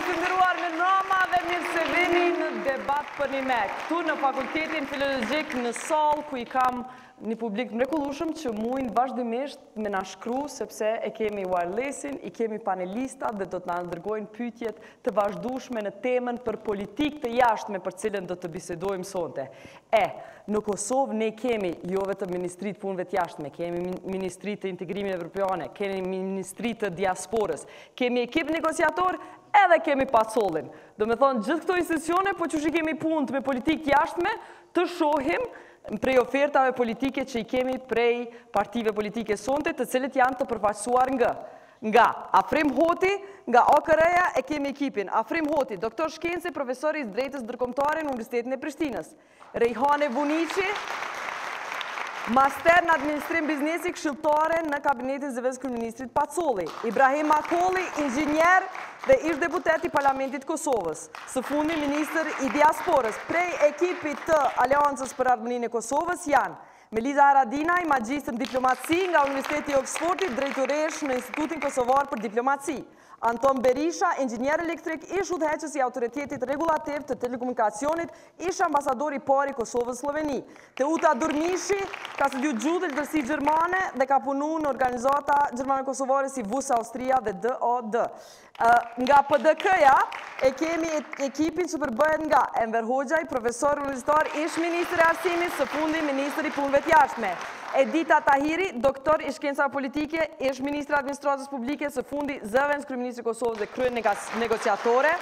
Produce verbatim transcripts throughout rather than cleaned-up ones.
Të nderuar me nama dhe mirë se vini në debat për një me. Këtu në Fakultetin Filologjik në sallë ku i kam një publik mrekullueshëm që mujnë vazhdimisht me na shkru sepse e kemi wirelessin, i kemi panelistat dhe do të na dërgojnë pyetjet të vazhdueshme në temën për politikë të jashtme për cilën do të bisedojmë sonte. E, në Kosovë ne kemi jo vetëm Ministri të Punëve të Jashtme, kemi Ministri të Integrimit Evropiane, kemi Ministri të Diasporës, kemi ekip negociator, edhe kemi pacollin. Do me thonë, gjithë këto institucione, po që shi kemi punë me politikë të jashtme, të shohim prej ofertave politike që i kemi prej partive politike sonte, të cilët janë të përfaqësuar nga nga Afrim Hoti, nga O K R-ja e kemi ekipin Afrim Hoti, doktor shkence, profesor i drejtës ndërkombëtare në Universitetin e Prishtinës, Rejhane Vunici, master në administrim biznesi, këshilltare në kabinetin zëvendës kryeministrit Pacolli, Ibrahim Makolli, inxhinier dhe ish deputet i Parlamentit Kosovës, së fundi ministër i diasporës. Prej ekipit të Aleancës për Armërinë e Kosovës janë Meliza Haradinaj, magjistër në diplomaci nga Universiteti i Oxfordit, drejtoresh në Institutin Kosovar për Diplomaci. Anton Berisha, inxhinier elektrik, ish udhëheqës i Autoritetit Regulativ të Telekomunikacionit, ish ambasador i parë i Kosovës në Sloveni. Teuta Durmishi, ka studiu gjuhë dhe letërsi gjermane dhe ka punu në organizata gjermane-kosovare si V U S Austria dhe D O D. Nga P D K-ja e kemi ekipin që përbëhet nga Enver Hoxhaj, profesor universitar, ish ministër e arsimit, së fundi ministër i punëve të jashtme. Edita Tahiri, doktor i shkencave politike, ish ministër e administratës publike, së fundi zëvendës kryeministri i Kosovës dhe krye negociatore.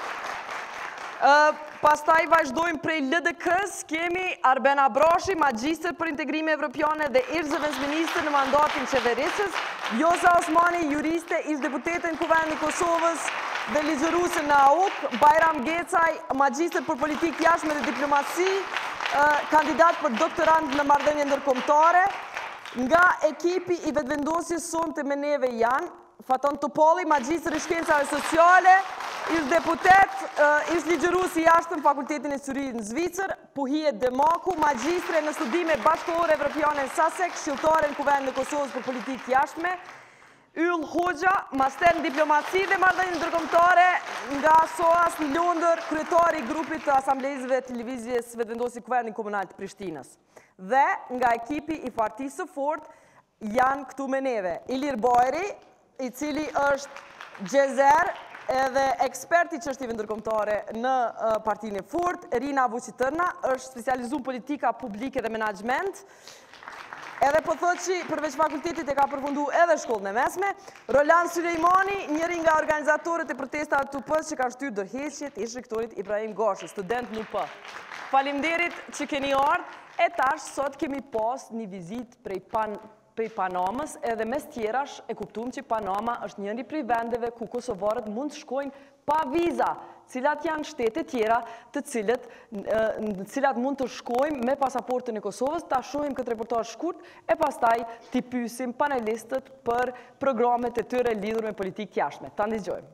Pastaj vazhdojmë prej L D K-s, kemi Arben Abrashi, magjistër për integrime evropiane dhe ish zëvendës ministër në mandatin qeverisës, Vjosa Osmani, juriste, ish deputete në Kuvendin e Kosovës dhe ligjëruse në A U K, Bajram Gecaj, magjistër për politikë jashtme dhe diplomaci, kandidat për doktorant në marrëdhënie ndërkombëtare. Nga ekipi i vetëvendosjes sonte me neve janë Faton Topolli, magjistër i shkencave sociale, ish deputet, ish ligjërues i jashtëm Fakultetin e Zyrit në Zvicër, Puhije Demaku, magjistre në studime bashkëkohore evropiane në Sasek, këshilltare në Kuvendin e Kosovës për politikë të jashtme, Yll Hoxha, master në diplomaci dhe marrëdhënie ndërkombëtare nga S O A S në Londër, kryetari i grupit të asamblezëve të lëvizjes vetëvendosje Kuvendin Komunal të Prishtinës. Dhe nga ekipi i partisë së fortë janë këtu me neve Ilir Bajri, i cili është gjezer edhe ekspert i çështjeve ndërkombëtare në partinë e fortë, Rina Vucitërna, është specializuar politika publike dhe menaxhment. Edhe po thotë që përveç fakultetit e ka përfundu edhe shkollën e mesme. Roland Sulejmani, njëri nga organizatorët e protestave të U P-s që ka shtyrë dorëheqjet, ish rektorit Ibrahim Gashi, student në U P. Faleminderit që keni ardhur. E tash sot kemi pas një vizitë prej pan prej Panamës, edhe mes tjerash e kuptuam që Panama është njëri prej vendeve ku kosovarët mund të shkojnë pa viza, cilat janë shtete tjera të cilët, në cilat mund të shkojmë me pasaportën e Kosovës. Ta shohim këtë reportazh shkurt e pastaj t'i pyesim panelistët për programet e tyre lidhur me politikë të jashtme. Ta ndëgjojmë.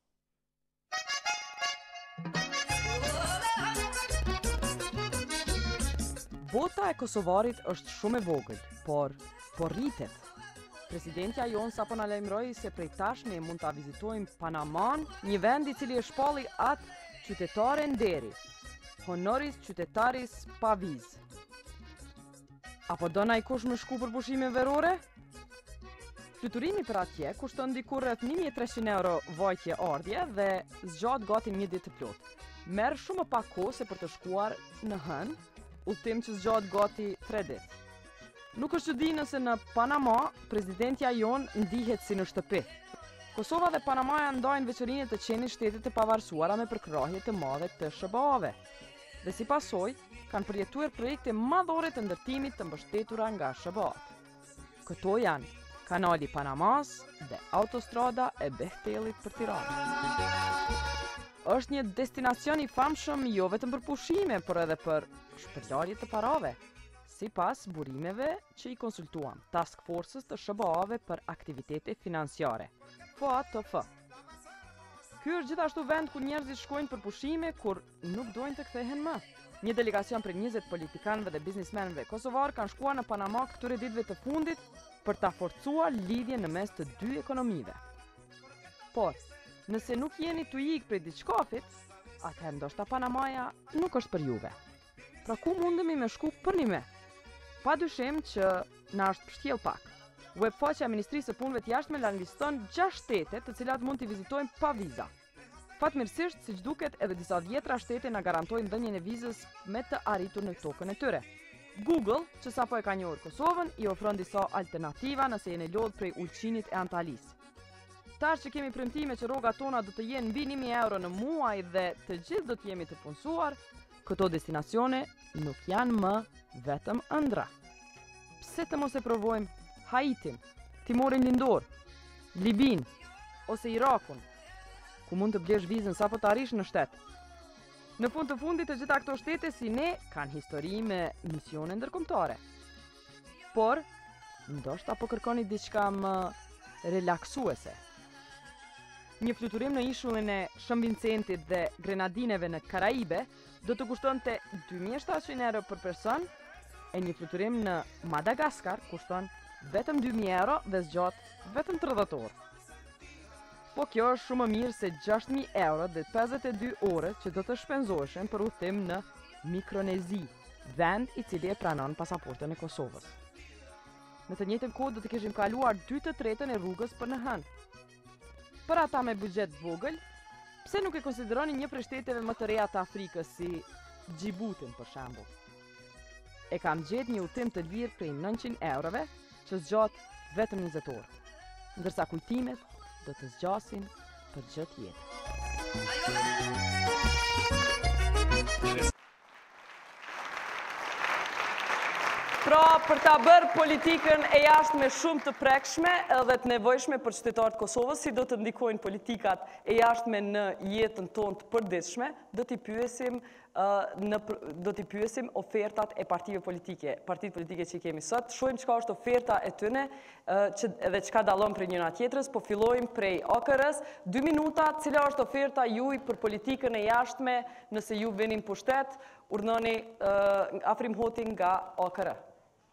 Bota e Kosovarit është shumë e vogël, por po rritet. Presidentja jonë sapo na lajmëroi se prej tashme mund ta vizitojmë Panaman, një vend i cili e shpalli atë qytetare nderi, honoris qytetaris pa vizë. Apo do na i kush më shku për pushime verore? Fluturimi për atje kushton diku rreth një mijë e treqind euro vajtje ardhje dhe zgjat gati një ditë të plotë. Merr shumë pak kohë se për të shkuar në hënë, udhtim që zgjat gati tre ditë. Nuk është çudi nëse në Panama presidentja jonë ndihet si në shtëpi. Kosova dhe Panamaja ndajnë veçorinë të qenit shtetet e pavarësuara me përkrahje të madhe të S B A-ve. Dhe si pasojë, kanë përjetuar projekte madhore të ndërtimit të mbështetura nga S B A-t. Këto janë Kanali Panamas dhe Autostrada e Behtellit për Tiranë. Është një destinacion i famshëm jo vetëm për pushime, por edhe për shpërndarje të parave, sipas burimeve që i konsultuam Task Forces të S B A-ve për aktivitete financiare, F A T F. Ky është gjithashtu vend ku njerëzit shkojnë për pushime kur nuk dojnë të kthehen më. Një delegacion prej njëzet politikanëve dhe biznismenëve kosovar kanë shkuar në Panama këtyre ditëve të fundit për ta forcuar lidhjen në mes të dy ekonomive. Por, Nëse nuk jeni të ikë prej diçkafit, atëherë ndoshta Panamaja nuk është për juve. Pra ku mundemi me shku për një me? Pa dyshim që na është pështjel pak. Webfaqja e Ministrisë së Punëve të Jashtme liston gjashtë shtete të cilat mund t'i vizitojmë pa viza. Fatmirësisht, siç duket, edhe disa vjetra shtete na garantojnë dhënien e vizës me të arritur në tokën e tyre. Google, që sapo e ka njohur Kosovën, i ofron disa alternativa nëse jeni lodhur prej Ulqinit e Antalisë. Tash që kemi premtime që rrogat tona do të jenë mbi një mijë euro në muaj dhe të gjithë do të jemi të punësuar, këto destinacione nuk janë më vetëm ëndra. Pse të mos e provojmë Haitin, Timorin Lindor, Libin ose Irakun, ku mund të blesh vizën sapo të arrish në shtet. Në fund të fundit të gjitha këto shtete si ne kanë histori me misione ndërkombëtare. Por, ndoshta po kërkoni diçka më relaksuese. Një fluturim në ishullin e Shën Vincentit dhe Grenadineve në Karaibe do të kushtonte dy mijë e shtatëqind euro për person, e një fluturim në Madagaskar kushton vetëm dy mijë euro dhe zgjat vetëm tridhjetë orë. Po kjo është shumë më mirë se gjashtë mijë euro dhe pesëdhjetë e dy orë që do të shpenzoheshin për udhëtim në Mikronezi, vend i cili e pranon pasaportën e Kosovës. Në të njëjtën kohë do të kishim kaluar dy të tretën e rrugës për në hënë. Për ata me buxhet vogël, pse nuk e konsideroni një prej shteteve më të reja të Afrikës si Djiboutin për shembull? E kam gjetë një udhëtim të lirë prej nëntëqind eurove që zgjat vetëm njëzet orë, ndërsa kujtimet do të zgjasin për gjithë jetën. Pra, për ta bërë politikën e jashtme shumë të prekshme edhe të nevojshme për qytetarët Kosovës, si do të ndikojnë politikat e jashtme në jetën tonë të përditshme, do t'i pyesim do t'i pyesim ofertat e partive politike, partitë politike që i kemi sot. Shohim çka është oferta e tyre dhe çka dallon prej njëra tjetrës, po fillojmë prej O K R-s. Dy minuta, cila është oferta juaj për politikën e jashtme nëse ju vini në pushtet? Urdhëroni Afrim Hoti nga O K R.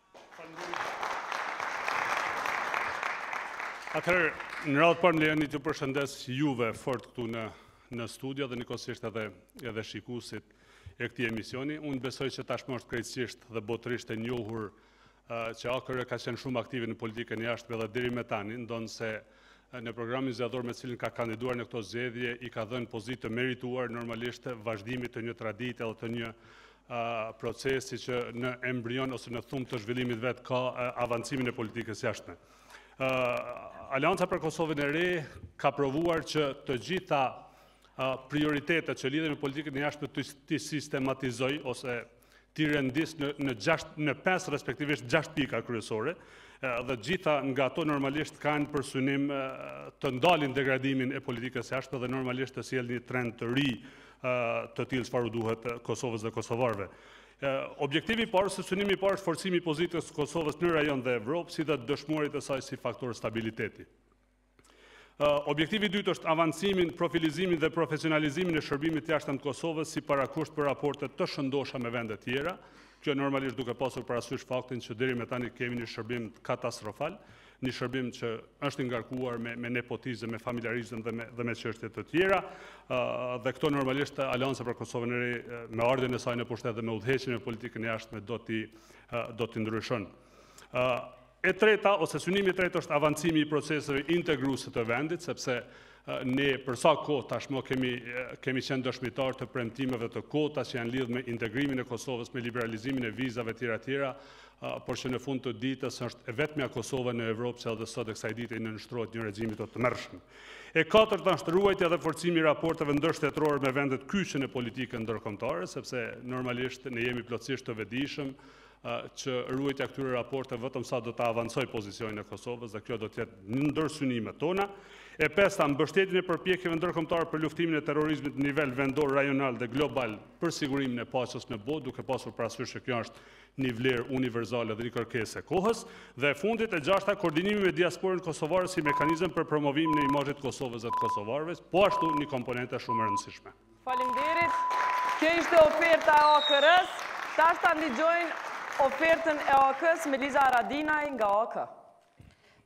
Atëherë, në radhë parë më lejoni të përshëndes juve fort këtu në, në studio dhe njëkohësisht edhe, edhe shikuesit e këtij emisioni. Unë besoj që tashmë është krejtësisht dhe botërisht e njohur uh, që O K R ka qenë shumë aktive në politikën e jashtme dhe deri më tani, ndonë se uh, në programin zgjedhor me cilin ka kandiduar në këto zgjedhje i ka dhënë pozitë të merituar normalisht vazhdimit të një tradite edhe të një uh, procesi që në embrion ose në thumë të zhvillimit vet ka uh, avancimin e politikës jashtme. Uh, Alianca për Kosovën e Re ka provuar që të gjitha uh, prioritetet që lidhen me politikën e jashtme të, të sistematizoj ose të rendis në, në, në pesë respektivisht gjashtë pika kryesore, uh, dhe gjitha nga ato normalisht kanë për synim uh, të ndalin degradimin e politikës së jashtme dhe normalisht të sjellin një trend të ri uh, të tillë çfarë duhet Kosovës dhe kosovarëve. Objektivi i parë, së synimi i parë është forcimi i pozitës së Kosovës në rajon dhe Evropë, si dhe dëshmuarit e saj si faktor stabiliteti. Objektivi i dytë është avancimin, profilizimin dhe profesionalizimin e shërbimit të jashtëm të Kosovës si parakusht për raporte të shëndosha me vende tjera. Kjo normalisht duke pasur parasysh faktin që deri me tani kemi një shërbim katastrofal, një shërbim që është ngarkuar me, me nepotizëm, me familjarizëm dhe me, dhe me çështje të tjera, uh, dhe këto normalisht Alianca për Kosovën e Re me ardhjen e saj në pushtet dhe me udhëheqjen e politikën e jashtme do t'i uh, do t'i ndryshon. Uh, e treta ose synimi i tretë është avancimi i proceseve integruese të vendit, sepse uh, ne për sa kohë tashmë kemi uh, kemi qenë dëshmitar të premtimeve të kota që janë lidhur me integrimin e Kosovës, me liberalizimin e vizave tjera tjera. Uh, por që në fund të ditës është e vetmja Kosova në Evropë që edhe sot e kësaj dite i nënshtrohet një regjimi të tmerrshëm. E katërta është ruajtja dhe forcimi i raporteve ndërshtetërore me vendet kyçe në politikën ndërkombëtare, sepse normalisht ne jemi plotësisht të vetëdijshëm uh, që ruajtja këtyre raporteve vetëm sa do të avancojë pozicionin e Kosovës dhe kjo do të jetë në ndër synimet tona. E pesta, mbështetjen e përpjekjeve ndërkombëtare për luftimin e terrorizmit në nivel vendor, rajonal dhe global për sigurimin e paqes në botë, duke pasur parasysh që kjo është një vlerë universale dhe një kërkesë e kohës, dhe e fundit e gjashta koordinimi me diasporën kosovare si mekanizëm për promovimin e imazhit të Kosovës dhe të kosovarëve, po ashtu një komponente shumë e rëndësishme. Faleminderit. Kjo ishte oferta e O K R-s. Tash ta ndëgjojnë ofertën e O K-s me Liza Haradinaj nga O K.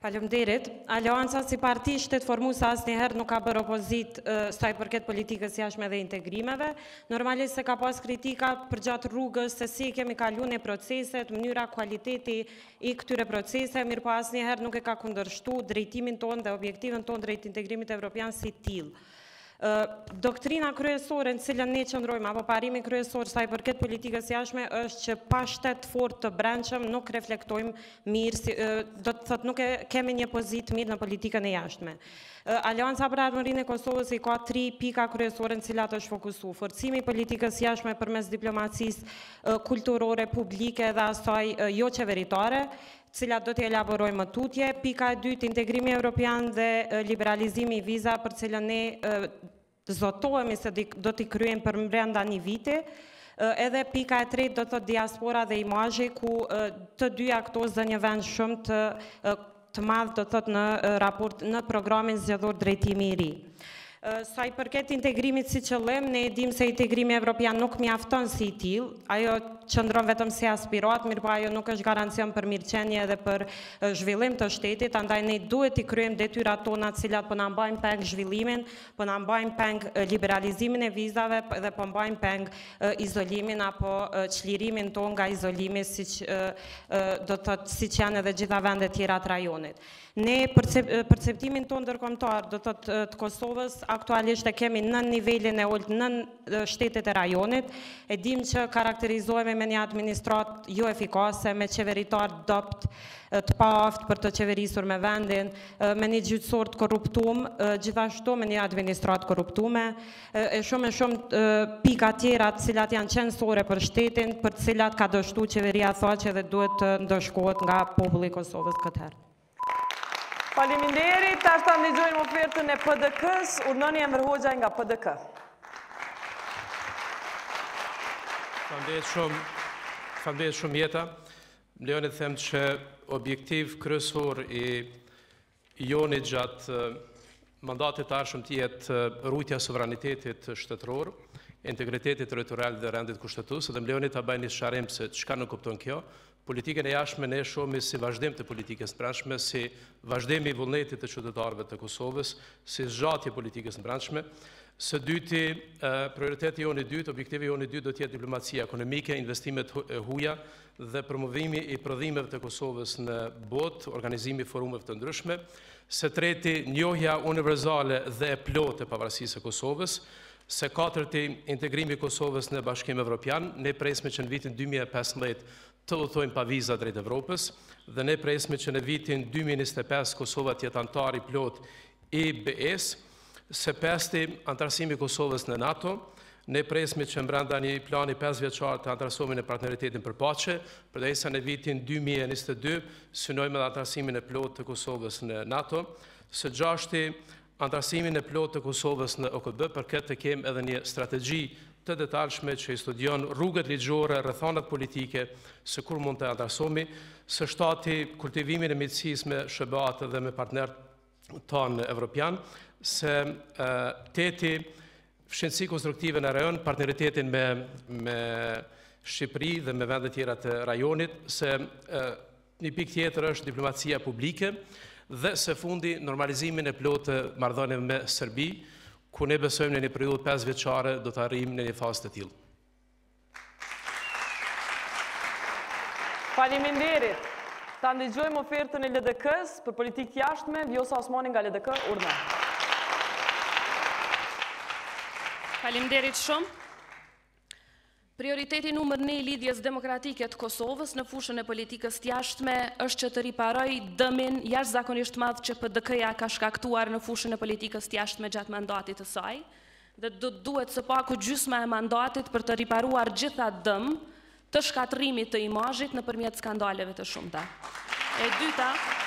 Faleminderit. Aleanca si parti shtetëformuese asnjëherë nuk ka bërë opozit uh, sa i përket politikës jashtme dhe integrimeve. Normalisht se ka pas kritika përgjatë rrugës se si kemi kaluar në proceset, mënyra, kualiteti i këtyre proceseve, mirë po asnjëherë nuk e ka kundërshtuar drejtimin tonë dhe objektivin tonë drejt integrimit evropian si tillë. Uh, doktrina kryesore në cilën ne qëndrojmë, apo parimi kryesor sa i përket politikës jashtme është që pa shtet fort të brendshëm nuk reflektojmë mirë, si, uh, do të thotë nuk e kemi një pozitë mirë në politikën e jashtme. Uh, Aleanca për Ardhmërinë e Kosovës i ka tri pika kryesore në cilat është fokusu. Forcimi i politikës jashtme përmes diplomacisë uh, kulturore, publike dhe asaj uh, jo qeveritare, cilat do të elaborojmë më tutje. Pika e dytë, integrimi evropian dhe e, liberalizimi i viza, për cilën ne e, zotohemi se do t'i kryejmë për brenda një viti. E, edhe pika e tretë do të thotë diaspora dhe imazhi, ku e, të dyja këto zë një vend shumë të, e, të madh do të thotë në e, raport në programin zgjedhor drejtimi i ri. Sa i përket integrimit si qëllim, ne e dim se integrimi evropian nuk mjafton si i tillë, ajo qëndron vetëm si aspirat, mirë po ajo nuk është garancion për mirëqenie dhe për zhvillim të shtetit, andaj ne duhet i kryejmë detyrat tona të cilat po na mbajnë peng zhvillimin, po na mbajnë peng liberalizimin e vizave dhe po mbajnë peng izolimin apo çlirimin ton nga izolimi siç do të thotë siç janë edhe gjitha vendet tjera të rajonit. Ne percep, perceptimin tonë ndërkombëtar do të thotë të Kosovës aktualisht e kemi në nivelin e ulët në shtetet e rajonit. E dim që karakterizohemi me një administrat jo efikase, me qeveritar dopt të paaft për të qeverisur me vendin, me një gjyqësor të korruptum, gjithashtu me një administrat korruptume, e shumë e shumë pika tjera të cilat janë qendrore për shtetin, për të cilat ka dështu qeveria thoqe dhe duhet të ndëshkohet nga populli i Kosovës këtë herë. Faleminderit, tash ta ndëgjojmë ofertën e P D K-s, Urnoni Enver Hoxha nga P D K. Faleminderit shumë, faleminderit shumë Jeta. Më lejoni të them që objektiv kryesor i joni gjatë mandatit të ardhshëm të jetë rrujtja e sovranitetit shtetëror, integritetit territorial dhe rendit kushtetues, dhe më lejoni ta bëj një sqarim se çka nuk kupton kjo. Politikën e jashtme ne shohim si vazhdim të politikës së brendshme, si vazhdim i vullnetit të qytetarëve të Kosovës, si zgjatje e politikës së brendshme. Së dyti, prioriteti jonë i dytë, objektivi jonë i dytë do të jetë diplomacia ekonomike, investimet e huaja dhe promovimi i prodhimeve të Kosovës në botë, organizimi i forumeve të ndryshme. Së treti, njohja universale dhe e plotë e pavarësisë së Kosovës. Së katërti, integrimi i Kosovës në Bashkimin Evropian. Ne presim që në vitin dy mijë e pesëmbëdhjetë të udhtojmë pa viza drejt Evropës, dhe ne presim që në vitin dy mijë e njëzet e pesë Kosova të jetë antar i plot i B E-s. Së pesti, antarësimi i Kosovës në NATO. Ne presim që brenda një plani pesë vjeçar të antarësohemi në partneritetin për paqe, përderisa në vitin dy mijë e njëzet e dy synojmë edhe antarësimin e plot të Kosovës në NATO. Së gjashti, antarësimin e plot të Kosovës në O K B, për këtë kemi edhe një strategji të detalshme që i studion rrugët ligjore, rrethanat politike, se kur mund të antarësohemi. Së shtati, kultivimin e miqësisë me S B A-t dhe me partnerët tanë evropian. Së teti, shëndësi konstruktive në rajon, partneritetin me, me Shqipëri dhe me vendet tjera të rajonit. Së një pikë tjetër është diplomacia publike, dhe së fundi normalizimin e plotë marrëdhënieve me Serbi, ku ne besojmë në një periudhë pesë vjeçare do të arrijmë në një fazë të tillë. Faleminderit. Ta ndëgjojmë ofertën e L D K-s për politikë të jashtme, Vjosa Osmani nga L D K, Urna. Faleminderit shumë. Prioriteti numër një i lidhjes demokratike të Kosovës në fushën e politikës të jashtme është që të riparoj dëmin jashtëzakonisht madh që P D K-ja ka shkaktuar në fushën e politikës të jashtme gjatë mandatit të saj, dhe do duhet së paku gjysma e mandatit për të riparuar gjitha dëm të shkatërimit të imazhit nëpërmjet skandaleve të shumta. E dyta,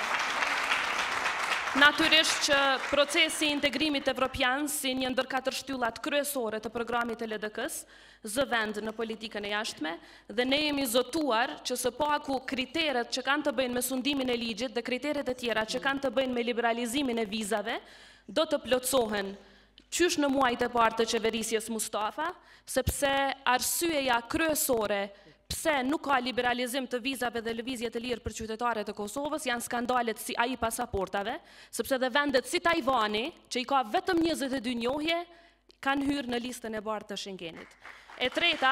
natyrisht që procesi i integrimit evropian si një ndër katër shtyllat kryesore të programit të L D K-s zë vend në politikën e jashtme, dhe ne jemi zotuar që së paku kriteret që kanë të bëjnë me sundimin e ligjit dhe kriteret e tjera që kanë të bëjnë me liberalizimin e vizave do të plotësohen qysh në muajt e parë të qeverisjes Mustafa, sepse arsyeja kryesore pse nuk ka liberalizim të vizave dhe lëvizje të lirë për qytetarët e Kosovës, janë skandalet si ai pasaportave, sepse dhe vendet si Tajvani, që i ka vetëm njëzet e dy njohje, kanë hyrë në listën e bardhë të Schengenit. E treta,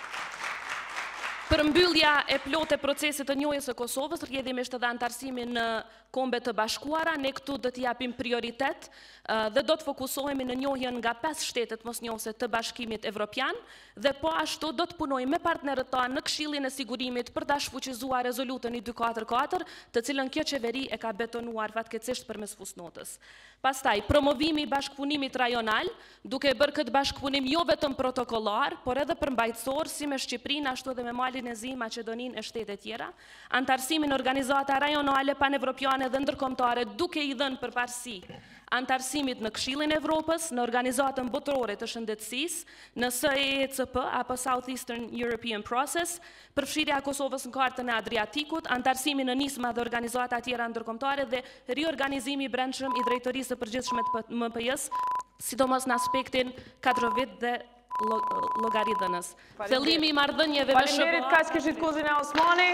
përmbyllja e plotë e procesit të njohjes së Kosovës, rrjedhimisht edhe antarësimin në Kombet të Bashkuara, ne këtu do t'i japim prioritet dhe do të fokusohemi në njohjen nga pesë shtetet mosnjohëse të Bashkimit Evropian dhe po ashtu do të punojmë me partnerët tanë në Këshillin e Sigurimit për ta shfuqizuar rezolutën i dy katër katër, të cilën kjo qeveri e ka betonuar fatkeqësisht përmes fusnotës. Pastaj, promovimi i bashkëpunimit rajonal, duke bërë këtë bashkëpunim jo vetëm protokollar, por edhe përmbajtësor, si me Shqipërinë, ashtu edhe me Malin e Zi, Maqedoninë e shtetet tjera, antarësimin organizata rajonale panevropiane dhe ndërkombëtare, duke i dhënë përparësi antarësimit në Këshillin e Evropës, në Organizatën Botërore të Shëndetësisë, në S E E C P apo South Eastern European Process, përfshirja e Kosovës në kartën e Adriatikut, antarësimi në nisma dhe organizata tjera ndërkombëtare dhe riorganizimi i brendshëm i drejtorisë së përgjithshme të M P J-s, sidomos në aspektin kadrovit dhe llogaridhënës. Fillimi i marrëdhënieve me S B A. Faleminderit, kaq kishit Kuzin e Osmani.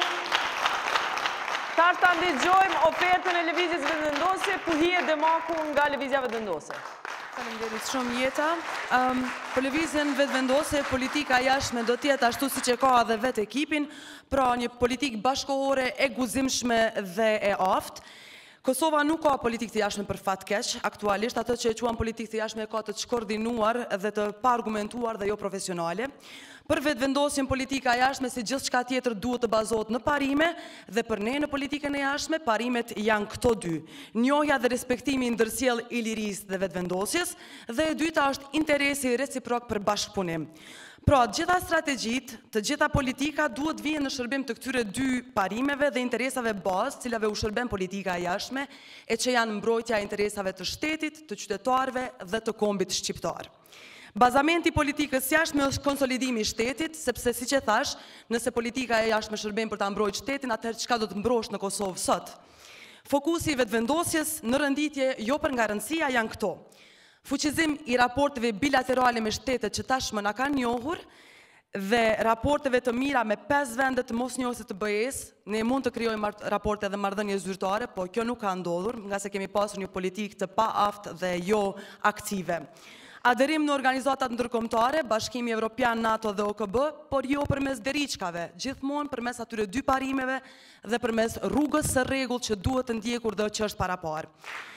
Tash ta ndëgjojmë ofertën e lëvizjes vendendosje, Puhie Demaku nga lëvizja vendendosje. Faleminderit shumë Jeta. Um, për lëvizjen vendendosje, politika jashtme do tjetë ashtu si që ka edhe vetë ekipin, pra një politikë bashkohore e guzimshme dhe e aftë. Kosova nuk ka politikë të jashtme për fat keq, aktualisht ato që e quan politikë të jashtme ka të shkoordinuar dhe të pa argumentuar dhe jo profesionale. Për vetë vendosjen politika e jashtme si gjithë çka tjetër duhet të bazohet në parime dhe për ne në politikën e jashtme parimet janë këto dy. Njohja dhe respektimi ndërsjell i lirisë dhe vetë vendosjes dhe e dyta është interesi reciprok për bashkëpunim. Pra, gjitha strategjit, të gjitha politika duhet vijen në shërbim të këtyre dy parimeve dhe interesave bazë, cilave u shërben politika e jashtme, e që janë mbrojtja e interesave të shtetit, të qytetarëve dhe të kombit shqiptar. Bazamenti politikës jashtme është konsolidimi i shtetit, sepse si që thash, nëse politika e jashtme shërben për ta mbrojtë shtetin, atëherë çka do të mbrosh në Kosovë sot? Fokusi i vetëvendosjes në rënditje jo për nga rëndësia janë këto. Fuqizim i raporteve bilaterale me shtetet që tashmë na kanë njohur dhe raporteve të mira me pesë vende të mosnjohëse të B E-s, ne mund të krijojmë raporte dhe marrëdhënie zyrtare, po kjo nuk ka ndodhur, nga se kemi pasur një politikë të paaftë dhe jo aktive. Aderim në organizatat ndërkombëtare, Bashkimi Evropian, NATO dhe O K B, por jo përmes deriçkave, gjithmonë përmes atyre dy parimeve dhe përmes rrugës së rregullt që duhet të ndjekur dhe që është paraparë.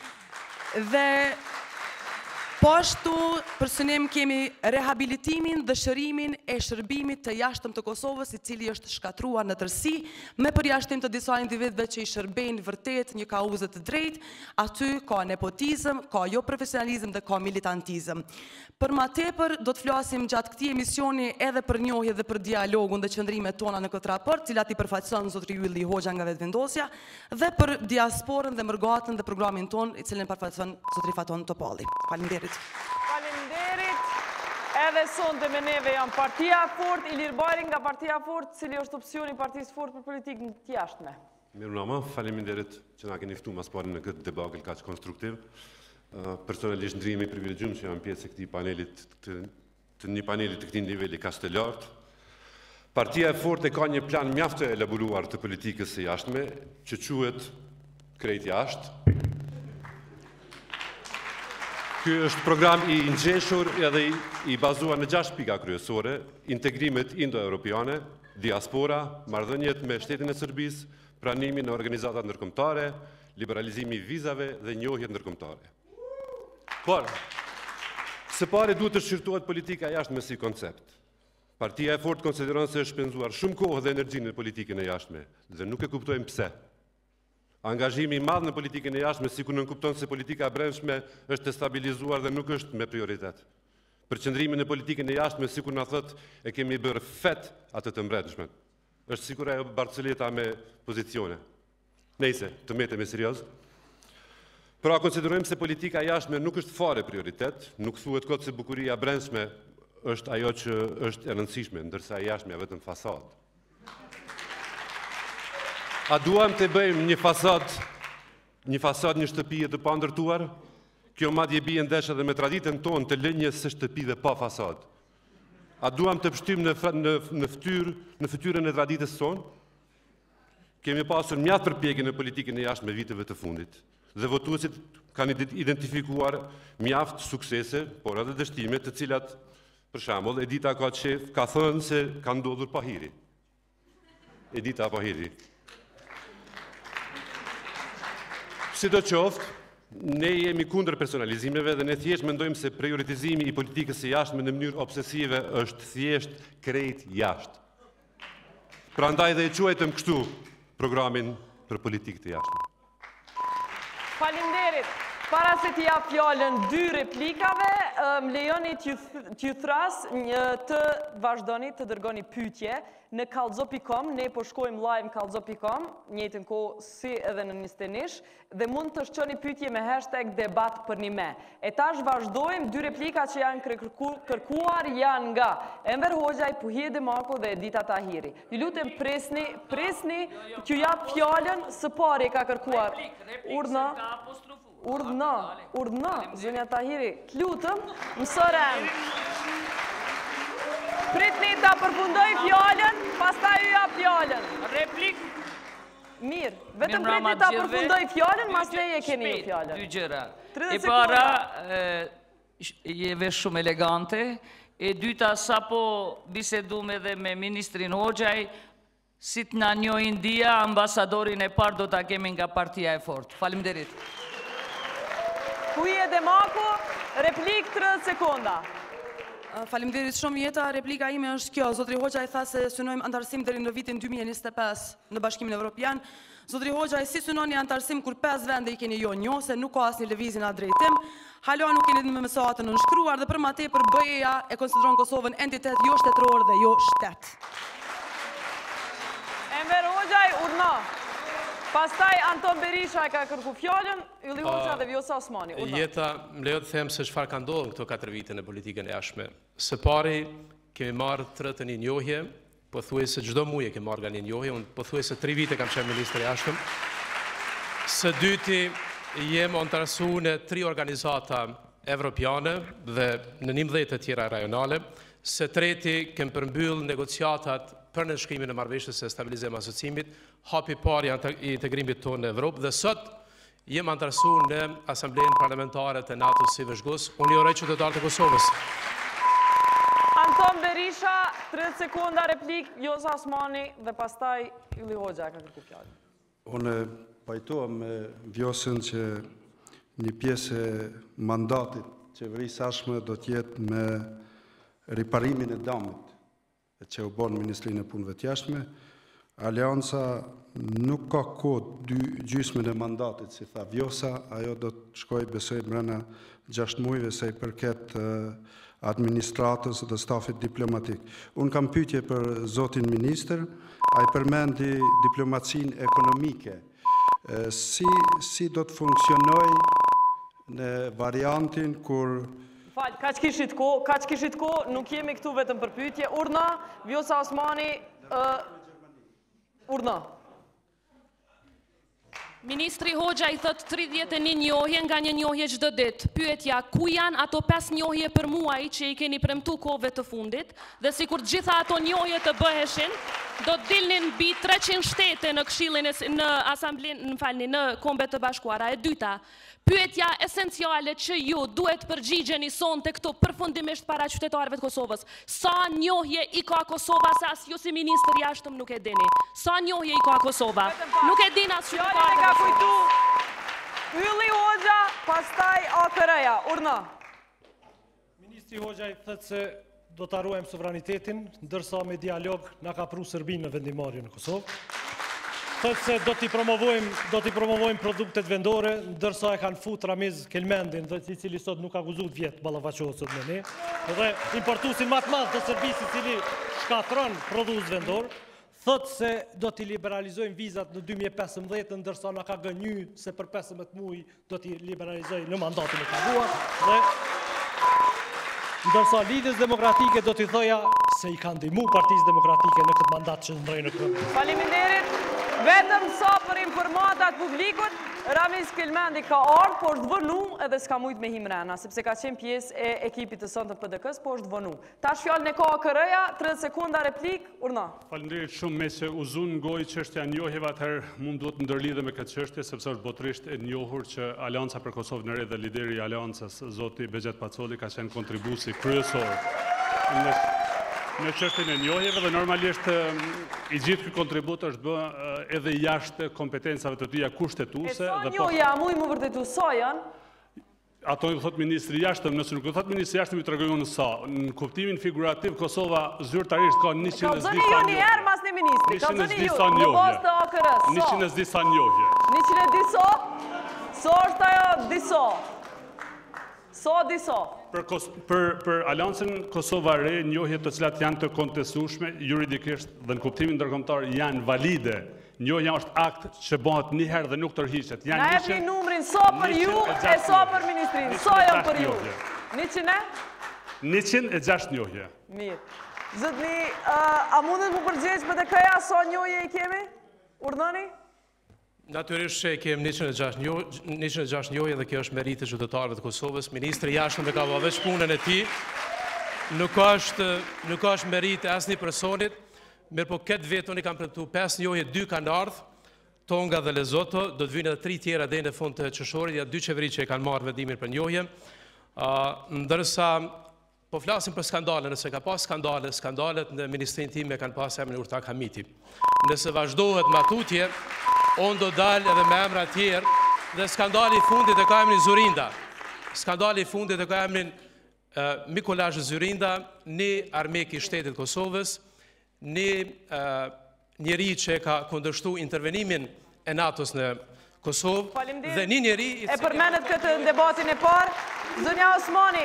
Dhe po ashtu, për synim kemi rehabilitimin dhe shërimin e shërbimit të jashtëm të Kosovës, i cili është shkatruar në tërësi, me përjashtim të disa individëve që i shërbejnë vërtet një kauzë të drejtë, aty ka nepotizëm, ka jo profesionalizëm dhe ka militantizëm. Për ma tepër, do të flasim gjatë këtij emisioni edhe për njohje dhe për dialogun dhe qëndrimet tona në këtë raport, cilat i përfaqëson zotri Ylli Hoxha nga vetëvendosja, dhe për diasporën dhe mërgatën dhe programin ton, i cilin përfaqëson zotri Faton Topalli. Faleminderit. Faleminderit. Edhe sonte me neve janë Partia Fort, Ilir Bajri nga Partia Fort, cili është opsioni i Partisë Fort për politikën të jashtme. Mirë, faleminderit që na keni ftuar mas pari në këtë debakël kaq konstruktiv. Personalisht ndrihemi i privilegjuar që jam pjesë e këtij panelit, të një paneli të këtij niveli kaq të lartë. Partia e Fortë ka një plan mjaft të elaboruar të politikës së jashtme, që quhet Krejt Jashtë. Ky është program i ngjeshur edhe i bazuar në gjashtë pika kryesore: integrimet indo-europiane, diaspora, marrëdhëniet me shtetin e Serbisë, pranimi në organizata ndërkombëtare, liberalizimi i vizave dhe njohjet ndërkombëtare. Por, së pari duhet të shqyrtohet politika jashtme si koncept. Partia e Fortë konsideron se është shpenzuar shumë kohë dhe energji në politikën e jashtme, dhe nuk e kuptojmë pse. Angazhimi i madh në politikën e jashtme sikur nuk kupton se politika e brendshme është e stabilizuar dhe nuk është me prioritet. Përqendrimi në politikën e jashtme sikur na thotë e kemi bërë fet atë të brendshme. Është sikur ajo Barceleta me pozicione. Nëse të metemi serioz. Pra konsiderojmë se politika jashtme nuk është fare prioritet, nuk thuhet kot se bukuria e brendshme është ajo që është e rëndësishme, ndërsa e jashtmja vetëm fasadë. A duam të bëjmë një fasad, një fasad një shtëpie të pa ndërtuar? Kjo madje bie ndesh edhe me traditën tonë të lënjes së shtëpive pa fasad. a duam të pështym në, në, në, fytyr, në fytyrën e traditës sonë? Kemi pasur mjaft përpjekje në politikën e jashtme viteve të fundit dhe votuesit kanë identifikuar mjaft suksese, por edhe dështime të cilat, për shembull, Edita ka, qef, ka thënë se ka ndodhur pahiri. Edita pahiri. Sidoqoftë, ne jemi kundër personalizimeve dhe ne thjesht mendojmë se prioritizimi i politikës së jashtme në mënyrë obsesive është thjesht krejt jashtë. Prandaj dhe e quajtëm kështu programin për politikë të jashtme. Faleminderit. Para se t'i jap fjalën dy replikave, më lejoni t'ju thras një të vazhdoni të dërgoni pyetje në kallxo pikë com, ne po shkojmë live në kallxo pikë com, njëjtën kohë si edhe në Nistenish, dhe mund të shqoni pyetje me hashtag debat për një me. E tash vazhdojmë, dy replika që janë kërkuar janë nga Enver Hoxhaj, Puhie Demako dhe Edita Tahiri. Ju lutem presni, presni t'ju jap fjalën, së pari ka kërkuar. Urdhna. Urdhna, urdhna, zënja Tahiri, t'lutëm, mësërem. Pritni ta përfundoj fjallën, pastaj ju jap fjallën. Replik? Mirë, vetëm pritni ta përfundoj fjallën, mas ne je keni ju fjallën. Dy gjëra. E para, jeve shumë elegante, e dyta, sa po bisedume dhe me Ministrin Hoxhaj, si të na njohin dia, ambasadorin e parë do ta kemi nga Partia e Fortë. Faleminderit. Puhie Demako, replik tridhjetë sekonda. Faleminderit shumë Jeta, replika ime është kjo. Zotri Hoxhaj tha se synojmë antarësim deri në vitin dy mijë e njëzet e pesë në Bashkimin Evropian. Zotri Hoxhaj, si synoni antarësim kur pesë vende i keni jo njose, nuk ka asnjë lëvizje në drejtim. Hala nuk keni në mesatën në nënshkruar dhe për më tepër B E-ja e konsideron Kosovën entitet jo shtetëror dhe jo shtet. Enver Hoxhaj, urdhna. Pastaj Anton Berisha e ka kërku fjallën, Ylli Hoxha dhe Vjosa Osmani. Jeta, më lejo të them se çfarë ka ndodhur këto katër vite në politikën e jashtme. Së pari, kemi marrë tretën një njohje, pothuajse çdo muaj e kemi marrë nga një njohje, unë pothuajse tri vite kam qenë ministër i jashtëm. Së dyti, jem antarësuar në tri organizata evropiane dhe në njëmbëdhjetë të tjera rajonale. Së treti, kem përmbyll negociatat për në shkrimin e marrëveshjes së stabilizimit dhe asociimit, hapi parë i integrimit tonë në Evropë dhe sot jem antarësuar në Asamblenë Parlamentare të NATO-s si vëzhgues, unë i uroj qytetarët e Kosovës. Anton Berisha, tridhjetë sekonda replik, Vjosa Osmani dhe pastaj Ylli Hoxha ka kërku fjalën. Unë pajtohem me Vjosën që një pjesë e mandatit qeverisë sashme do t'jetë me riparimin e damit që u bon Ministrinë e Punëve të Jashtme. Alianca nuk ka kohë dy gjysmën e mandatit, si tha Vjosa, ajo do të shkoj besoj brenda gjashtë muajve sa i përket administratës dhe stafit diplomatik. Unë kam pyetje për zotin ministër, ai përmendi diplomacinë ekonomike. Si, si do të funksionoj në variantin kur Falë, ka që kishit ko, ka që kishit ko, nuk jemi këtu vetëm për pyetje. Urdhna, Vjosa Osmani, urdhna. Ministri Hoxha i thot tridhjetë e një njohje nga një njohje çdo ditë. Pyetja, ku janë ato pesë njohje për muaj që i keni premtu kohëve të fundit, dhe sikur gjitha ato njohje të bëheshin, do të dilnin mbi treqind shtete në Këshillin në Asamblenë, në falni, në Kombet të Bashkuara. E dyta, pyetja esenciale që ju duhet përgjigjeni sonte këtu përfundimisht para qytetarëve të Kosovës. Sa njohje i ka Kosova se as ju si ministër jashtëm nuk e dini? Sa njohje i ka Kosova? Nuk e din as qytetarët e Kosovës. Ylli Hoxha, pastaj A K R-ja, urdhna. Ministri Hoxha i thëtë se do të ruajmë sovranitetin, ndërsa me dialog na ka pru Serbinë në vendimarrje në Kosovë. Thëtë se do t'i promovojmë, do t'i promovojmë produktet vendore, ndërsa e kanë fut Ramiz Kelmendin, dhe i cili sot nuk ka guzut vjetë ballafaqohet sot me ne, dhe importusin matë madhë të Serbisë i cili shkatron produs vendor, thëtë se do t'i liberalizojmë vizat në dy mijë e pesëmbëdhjetë, ndërsa na ka gënjy se për pesëmbëdhjetë muaj do t'i liberalizoj në mandatin e kaluar, dhe ndërsa Lidhjes Demokratike do t'i thoja se i kanë ndihmu Partisë Demokratike në këtë mandat që ndrejnë në këtë. Faleminderit. Vetëm sa për informatat publikut, Ramiz Kelmendi ka ardhur, po është vënu edhe s'ka mujt me himrena, sepse ka qenë pjesë e ekipit të sënë të P D K-s, po është vënu. Tash fjallën e ka kërëja, tridhjetë sekunda replik, urna. Faleminderit shumë me se uzun ngoj çështja e njohjeve, atëherë mund duhet ndërlidhe me këtë çështje, sepse është botërisht e njohur që Alianca për Kosovë në Re dhe lideri i Aliancës, zoti Bexhet Pacoli, ka qenë kontribuesi kryesor në në çështjen e njohjeve dhe normalisht i gjithë ky kontribut është bë edhe jashtë kompetencave të tyja kushtetuese. E sa njohja, mu i më vërtetu, sa janë? Ato i thot ministri jashtëm, nëse nuk i thot ministri jashtëm i tregojnë në sa. Në kuptimin figurativ, Kosova zyrtarisht ka njëqind e zdi sa njohje. Ka zëni ju një herë mas një ministri, ka zëni ju, në bas të A K R-s, sa? njëqind e zdi sa njohje. njëqind e di sa? Sa është ajo diso? Sa diso? Për Aliancën Kosova Re, njohjet të cilat janë të kontestueshme, juridikisht dhe në kuptimin ndërkombëtar janë valide. Njohja është akt që bëhet një herë dhe nuk tërhiqet. Na jep një numrin sa për ju e sa për ministrin. Sa janë për ju? njëqind e? njëqind e gjashtë njohje. Mirë. Zotni, a mundet mu përgjegjë për të këja sa njohje i kemi? Urdhëni? Natyrisht që kemi njëqind e gjashtë njohje dhe kjo është merite e qytetarëve të Kosovës. Ministri jashtëm e ka bërë veç punën e tij. Nuk është merite asnjë personit, mirë po këtë vetë unë i kam premtuar pesë njohje, dy kanë ardhur, Tonga dhe Lesotho, do të vinë edhe tri tjera deri në fund të qershorit, ja dy qeveri që e kanë marrë vendimin për njohje. Ndërsa po flasim për skandale, nëse ka pas skandale, skandalet në ministrinë time kanë pas emrin Urtak Hamiti. Nëse vazhdohet matutje, unë do dalë edhe me emra tjerë dhe skandali i fundit e ka emrin Zurinda. Skandali i fundit e ka emrin Mikolazh Zurinda, një armik i shtetit Kosovës, një njeri që ka kundërshtu intervenimin e NATO-s në Kosovë dhe një njeri... E përmenet këtë në debatin e parë, Zonja Osmani,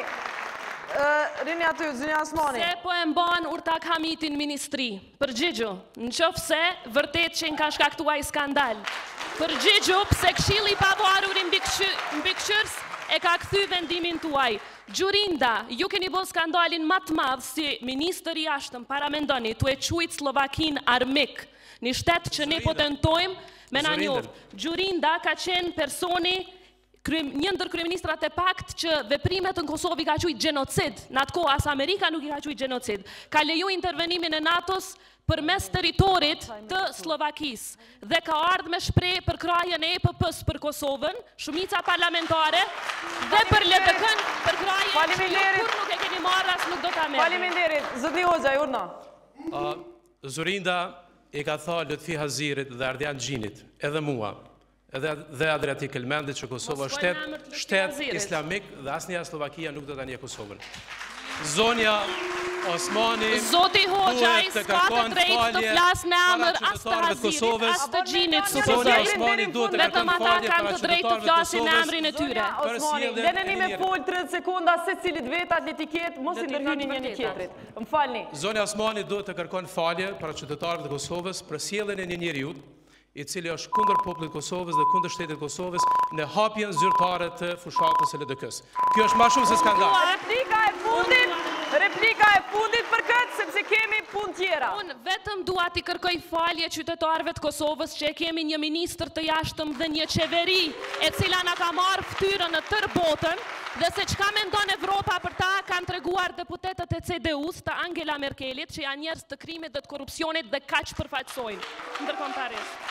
rini aty, Zonja Osmani. Se po e mban Urtak Hamitin ministri, përgjigju, në qofë se vërtet që në ka shkaktuar i skandal. Përgjigju, pse këshilli i pavarur i mbikëqyrës e ka kthy vendimin tuaj. Gjurinda, ju keni bërë skandalin më të madh si ministër i jashtëm, paramendoni, tu e quajt Slovakin armik, një shtet që ne po tentojmë me na njoft. Gjurinda ka qenë personi një ndër kryeministrat e pakt që veprimet në Kosovë i ka quajt genocid. Në atë kohë as Amerika nuk i ka quajt genocid. Ka leju intervenimin e NATO-s përmes territorit të Slovakisë dhe ka ardhur me shprehje për krajën e E P P-s për Kosovën, shumica parlamentare dhe për L D K-n për krajën që kur nuk e keni marrë as nuk do ta merrni. Faleminderit. Zotni Hoxha, urna. Zurinda i ka thënë Lutfi Hazirit dhe Ardian Xhinit, edhe mua, dhe Adriati Kelmendit që Kosova është shtet islamik dhe asnjëja Slovakia nuk do ta njeh Kosovën. Zonja Osmani Zoti Hoxhaj s'ka të drejtë të flas me emër as të Hazirit, as të Xhinit, Zonja Osmani duhet të vetëm ata kanë të drejtë të flasin në emrin e tyre. Osmani, leneni me fol tridhjetë sekunda secilit vet atë etiketë, mos i ndërhyni njëri tjetrit. Më falni. Zonja Osmani duhet të kërkon falje para qytetarëve të Kosovës për sjelljen e një njeriu i cili është kundër popullit të Kosovës dhe kundër shtetit të Kosovës në hapjen zyrtare të fushatës së L D K-s. Kjo është më shumë se skandal. Replika e fundit, replika e fundit për këtë sepse kemi punë tjera. Unë vetëm dua t'i kërkoj falje qytetarëve të Kosovës që e kemi një ministër të jashtëm dhe një qeveri e cila na ka marrë fytyrën në tërë botën dhe se çka mendon Evropa për ta kanë treguar deputetët e C D U-s të Angela Merkelit që janë njerëz të krimit dhe të korrupsionit dhe kaq përfaqësojnë ndërkombëtarisht.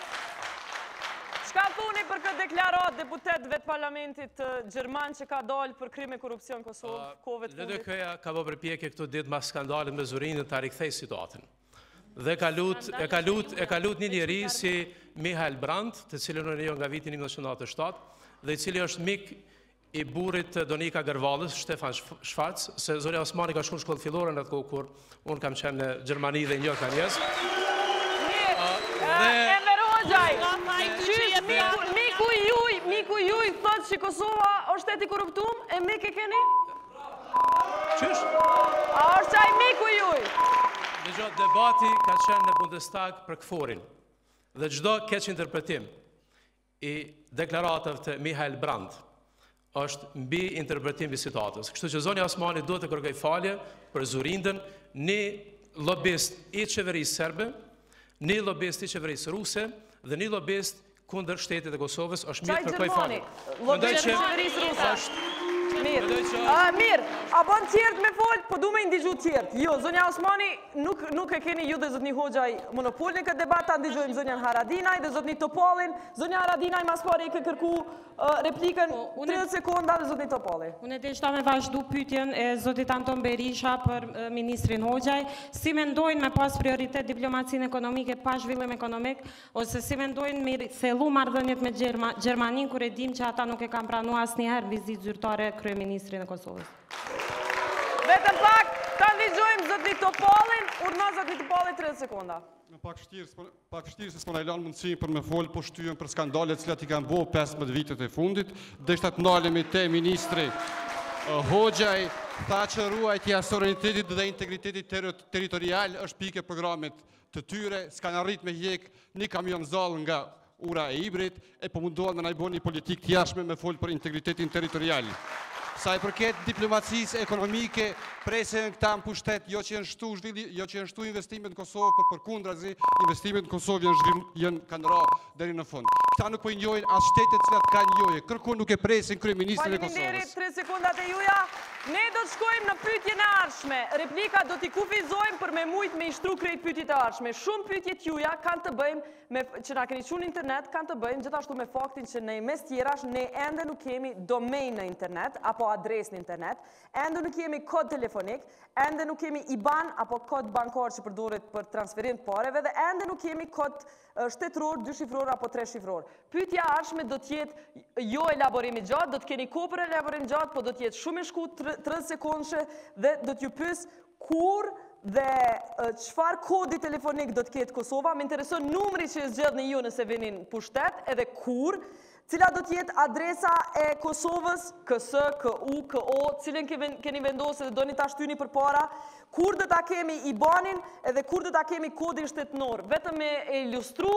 Çka thoni për këtë deklarat deputetëve të parlamentit gjerman që ka dalë për krim e korrupsion Kosovë, kohëve të fundit? L D K-ja ka bërë përpjekje këto ditë mas skandalin me Zurinën ta rikthej situatën. Dhe ka lut, e ka lut, e ka lut një njeri si Mihael Brandt, të cilën unë njoh nga viti një mijë nëntëqind e shtatë, dhe i cili është mik i burrit Donika Gërvallës, Stefan Schwarz, se Zonja Osmani ka shkuar shkollë fillore në atë kohë kur unë kam qenë në Gjermani dhe njoh ka njerëz. Miku juj, miku juj thot që Kosova është shteti korruptum, e mik e keni? Qysh? A është qaj miku juj? Dëgjoj, debati ka qenë në Bundestag për këforin. Dhe çdo keq interpretim i deklaratave të Mihael Brandt është mbi interpretim i situatës. Kështu që zonja Osmani duhet të kërkoj falje për zurindën, një lobist i qeverisë serbe, një lobist i qeverisë ruse dhe një lobist kundër shtetit e Kosovës, është mirë kërkoj falje. Lobist i qeverisë ruse. Mirë, mirë, a bon tjertë me folë, po du me indigju tjertë. Jo, zonja Osmani, nuk e keni ju dhe zotni Hoxhaj monopol në këtë debat, ta ndigjojmë zonja Haradinaj dhe zotni Topallin. Zonja Haradinaj, mas pari i ke kërku replikën tridhjetë sekonda dhe zotni Topalli. Unë e deshta me vazhdu pyetjen e zotit Anton Berisha për ministrin Hoxhaj, si mendojnë me pas prioritet diplomacinë ekonomike pa zhvillim ekonomik, ose si mendojnë me thellu marrëdhëniet me Gjermanin, kur e dim që ata nuk e kanë pranuar asnjëherë vizitë zyrtare kryeministrin e Kosovës. Vetëm pak, ta ndigjojmë zotni Topallin, urna zotni Topalli tridhjetë sekonda. Në pak vështirë se s'po na lanë mundësi për me folë po shtyën për skandalet cilat i kanë bo pesëmbëdhjetë vitet e fundit. Deshta të ndalemi te ministri Hoxhaj, tha që ruajtja e sovranitetit dhe integritetit territorial është pikë e programit të tyre, s'kan arrit me hjek një kamion zall nga ura e Ibrit, e po mundohen me na i bën një politikë të jashtme me folë për integritetin territorial. Sa i përket diplomacisë ekonomike, presën këta në pushtet, jo që janë shtu, jo që janë shtu investimet në Kosovë, për përkundrazi, investimet në Kosovë janë kanë ra deri në fund. Këta nuk po i njojnë as shtetet cilat ka njoje, kërkun nuk e presin kryeministrin e Kosovës. Faleminderit, tridhjetë sekondat e juja. Ne do të shkojmë në pyetjen e ardhshme. Replika do t'i kufizojmë për me mujt me ishtru krejt pyetjet e ardhshme. Shumë pyetjet juja kanë të bëjmë me që na keni çuar në internet, kanë të bëjmë gjithashtu me faktin që ne mes tjerash ne ende nuk kemi domain në internet apo adresë në internet, ende nuk kemi kod telefonik, ende nuk kemi I B A N apo kod bankar që përdoret për transferim të pareve dhe ende nuk kemi kod shtetëror, dy shifror apo tre shifror. Pyetja e ardhshme do të jetë jo elaborim i gjatë, do të keni kohë për elaborim gjatë, po do të jetë shumë i shkurtër, tridhjetë sekondëshe dhe do t'ju pyes kur dhe çfarë kodi telefonik do të ketë Kosova. Më intereson numri që zgjedhni ju nëse vini në pushtet, edhe kur, cila do të jetë adresa e Kosovës, K S, K U, K O, cilën keni vendosur dhe doni ta shtyni përpara, kur do ta kemi I B A N-in edhe kur do ta kemi kodin shtetënor. Vetëm me ilustru,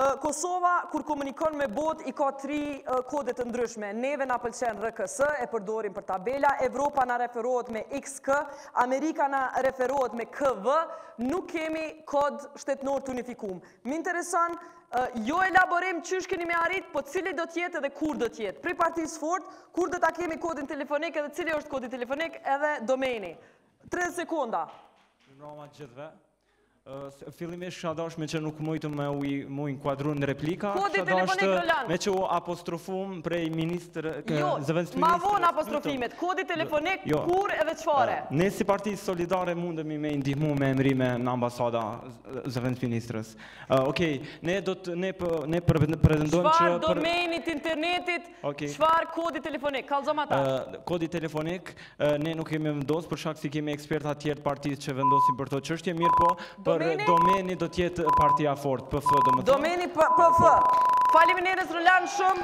Kosova kur komunikon me botë i ka tri kode të ndryshme. Neve na pëlqen R K S, e përdorim për tabela, Evropa na referohet me X K, Amerika na referohet me K V, nuk kemi kod shtetënor të unifikum. Më intereson jo elaborim qysh keni me arrit, po cili do tjetë edhe kur do tjetë. Pri partisë fort, kur do ta kemi kodin telefonik edhe cili është kodi telefonik edhe domeni. tridhjetë sekonda. Roma gjithve. Fillimisht kisha dashme që nuk mujtë me u inkuadru në replika. Kodi telefonik Roland. Me që u apostrofum prej ministr... Jo, ma vonë apostrofimet. Kodi telefonik, kur edhe qfare? Ne si parti solidare mundemi me indihmu me emrime në ambasada zëvendës ministrës. Okej, ne do të... Ne pretendojmë që... Qfar domenit internetit, qfar kodi telefonik? Kalzom ata. Kodi telefonik, ne nuk kemi vendosë, për shak si kemi eksperta tjertë partisë që vendosin për to çështje, mirë po, për domeni do tjetë partia fort, P F do më të... Domeni P F. Faleminderit Roland shumë.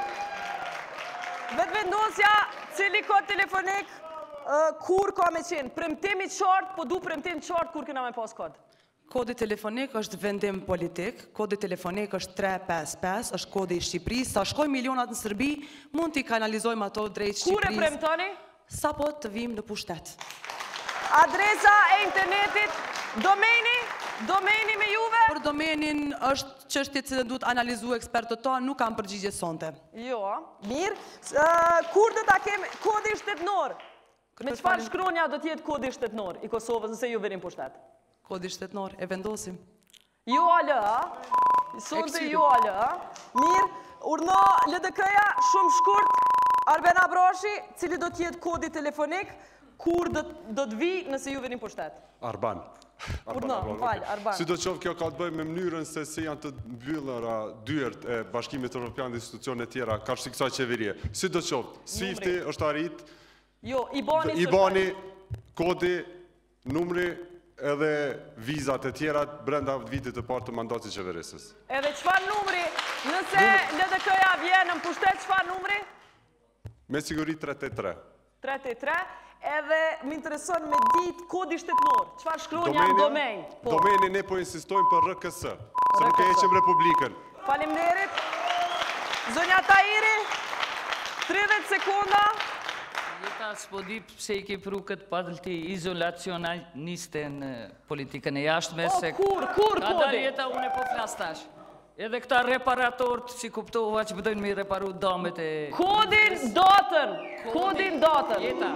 Vetë vendosja, cili kod telefonik, kur ka me qenë. Premtimi qartë, po du premtim qartë kur këna me pas kod. Kodi telefonik është vendim politik, kodi telefonik është tre pesë pesë, është kodi i Shqipërisë. Sa shkoj milionat në Serbi, mund t'i kanalizojmë ato drejt Shqipërisë. Kur e premtoni? Sa po të vim në pushtet. Adresa e internetit, domeni, domeni me juve? Për domenin është çështje që duhet analizu ekspertët tonë, nuk kam përgjigje sonte. Jo, mirë. Kur do ta kemi kodi shtetënor? Me çfarë shkronja do t'jetë kodi shtetënor i Kosovës nëse ju vinin pushtet? Kodi shtetënor, e vendosim. Jo alë, sonte jo alë. Mirë, urno L D K-ja, shumë shkurt, Arben Abrashi, cili do t'jetë kodi telefonik, kur do të vi nëse ju vinin pushtet? Arban. Urno, më falë, Arban. Si do qovë kjo ka të bëjë me mënyrën se si janë të mbyllëra dyert e Bashkimit Evropian dhe institucionet tjera, ka shtë kësaj qeverie. Si do qovë, Swifti është arrit, jo, I B A N-i I B A N-i, kodi, numri, edhe vizat e tjera brenda vitit të partë të mandatit qeverisës. Edhe qëfar numri, nëse L D K-ja vjenë në pushtet, qëfar numri? Me siguri tridhjetë e tre. tridhjetë e tre, edhe më intereson me ditë kodi shtetënor, qëfar shkronja në domen? Domeni ne po insistojmë për R K S, se nuk e heqim Republikën. Faleminderit. Zonja Tahiri, tridhjetë sekonda. Jeta s'po di pse i ke pru këtë parti izolacioniste në politikën e jashtme. O, kur, kur, Ka dalë kodi? Jeta, unë po flas tash. Edhe këta reparatorët, si kuptova që bëdojnë mi reparu damet e... Kodin datën! Kodin datën! Jeta.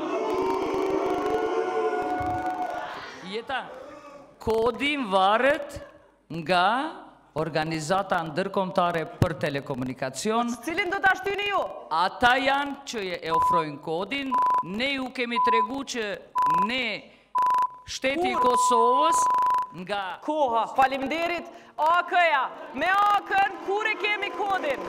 Jeta. Kodin varet nga organizata ndërkombëtare për telekomunikacion. Cilin do ta shtyni ju? Ata janë që e ofrojnë kodin, ne ju kemi tregu që ne shteti i Kosovës nga... Koha, faleminderit, A K-ja, me A K-n, kur e kemi kodin?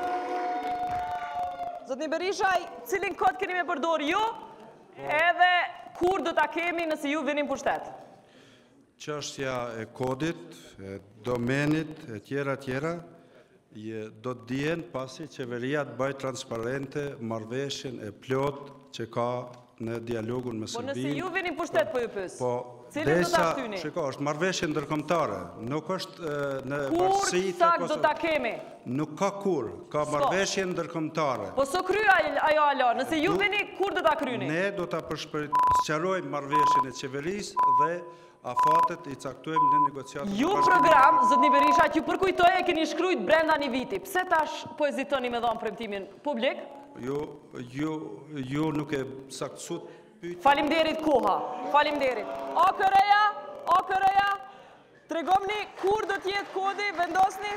Zotni Berishaj, cilin kod keni me përdor ju, edhe kur do ta kemi nëse ju vinin pushtet? Çështja e kodit, e domenit, e tjera tjera, je, do të dihen pasi qeveria të bëjë transparente marrëveshjen e plot që ka në dialogun me Po Serbinë. nëse ju vinin pushtet po ju pys. Po, cilin do ta shtyni? Shiko, është marrëveshje ndërkombëtare, nuk është e, në Kur bashkësi të sak do Kosovës. ta kemi? Nuk ka kur, ka S'ka. marrëveshje ndërkombëtare. Po so kry ajo ala, nëse ju vini, kur do ta kryni? Ne do ta përshpërqarojmë marrëveshjen e qeverisë dhe afatet i caktojmë në negociatat. Ju program, zotni Berisha, që ju përkujtoj e keni shkrujt brenda një viti. Pse tash po ezitoni me dhënë premtimin publik? Ju, ju, ju nuk e saktësut pyetje. Faleminderit koha, faleminderit. A K-ja, A K-ja, tregomni kur do t'jetë kodi, vendosni?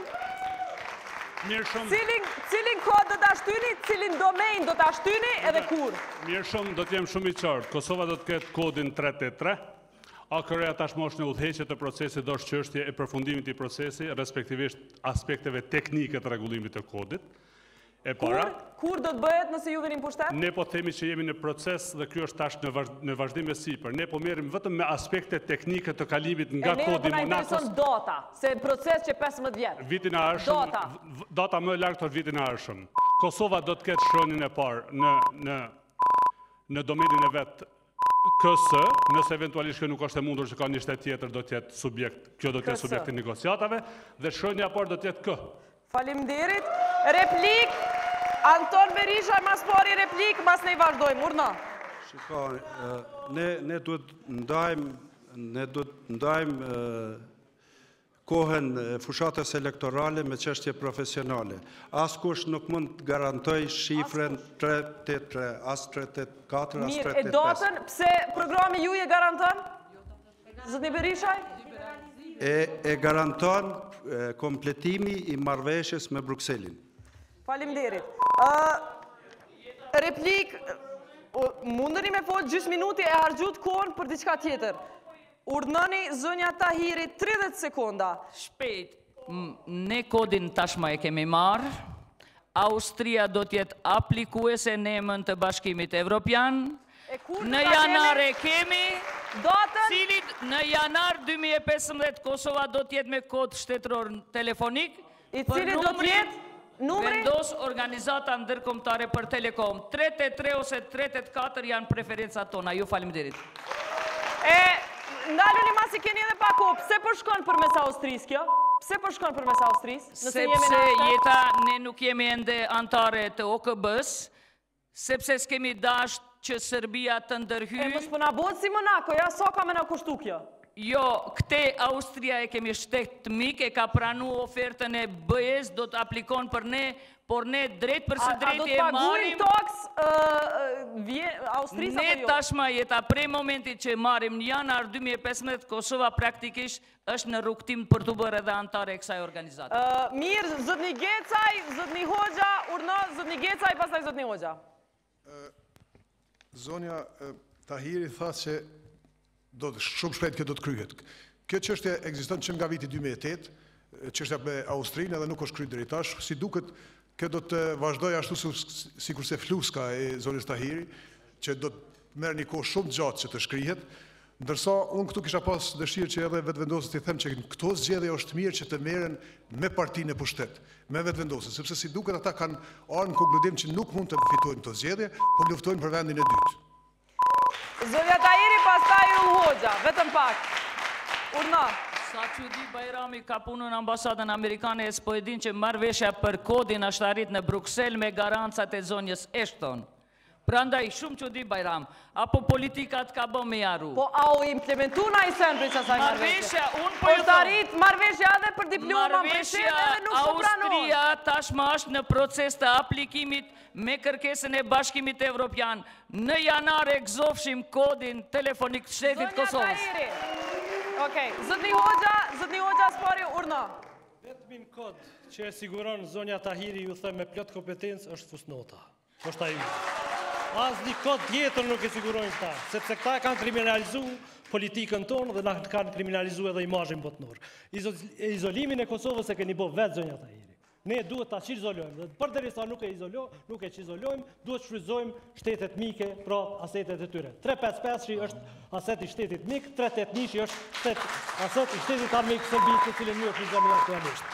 Mirë shumë. Cilin, cilin kod do t'a shtyni, cilin domain do t'a shtyni edhe kur? Mirë shumë, do t'jem shumë i qartë. Kosova do t'ketë kodin tre tre tre. A K-ja tashmë është në udhëheqje të procesit, do është çështje e përfundimit i procesi, respektivisht aspekteve teknike të rregullimit të kodit. E para, Kur do të bëhet nëse ju vinin pushtet? ne po themi që jemi në proces dhe kjo është tash në vazh- në vazhdim e sipër. Ne po merrim vetëm me aspekte teknike të kalimit nga e ne kodi po na Monakos. intereson data, se proces që pesëmbëdhjetë vjet. Vitin e ardhshëm, Data. v- data më e lartë është vitin e ardhshëm. Kosova do të ketë shronin e parë në në në domenin e vet K S, nëse eventualisht kjo nuk është e mundur që ka një shtet tjetër, do të jetë subjekt, kjo do të K S. jetë subjekt i negociatave dhe shronja e parë do të jetë K. Faleminderit. Replik, Anton Berisha, mas pari replik, mas ne i vazhdojmë, urna. Shiko, e, ne, ne duhet ndajmë, ne duhet ndajmë e, kohën e fushatës elektorale me çështje profesionale. Askush nuk mund të garantoj shifrën tre tetëdhjetë tre, as tre tetëdhjetë katër, as Mirë, tre e tetëdhjetë pesë. datën, pse programi ju e garanton? Zotni Berishaj? E, e garanton e, kompletimi i marrëveshjes me Brukselin. Faleminderit. Ë, replik, o, mundeni me fol gjysmë minuti e harxhut kohën për diçka tjetër. Urdhënoni zonja Tahiri tridhjetë sekonda. Shpejt, m- ne kodin tashma e kemi marrë, Austria do t'jetë aplikuese në emën të Bashkimit Evropian, E kur do në ta janar kemi? e kemi, Datën? cilit në janar dy mijë e pesëmbëdhjetë Kosova do t'jetë me kod shtetëror telefonik, I për cili do numrin t'jetë? Numri? vendos organizata ndërkombëtare për Telekom. tre tetëdhjetë tre ose tre tetëdhjetë katër janë preferencat tona. Ju faleminderit. E, ndaluni masi keni edhe pak kohë. Pse po shkon përmes Austrisë kjo? Pse po shkon përmes Austrisë? Nëse jemi Sepse në ashtë? jeta ne nuk jemi ende antare të O K B-s, sepse s'kemi dasht që Serbia të E ndërhyjë. mos po na bëhet si Monako, ja sa ka me na kushtu kjo? Jo, këte Austria e kemi shtet të mik, e ka pranu ofertën e B E-s, do të aplikon për ne, por ne drejt për A, së a do drejti të e paguin marim. toks ë, ë, vje- Austrisë Ne apo jo? tashma jeta prej momentit që marim në janar dy mijë e pesëmbëdhjetë, Kosova praktikisht është në rrugtim për të bërë edhe antare e kësaj organizate. Ë, mirë, zotni Gecaj, zotni Hoxha, urna, zotni Gecaj, pastaj zotni Hoxha. Zonja e, Tahiri tha se do të shumë shpejt kjo do të kryhet. Kjo çështje ekziston që nga viti dy mijë e tetë, e, çështja me Austrinë edhe nuk është kryer deri tash. Si duket, kjo do të vazhdojë ashtu si- sikurse fluska e zonës Tahiri, që do të merr një kohë shumë të gjatë që të shkrihet. Ndërsa unë këtu kisha pas dëshirë që edhe vetëvendosës të them që këto zgjedhje është mirë që të merren me partinë e pushtet, me vetëvendosës, sepse si duket ata kanë ardhur në konkludim që nuk mund të fitojnë këto zgjedhje, por luftojnë për vendin e dytë. Zonja Tahiri, pastaj Ul Hoxha, vetëm pak. Urna. Sa që di Bajrami ka punën në ambasadën amerikane e s'po e din që marrëveshja për kodin është arrit në Bruxelles me garancat e zonjës Ashton. Prandaj shumë që di Bajram, apo politikat ka bë me jaru. Po a u implementu na i sen për qësaj marveshja? Unë po ju të arrit marveshja edhe për diploma mbështet edhe nuk po pranohet. Austria tashmë është në proces të aplikimit me kërkesën e Bashkimit Evropian. Në janar e gëzofshim kodin telefonik të shtetit Kosovës. Zonja Tahiri. Okej, zëtni Hoxha, zëtni Hoxha Spari, urna. Vetëmin kod që e siguron zonja Tahiri ju them me plot kompetencë është fusnota. është ajo. Asnjë kod tjetër nuk e sigurojnë këta, sepse këta kanë kriminalizu politikën tonë dhe na kanë kriminalizu edhe imazhin botnor. Izolimin e Kosovës e keni bë vetë zonja Tahiri. Ne duhet ta çizolojmë. Dhe përderisa nuk e izolojmë, nuk e çizolojmë, duhet të shfrytëzojmë shtetet mike, pra asetet e tyre. tre pesë pesë është aset i shtetit mik, tre tetë një është aset i shtetit armik serbisë, të cilën ju e shfrytëzoni aktualisht.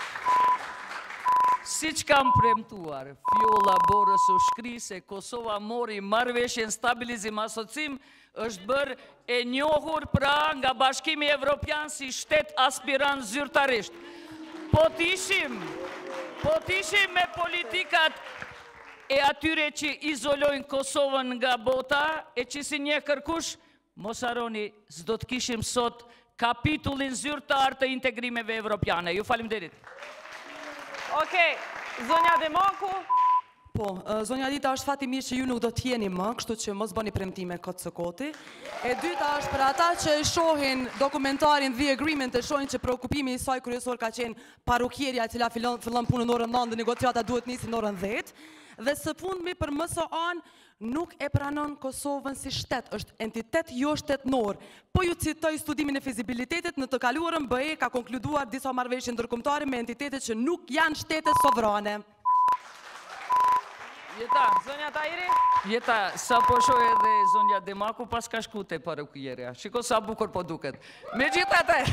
Si që kam premtuar, Fjolla Borës u shkri se Kosova mori marrëveshjen stabilizim asocim, është bërë e njohur pra nga Bashkimi Evropian si shtet aspirant zyrtarisht. Po t'ishim, po t'ishim me politikat e atyre që izolojnë Kosovën nga bota, e që si një kërkush, mos harroni, s'do t'kishim sot kapitullin zyrtar të integrimeve evropiane. Ju falimderit. Okej, zonja Demaku. Po, zonja Dita është fatimisht që ju nuk do t'jeni më, kështu që mos bëni premtime këtë së koti. E dyta është për ata që e shohin dokumentarin The Agreement, e shohin që preokupimi i saj kryesor ka qenë parukjerja e cila fillon punën në orën nëntë dhe negociata duhet nisi në orën dhjetë. Dhe së fundmi për M S A-n nuk e pranon Kosovën si shtet, është entitet jo shtetnor. Po ju citoj studimin e fizibilitetit, në të kaluarën B E ka konkluduar disa marrëveshje ndërkombëtare me entitetet që nuk janë shtete sovrane. Jeta, zonja Tahiri? Jeta, sa po shoh edhe zonja Demaku pas ka shku te parukjerja. Shiko sa bukur po duket. Megjithatë,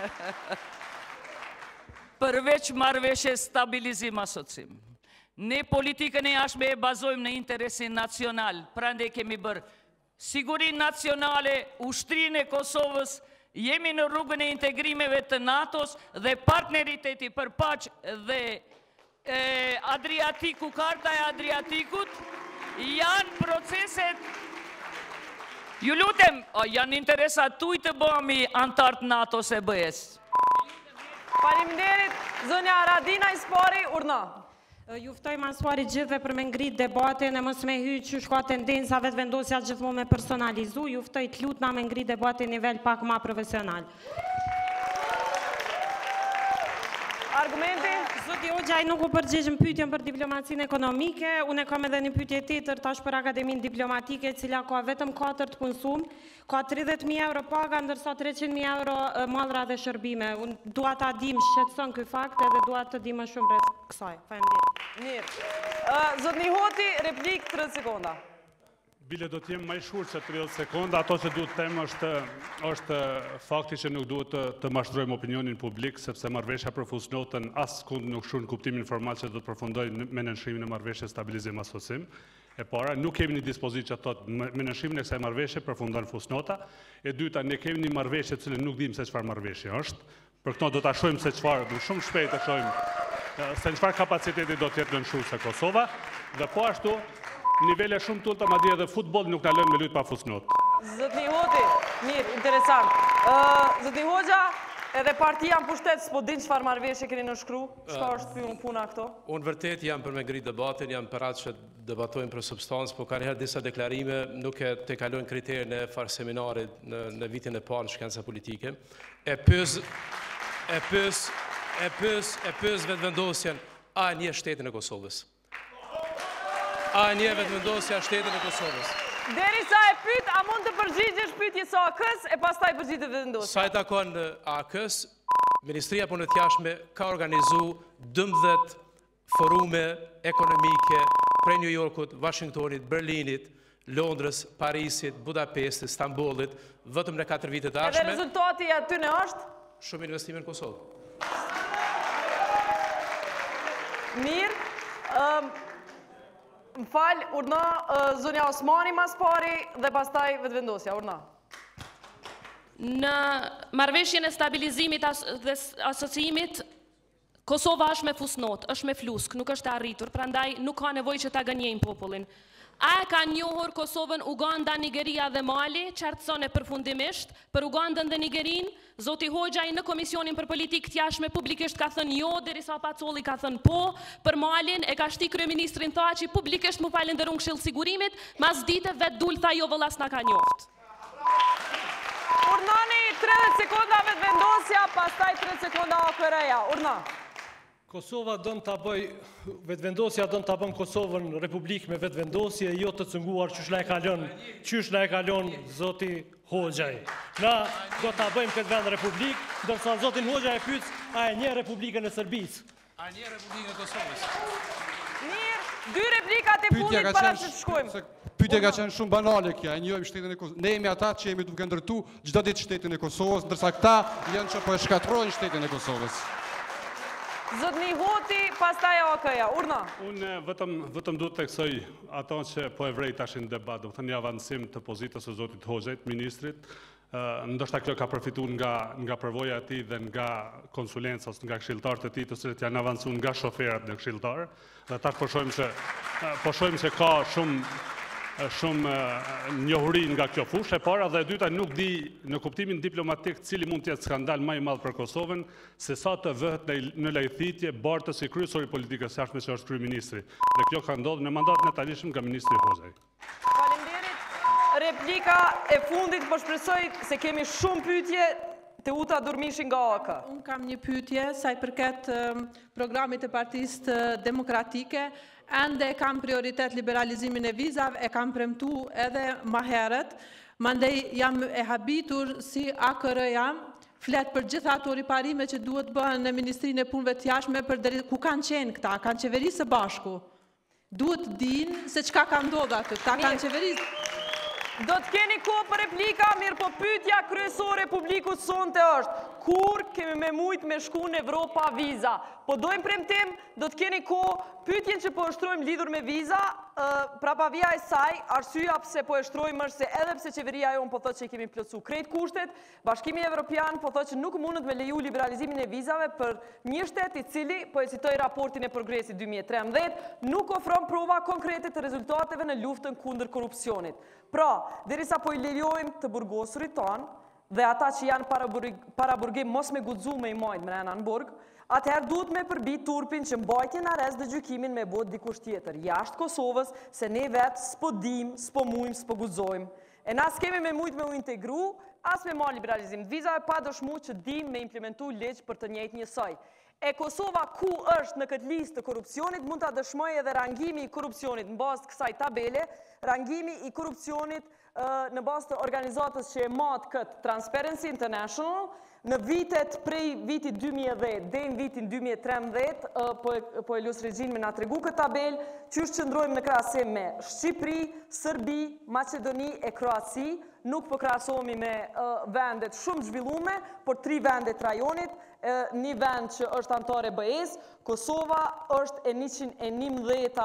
përveç marrëveshje stabilizim asocim, ne politikën e jashtme e bazojmë në interesin nacional, prandaj kemi bërë sigurinë nacionale, ushtrinë e Kosovës, jemi në rrugën e integrimeve të NATO-s dhe partneriteti për paqë dhe Adriatiku, karta e Adriatikut, janë proceset, ju lutem, janë interesat tuj të bëmi antartë NATO-s e B E-s. Faleminderit, zonja Radina Ispari, urna. Juftoj Mansuari gjithve për me ngrit debatin e mos me hy që shka tendensave të vendosja gjithmonë me personalizu, juftoj të lutna me ngrit debatin nivel pak ma profesional. Argumenti? Zoti Hoxha nuk u përgjigjëm pyetjen për diplomacinë ekonomike, unë kam edhe një pyetje tjetër tash për Akademinë Diplomatike, e cila ka vetëm katër të punësuar, ka tridhjetë mijë euro paga, ndërsa treqind mijë euro mallra dhe shërbime. Unë dua ta dim, shqetëson ky fakt edhe dua të di më shumë rreth kësaj. Faleminderit. Mirë. Zotni Hoti, replik tridhjetë sekonda. Bile do t'jem më i shkurtër se tridhjetë sekonda, ato që duhet them është është fakti që nuk duhet të, të mashtrojmë opinionin publik, sepse marrëveshja për fusnotën askund nuk shon kuptimin formal që do të përfundoj me nënshkrimin e marrëveshjes stabilizim asocim. E para, nuk kemi një dispozitë që thot me nënshkrimin e kësaj marrëveshje përfundon fusnota. E dyta, ne kemi një marrëveshje të cilën nuk dimë se çfarë marrëveshje është. Për këtë do ta shohim se çfarë, do shumë shpejt të shohim se çfarë kapaciteti do të jetë nënshuese Kosova dhe po ashtu nivele shumë të ulta, madje edhe futboll nuk na lën me lut pa fusnot. Zotni Hoti, mirë, interesant. Zotni Hoxha, edhe partia në pushtet s'po din çfarë marrëveshje keni nënshkru? Çka është puna këto? Unë vërtet jam për me ngrit debatin, jam për atë që debatojmë për substancë, po kanë herë disa deklarime nuk e te kalojnë kriterin e farë seminarit në, në vitin e parë në shkenca politike. E pës, e pës, e pës, e pës vetëvendosjen a një shtetin e Kosovës. A një vetëvendosja shtetin e Kosovës. Deri sa e pyet, a mund të përgjigjesh pyetje së A K-s e pastaj përgjigjet vetëvendosja? Sa e takon A K-s, Ministria e Punëve të Jashtme ka organizu dymbëdhjetë forume ekonomike prej New Yorkut, Washingtonit, Berlinit, Londrës, Parisit, Budapestit, Stambollit, vetëm në katër vite të ardhshme. Edhe rezultati aty në është? Shumë investime në Kosovë. Mirë. Më falë, urna, zonja Osmani mas pari dhe pastaj vetëvendosja, urna. Në marrëveshjen e stabilizimit dhe asociimit, Kosova është me fusnot, është me flusk, nuk është arritur, prandaj nuk ka nevojë që ta gënjejmë popullin. A e ka njohur Kosovën, Uganda, Nigeria dhe Mali, qartëson e përfundimisht, për Ugandën dhe Nigerin, Zoti Hoxhaj në Komisionin për Politikë të Jashtme publikisht ka thënë jo, derisa Pacolli ka thënë po, për Malin e ka shti kryeministrin Thaçi publikisht mu falenderun Këshill Sigurimit, mas dite vetë dul tha jo vëllas na ka njoft. Urnani, tridhjetë sekonda vetëvendosja, pastaj tridhjetë sekonda O K R-ja. Urna. Kosova dën ta bëj, vetëvendosja dën ta bën Kosovën republikë me vetëvendosje, jo të cënguar qysh na e kalon, qysh na e kalon Zoti Hoxhaj. Na do ta bëjmë këtë vend republikë, ndërsa Zotin Hoxha e pyet, a e njeh Republikën e Serbisë? A e njeh Republikën e Kosovës? Mirë, dy replikat e fundit para se të shkojmë. Pyetja ka qenë shumë banale kja, e njohim shtetin e Kosovës. Ne jemi ata që jemi duke ndërtu çdo ditë shtetin e Kosovës, ndërsa këta janë që po e shkatrojnë shtetin e Kosovës. Zotni Hoti, pastaj O K-ja. Urna. Unë vetëm vetëm duhet të theksoj ato që po e vrej tash në debat, do të thënë një avancim të pozitës së Zotit Hoxhajt, ministrit. Ndoshta kjo ka përfituar nga nga përvoja e tij dhe nga konsulenca ose nga këshilltarët e tij, të cilët janë avancuar nga shoferat dhe këshilltar. Dhe tash po shohim se po shohim se ka shumë shumë njohuri nga kjo fushë. E para dhe e dyta nuk di në kuptimin diplomatik cili mund të jetë skandal më i madh për Kosovën se sa të vëhet në lajthitje Bartës i kryesori politikës jashtme që është kryeministri. Dhe kjo ka ndodhur në mandatin e talishëm nga ministri Hoxhaj. Replika e fundit, po shpresoj se kemi shumë pyetje të Uta Durmishin nga O K. Unë kam një pyetje sa i përket programit të Partisë Demokratike. Ende kam prioritet liberalizimin e vizave, e kam premtu edhe ma herët. Mandej jam e habitur si A K R-ja, flet për gjitha ato riparime që duhet bëhen në Ministrinë e Punëve të Jashtme për deri ku kanë qenë këta, kanë qeverisë së bashku. Duhet dinë se çka ka ndodhur aty, këta kanë qeverisë. Do të keni kohë për replika, mirë po pyetja kryesore publikut sonte është, kur kemi me mujt me shku në Evropë pa viza? Po dojmë premtim, do të keni kohë, pyetjen që po shtrojmë lidhur me viza, prapavia e saj, arsyeja pse po e shtrojmë është se edhe pse qeveria jonë po thotë që kemi plotsu krejt kushtet, Bashkimi Evropian po thotë që nuk mundet me leju liberalizimin e vizave për një shtet i cili, po e citoj raportin e progresit dy mijë e trembëdhjetë, nuk ofron prova konkrete të rezultateve në luftën kundër korrupsionit. Pra, derisa po i lejojmë të burgosurit tonë, dhe ata që janë para burgim mos me guxu me i majtë mrena në burg, atëherë duhet me përbi turpin që mbajtje në arrest dhe gjykimin me bot dikush tjetër, jashtë Kosovës, se ne vetë s'po dim, s'po mujmë, s'po guxojmë. E na s'kemi me mujtë me u integru, as me ma liberalizim të vizave, pa dëshmu që dim me implementu legjë për të njëjtë njësoj. E Kosova ku është në këtë listë të korrupsionit, mund të dëshmoj edhe rangimi i korrupsionit në bazë të kësaj tabele, rangimi i korrupsionit në bazë të organizatës që e matë këtë Transparency International, në vitet prej vitit dy mijë e dhjetë dhe në vitin dy mijë e trembëdhjetë, po e lusë regjin me nga tregu këtë tabel, që është qëndrojmë në krahasim me Shqipëri, Sërbi, Macedoni e Kroaci, nuk po krahasohemi me vendet shumë zhvillume, por tri vendet rajonit, një vend që është antare B E-s, Kosova është e njëqind e njëmbëdhjetë,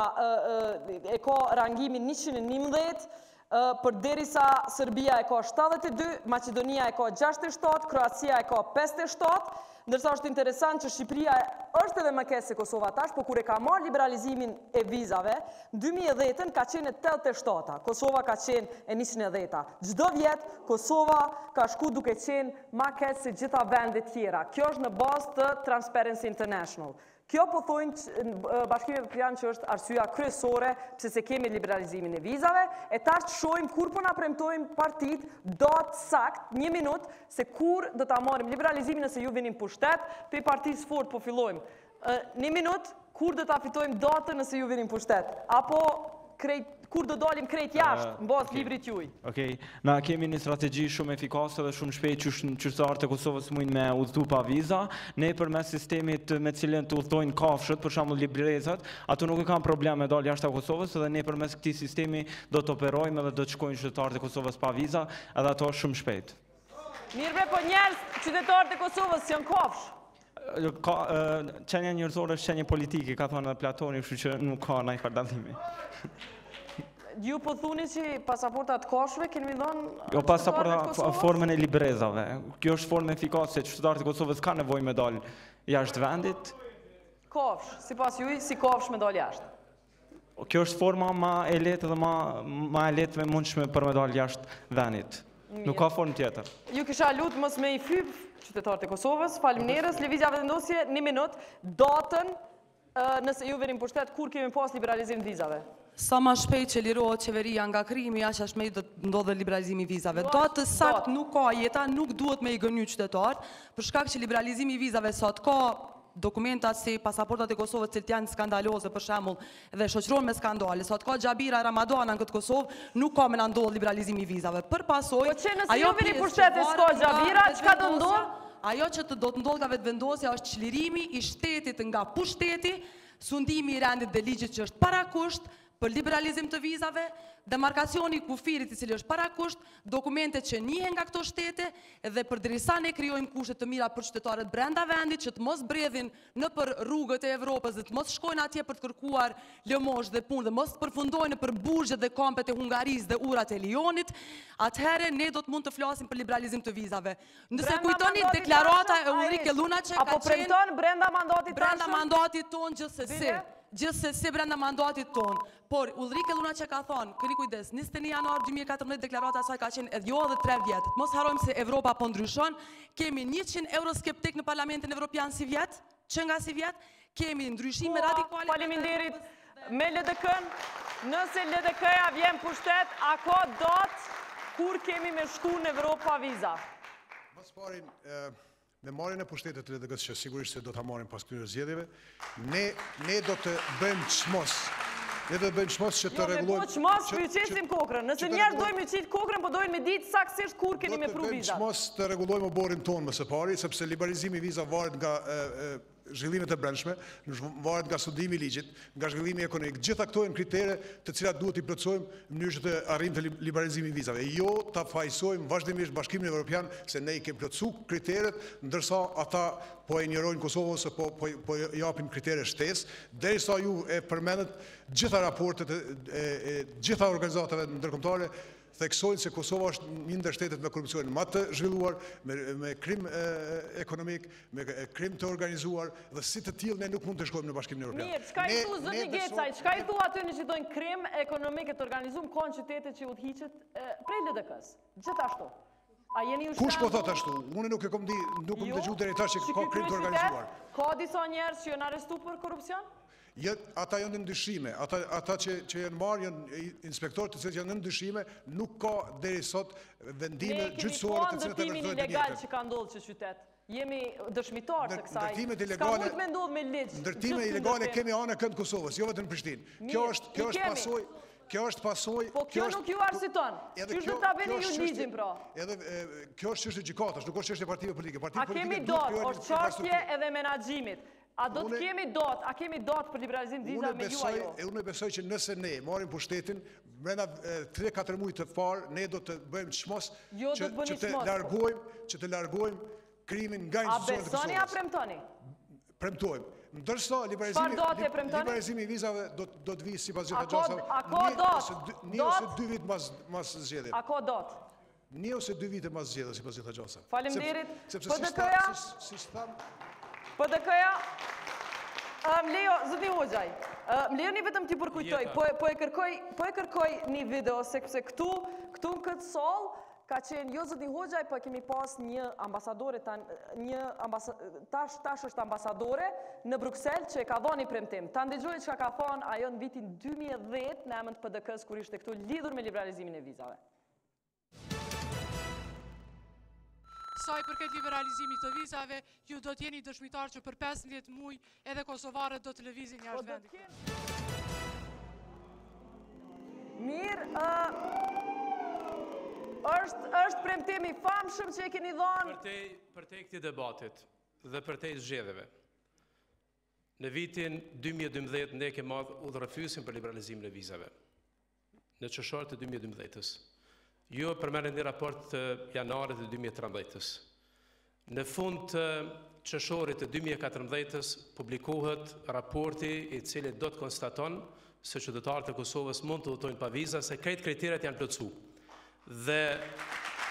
e ka rangimin njëqind e njëmbëdhjetë, për derisa Serbia e ka shtatëdhjetë e dy, Macedonia e ka gjashtëdhjetë e shtatë, Kroacia e ka pesëdhjetë e shtatë, ndërsa është interesant që Shqipëria është edhe më keq se Kosova tash, por kur e ka marrë liberalizimin e vizave, në dy mijë e dhjetë ka qenë tetëdhjetë e shtatë, Kosova ka qenë e njëqind e dhjetë. Çdo vjet Kosova ka shku duke qenë më keq se gjitha vendet tjera. Kjo është në bazë të Transparency International. Kjo po thojnë Bashkimi Evropian që është arsyeja kryesore pse se kemi liberalizimin e vizave, e tash shohim kur po na premtojmë partit datë sakt, një minutë, se kur do ta marrim liberalizimin nëse ju vini në pushtet, pe partisë fort po fillojmë. Një minutë, kur do ta fitojmë datën nëse ju vini në pushtet? Apo krejt kur do dalim krejt jashtë në bazë librit juaj. Okej, na kemi një strategji shumë efikase dhe shumë shpejt që qytetarët e Kosovës mujnë me udhëtu pa viza. Ne përmes sistemit me cilën të udhëtojnë kafshët, për shembull librezat, ato nuk e kanë problem me dalë jashtë Kosovës, dhe ne përmes këtij sistemi do të operojmë dhe do të shkojnë qytetarët e Kosovës pa viza, edhe ato shumë shpejt. Mirë, po njerëz qytetarët e Kosovës janë kafshë. Qenja njerëzore është qenje politike, ka thonë edhe Platoni, kështu që nuk ka ndonjë dallimi. Ju po thuni që pasaportat kafshëve keni dhënë Jo, pasaporta formën e librezave. Kjo është formë efikase që qytetarët e Kosovës kanë nevojë me dalë jashtë vendit. Kafshë, sipas juaj, si kafshë me dalë jashtë. kjo është forma ma e lehtë dhe ma, ma e lehtë me mundshme për me dalë jashtë vendit. Nuk ka formë tjetër. Ju kisha lutë mos me i fyp qytetarët e Kosovës, faleminderit, Lëvizja Vendosje, një minut, datën nëse ju veni pushtet, kur kemi pas liberalizim vizave? Sa ma shpejt që lirohet qeveria nga krimi, aq a shpejt do të ndodhe liberalizimi vizave. Datë sakt nuk ka jeta, nuk duhet me i gënyu qytetarët, për shkak që liberalizimi vizave sot ka dokumentat si pasaportat e Kosovës cilët janë skandaloze për shembull dhe shoqërohen me skandale. Sot ka Xhabira Ramadana në këtë Kosovë, nuk ka me na ndodh liberalizimi vizave. Për pasojë, po që nëse ju vini pushtet e s'ka Xhabira, çka do ndodh? Ajo që të do të ndodh nga vetëvendosja është çlirimi i shtetit nga pushteti, sundimi i rendit dhe ligjit që është parakusht për liberalizim të vizave, demarkacioni i kufirit i cili është parakusht, dokumente që njihen nga këto shtete dhe përderisa ne krijojmë kushte të mira për qytetarët brenda vendit që të mos bredhin në për rrugët e Evropës dhe të mos shkojnë atje për të kërkuar lëmosh dhe punë dhe mos përfundojnë për burgjet dhe kampet e Hungarisë dhe urat e Lionit, atëherë ne do të mund të flasim për liberalizim të vizave. Nëse kujtoni deklarata e Ulrike Lunacek apo premton brenda mandatit brenda mandatit ton gjithsesi. Gjithsesi brenda mandatit ton. Por Ulrike Lunacek ka thonë, këni kujdes, njëzet e një januar dy mijë e katërmbëdhjetë deklarata saj ka qenë edhe jo edhe tre vjet. Mos harrojmë se Evropa po ndryshon. Kemi njëqind euroskeptik në Parlamentin Evropian si vjet, që nga si vjet, kemi ndryshime radikale. Faleminderit me L D K-n. Nëse L D K-ja vjen pushtet, a ka datë kur kemi me shku në Evropë pa viza? Mos parin me marrjen e pushtetit të L D K-s që sigurisht se do ta marrim pas këtyre zgjedhjeve, ne ne do të bëjmë çmos. Ne do të bëjmë çmos që të rregullojmë. Jo, çmos pyetsim kokrën. Nëse njerëz dojnë me çit kokrën, po dojnë me ditë saktësisht kur keni me pru vizat. Do të bëjmë çmos të rregullojmë oborrin tonë më së pari, sepse liberalizimi i vizave varet nga zhvillimet e brendshme, varet nga studimi i ligjit, nga zhvillimi ekonomik. Gjitha këto janë kritere të cilat duhet i plotësojmë në mënyrë që të arrijmë të liberalizimin e vizave. Jo ta fajsojmë vazhdimisht Bashkimin Evropian se ne i kemi plotësuar kriteret, ndërsa ata po e injorojnë Kosovën ose po po po japin kritere shtesë, derisa ju e përmendët gjitha raportet e gjitha organizatave ndërkombëtare theksojnë se Kosova është një ndër shtetet me korrupsion më të zhvilluar, me krim ekonomik, me krim të organizuar dhe si të tillë ne nuk mund të shkojmë në Bashkimin Evropian. Mirë, çka i thu zoti Gecaj, çka i thu aty në që dojnë krim ekonomik të organizuar kanë qytete që udhëhiqet prej L D K-s. Gjithashtu. A jeni ju Kush po thot ashtu? Unë nuk e kam di, nuk kam dëgjuar deri tash që ka krim të organizuar. Ka disa njerëz që janë arrestuar për korrupsion? Ata janë në ndryshime, ata që janë marrë, janë inspektorët të cilët janë në ndryshime, nuk ka deri sot vendime gjyqësore të cilët e vërtetojnë të njëjtën. Ne kemi pa ndërtimin ilegal që ka ndodhur në qytet. Jemi dëshmitar të kësaj. Ska mund të ndodhë me ligj. Ndërtime ilegale kemi anë kënd Kosovës, jo vetëm në Prishtinë. Kjo është kjo është pasojë Kjo është pasojë. Po kjo nuk ju arsiton. Qysh do ta bëni ju ligjin pra? Edhe kjo është çështje gjykatash, nuk është çështje partive politike. A kemi dot, është çështje edhe menaxhimit. A do të kemi dot, a kemi dot për liberalizim vizave me ju ajo? Unë besoj që nëse ne marrim pushtetin, brenda tre katër muaj të parë, ne do të bëjmë çmos që të largojmë, që të largojmë krimin nga institucionet e Kosovës. A besoni a premtoni? Premtojmë. Ndërsa liberalizimi i vizave do të vijë sipas gjitha gjasave. A ka dot? Një ose dy vite mas zgjedhjeve. A ka dot? Një ose dy vite mas zgjedhjeve sipas gjitha gjasave. Faleminderit. Sepse P D K-ja P D K-ja Më lejo, zoti Hoxhaj, më lejo një vetëm t'i përkujtoj, po e kërkoj një video, sepse këtu, këtu në këtë sol, ka qenë, jo zoti Hoxhaj, po kemi pas një ambasadore, një tash tash është ambasadore në Bruxelles që e ka dhënë premtim. Ta ndëgjoj çka ka thonë ajo në vitin dy mijë e dhjetë në emër të P D K-s kur ishte këtu lidhur me liberalizimin e vizave. Sa i përket liberalizimit të vizave, ju do t'jeni dëshmitar që për pesëmbëdhjetë muaj edhe kosovarët do të lëvizin jashtë vendit. Mirë, është premtimi famshëm që e keni dhënë? Për te këtij debatit dhe për te zgjedhjeve. Në vitin dy mijë e dymbëdhjetë ne kemi marrë udhëheqësim për liberalizimin e vizave. Në qershor të dy mijë e dymbëdhjetës. Jo përmendën një raport të janarit të dy mijë e trembëdhjetës. Në fund të qershorit të dy mijë e katërmbëdhjetës publikohet raporti i cili do të konstaton se qytetarët e Kosovës mund të udhëtojnë pa viza se krejt kriteret janë plotësuar. Dhe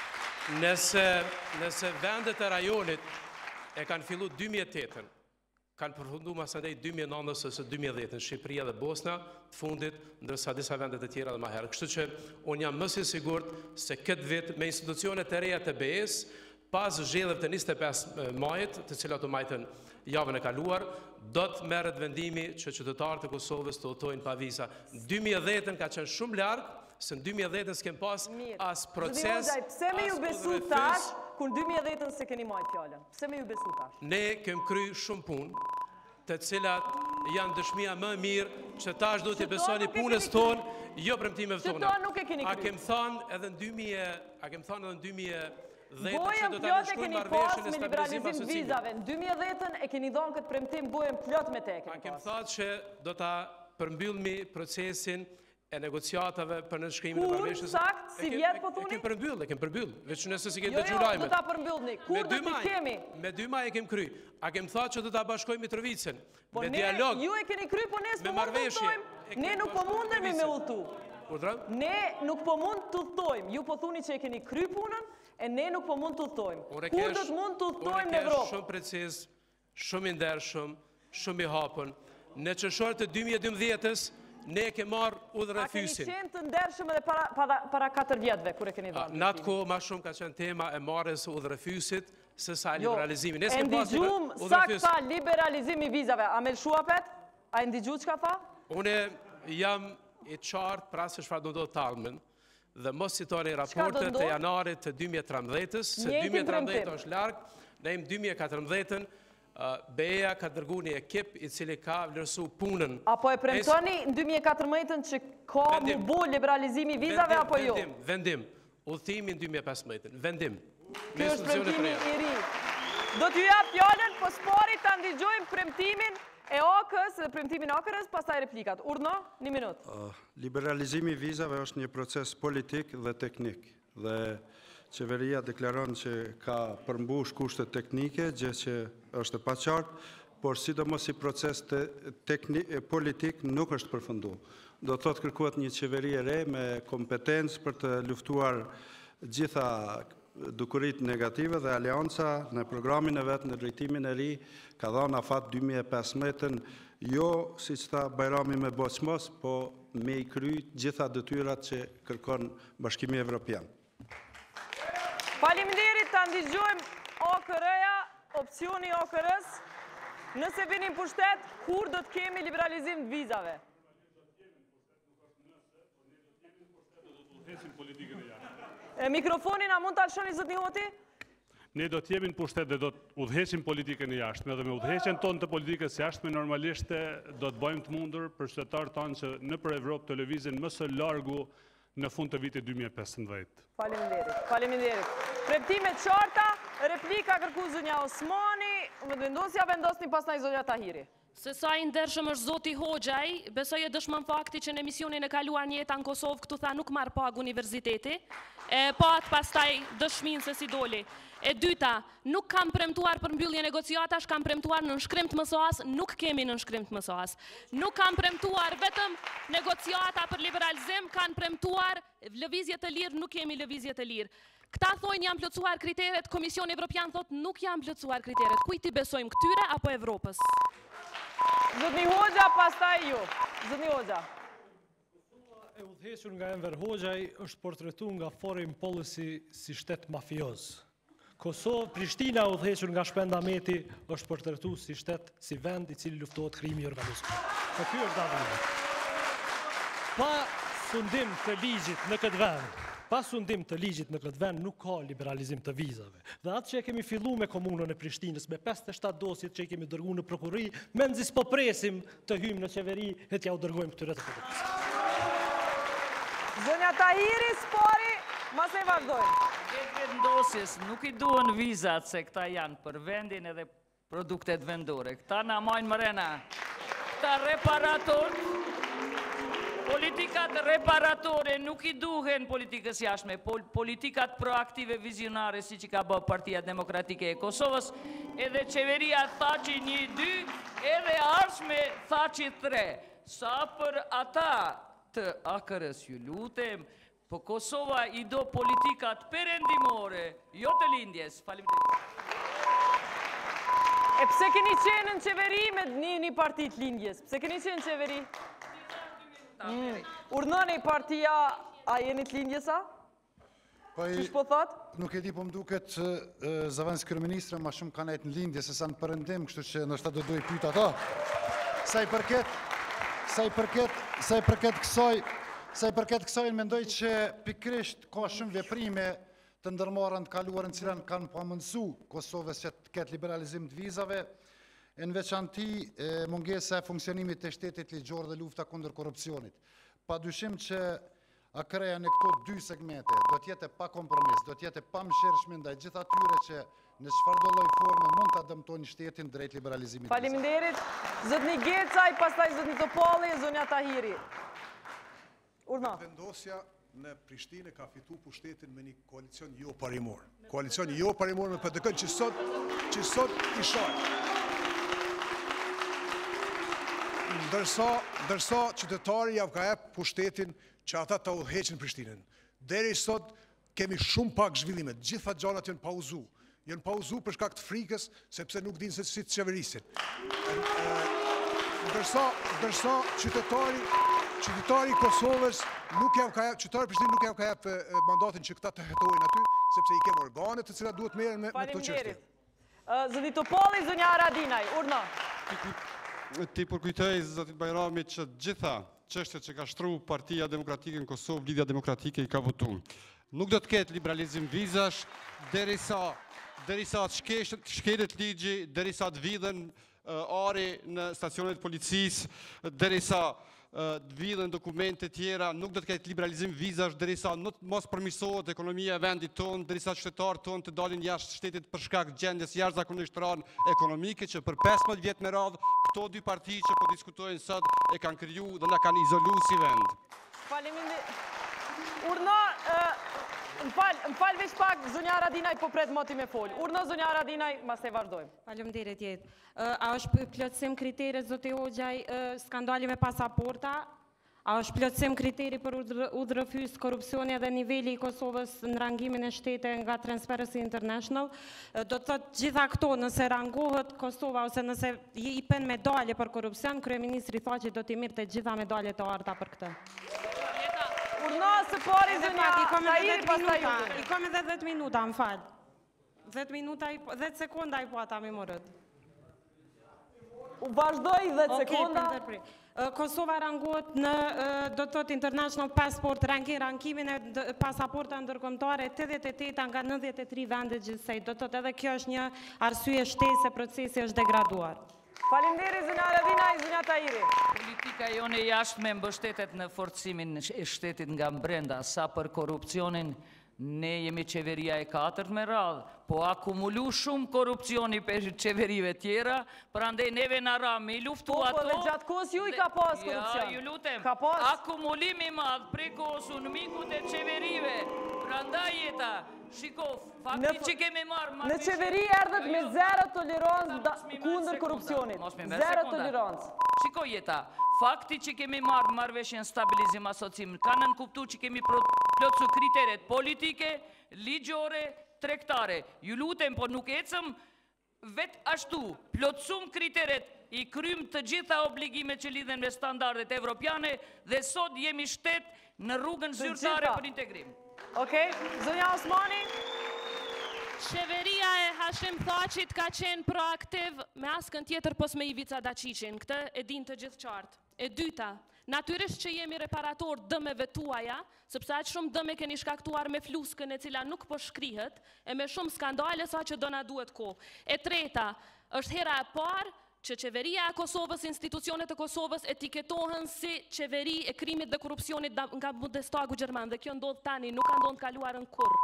nëse nëse vendet e rajonit e kanë filluar dy mijë e tetën kanë përfundu mas ndaj dy mijë e nëntës ose dy mijë e dhjetë, Shqipëria dhe Bosna, të fundit, ndërsa disa vendet e tjera dhe ma herë. Kështu që unë jam mësi sigurt se këtë vit me institucionet e reja të B E-s, pas zgjedhjeve të njëzet e pesë majit, të cilat u majtën javën e kaluar, do të merret vendimi që qytetarët e Kosovës të votojnë pa viza. dy mijë e dhjetën ka qenë shumë larg, se në dy mijë e dhjetën s'kem pas as proces, pse me ju besu tash, kur dy mijë e dhjetën se keni majtë fjallën? Pse me ju besu tash? Ne kem kry shumë punë, të cilat janë dëshmia më mirë që tash do t'i besoni punës tonë, jo premtimeve tona. Që to nuk e keni kry? A kem thënë edhe në dy mijë, a kem thënë edhe në dy mijë e dhjetë Bojën që do ta plot e nënshkruajmë keni pas marrëveshjen e me stabilizimit liberalizim asociimit. vizave. Në dy mijë e dhjetën e keni dhënë këtë premtim bojën plot me te. A kem thënë që do ta përmbyllmi procesin e negociatave për nënshkrimin e marrëveshjes. Kur sakt, si vjet po thuni? E kem përmbyll, e kem përmbyll. Veç nëse si ke Jo, dëgjuar jo, lajmet. do ta përmbyllni. Kur do t'i kemi? Me dy maj e kem kry. A kem thënë që do ta bashkojmë Mitrovicën Po me ne, dialog. ju e keni kry, po ne s'po me mund të marrëveshje. udhtojmë. Ne nuk po mundemi me udhtu. Urdhra? Ne nuk po mund të udhtojmë. Ju po thuni që e keni kry punën, e ne nuk po mund të udhtojmë. Unë Kur kesh- do të mund të unë udhtojmë në kesh Evropë? shumë preciz, shumë i ndershëm, shumë i hapën. Në qershor të dy mijë e dymbëdhjetës ne ke marrë udhë A keni refusin. qenë të ndershëm edhe para, para, para katër vjetëve, kur e keni dhënë? Në atë kohë ma shumë ka qenë tema e marrës udhë refusit, se sa Jo, liberalizimi. Ne e s'kem pas ndigjum udhë sa refus. tha liberalizimi vizave. A me lëshuapet? A e ndigju që ka tha? Une jam i qartë pra se shfar do do talmen dhe mos citoni do raportet ndodh? e janarit të dy mijë e trembëdhjetës, se Njëjtin dy mijë e trembëdhjetë premtim. është larg, ne im dy mijë e katërmbëdhjetën, B E-ja ka dërgu një ekip i cili ka vlerësu punën. Apo e premtoni në dy mijë e katërmbëdhjetën që ka mu bu liberalizimi vizave, Vendim, apo jo? Vendim, vendim. Udhëtimi në dy mijë e pesëmbëdhjetën, vendim. Kjo është premtimi i ri. Do t'ju jap fjallën, po spori ta ndigjojmë premtimin e okës dhe premtimin e okërës, pastaj replikat. Urdhno, një minutë. Uh, Liberalizimi i vizave është një proces politik dhe teknik dhe qeveria deklaron që ka përmbush kushtet teknike, gjë që është e paqartë, por sidomos si proces te, tekni, politik nuk është përfundu. Do të thotë kërkohet një qeveri e re me kompetencë për të luftuar gjitha dukurit negative dhe alianca në programin e vetë në drejtimin e ri ka dhënë afat dy mijë e pesëmbëdhjetën, jo si që tha Bajrami me boçmos, po me i kry gjitha detyrat që kërkon Bashkimi Evropian. Faleminderit, ta ndigjojmë O K R-ja, opcioni O K R-s. Nëse vini në pushtet, kur do të kemi liberalizim të vizave? E mikrofonin a mund të alshoni zëtë një hoti? Ne do t'jemi në pushtet dhe do të udhëheqim politikën e jashtme, dhe me udhëheqjen tonë të politikës jashtme normalisht do të bëjmë të mundur për qytetarët tanë që në për Evropë të lëvizin më së largu në fund të vitit dy mijë e pesëmbëdhjetë. Faleminderit, faleminderit. Premtime qarta, replika kërku zënja Osmani, më vendosja vendosni pastaj zonja Tahiri. Se sa i ndershëm është zoti Hoxhaj, besoj e dëshmon fakti që në emisionin e kaluar një jetë në Kosovë këtu tha nuk marr pagë universiteti, e pat pastaj dëshmin se si doli. E dyta, nuk kam premtuar për mbyllje negociatash, kam premtuar në nënshkrim të M S O-s, nuk kemi në nënshkrim të M S O-s. Nuk kam premtuar vetëm negociata për liberalizim, kanë premtuar lëvizje të lirë, nuk kemi lëvizje të lirë. Këta thojnë janë plotësuar kriteret, Komisioni Evropian thotë nuk janë plotësuar kriteret. Kujt i besojmë, këtyre apo Evropës? Zotni Hoxha, pastaj ju. Zotni Hoxha. E udhëhequr nga Enver Hoxhaj është portretuar nga foreign policy si shtet mafioz. Kosovë, Prishtina udhëhequr nga Shpend Ahmeti është portretuar si shtet, si vend i cili luftohet krimi i organizuar. Po ky është davë. Pa sundim të ligjit në këtë vend, pa sundim të ligjit në këtë vend nuk ka liberalizim të vizave. Dhe atë që e kemi fillu me komunën e Prishtinës, me pesëdhjetë e shtatë dosjet që i kemi dërgu në prokurori, me nëzis po presim të hymë në qeveri e t'ja u dërgojmë këtyre të politikës. Zonja Tahiri, spori, mas e vazhdojmë. Këtë vendosjes nuk i duen vizat se këta janë për vendin edhe produktet vendore. Këta na majnë mërena. Këta reparatorët, politikat reparatore nuk i duhen politikës jashtme, politikat proaktive vizionare si që ka bë Partia Demokratike e Kosovës, edhe qeveria thaci një, dy, edhe arshme thaci tre. Sa për ata të A K R-s ju lutem, po Kosova i do politikat perendimore, jo të lindjes. Faleminderit. E pse keni qenë në qeveri me një, një partit lindjes? Pse keni qenë në qeveri? Mm. Urnëni partia, a jeni të lindjesa? Qish po thot? Nuk e di, po më duket Zavens Kryeministre ma shumë ka nejtë në lindje se sa në përëndim, kështu që nështë do dojë pyta ta. Sa i përket, sa i përket, sa i përket kësoj, sa i përket kësoj në mendoj që pikrisht ka shumë veprime të ndërmarrën të kaluarën cilën kanë pamëndësu Kosovës që të ketë liberalizim të vizave, në veçanti mungesa e funksionimit të shtetit ligjor dhe lufta kundër korrupsionit. Pa dyshim që akreja në këto dy segmente do t'jete pa kompromis, do t'jete pa mëshirshme ndaj gjithë atyre që në çfarëdo lloj forme mund ta dëmtojnë shtetin drejt liberalizimit. Faleminderit. Zotni Gecaj, pastaj zotni Topolli, zonja Tahiri. Urna. Vendosja në Prishtinë ka fitu pushtetin me një koalicion jo parimor. Koalicion jo parimor me P D K-n që sot, që sot i shajë. Ndërsa, ndërsa qytetari javë ka jep pushtetin që ata ta udhëheqin Prishtinën. Deri sot kemi shumë pak zhvillime, gjitha gjanat janë pauzu. Janë pauzu për shkak të frikës, sepse nuk dinë se si të qeverisin. Ndërsa, ndërsa qytetari, qytetari i Kosovës nuk jam ka jep, qytetari Prishtinë nuk jam ka jep mandatin që këta të hetojnë aty, sepse i kemë organet të cilat duhet merren me këto çështje. Zoti Topolli, zonja Haradinaj, urna. Ti përkujtoj zotit Bajrami që gjitha çështjet që ka shtruar Partia Demokratike në Kosovë, Lidhja Demokratike i ka votuar. Nuk do të ketë liberalizim vizash derisa derisa të shkelet ligji, derisa të vidhen ari në stacionet policisë, derisa të vidhen dokumente tjera, nuk do të ketë liberalizim vizash, derisa mos përmirësohet ekonomia e vendit tonë, derisa qytetarët tonë të dalin jashtë shtetit për shkak gjendjes jashtëzakonisht të rënd ekonomike, që për pesëmbëdhjetë vjet me radhë këto dy parti që po diskutojnë sot e kanë kriju dhe na kanë izoluar si vend. Faleminderit. Urna, më fal, më fal veç pak, zonja Haradinaj po pret moti me fol. Urna zonja Haradinaj, mas e vazhdojmë. Faleminderit jetë. A është plotësim kriteri zoti Hoxhaj skandali me pasaporta? A është plotësim kriteri për udhërrëfys korrupsioni edhe niveli i Kosovës në rangimin e shtete nga Transparency International? Do të thotë gjitha këto, nëse rangohet Kosova ose nëse i pen medalje për korrupsion, kryeministri tha që do t'i mirte gjitha medalje të arta për këtë. Urna së pari zonja Tahiri, pastaj ju. I kom edhe dhjetë minuta, më fal. dhjetë minuta, dhjetë sekonda i po ata mi morët. U vazhdoj dhjetë sekonda. Kosova rangohet në, do të thotë, International Passport ranking, rankimin e pasaporta ndërkombëtare tetëdhjetë e tetë nga nëntëdhjetë e tre vende gjithsej. Do të thotë edhe kjo është një arsye shtesë se procesi është degraduar. Faleminderit zonja Haradinaj, zonja Tahiri. Politika jone jashtme mbështetet në forcimin e shtetit nga brenda, sa për korrupsionin ne jemi qeveria e katërt me radhë, po akumulu shumë korrupcioni për qeverive tjera, prandaj neve në ramë i luftu ato... Po, po, dhe gjatë kohës ju i ka pas korrupcion. Ja, ju lutem, ka pas... akumulimi madhë prej kohës unë mikut e qeverive, prandaj jeta, shikof, fakti që kemi marë... Në qeveri erdhët me zero tolerancë kundër korrupcionit. Zero tolerancë. Shiko jeta, fakti që kemi marë marrëveshjen stabilizim asocim, ka nënkuptu që kemi plotsu kriteret politike, ligjore, trektare. Ju lutem, po nuk ecëm vet ashtu, plotsum kriteret, i krym të gjitha obligimet që lidhen me standardet evropiane dhe sot jemi shtet në rrugën zyrtare për integrim. Okej, zonja Osmani. Qeveria e Hashim Thaqit ka qenë proaktiv me askën tjetër pos me Ivica Daqiqin, këtë e din të gjithë qartë. E dyta, natyrisht që jemi reparator dëmeve tuaja, sepse aq shumë dëme keni shkaktuar me fluskën e cila nuk po shkrihet, e me shumë skandale sa që do na duhet kohë. E treta, është hera e parë që qeveria e Kosovës, institucionet e Kosovës etiketohen si qeveri e krimit dhe korrupsionit nga Bundestagu Gjerman, dhe kjo ndodh tani, nuk ka ndodhur kaluar në kurr.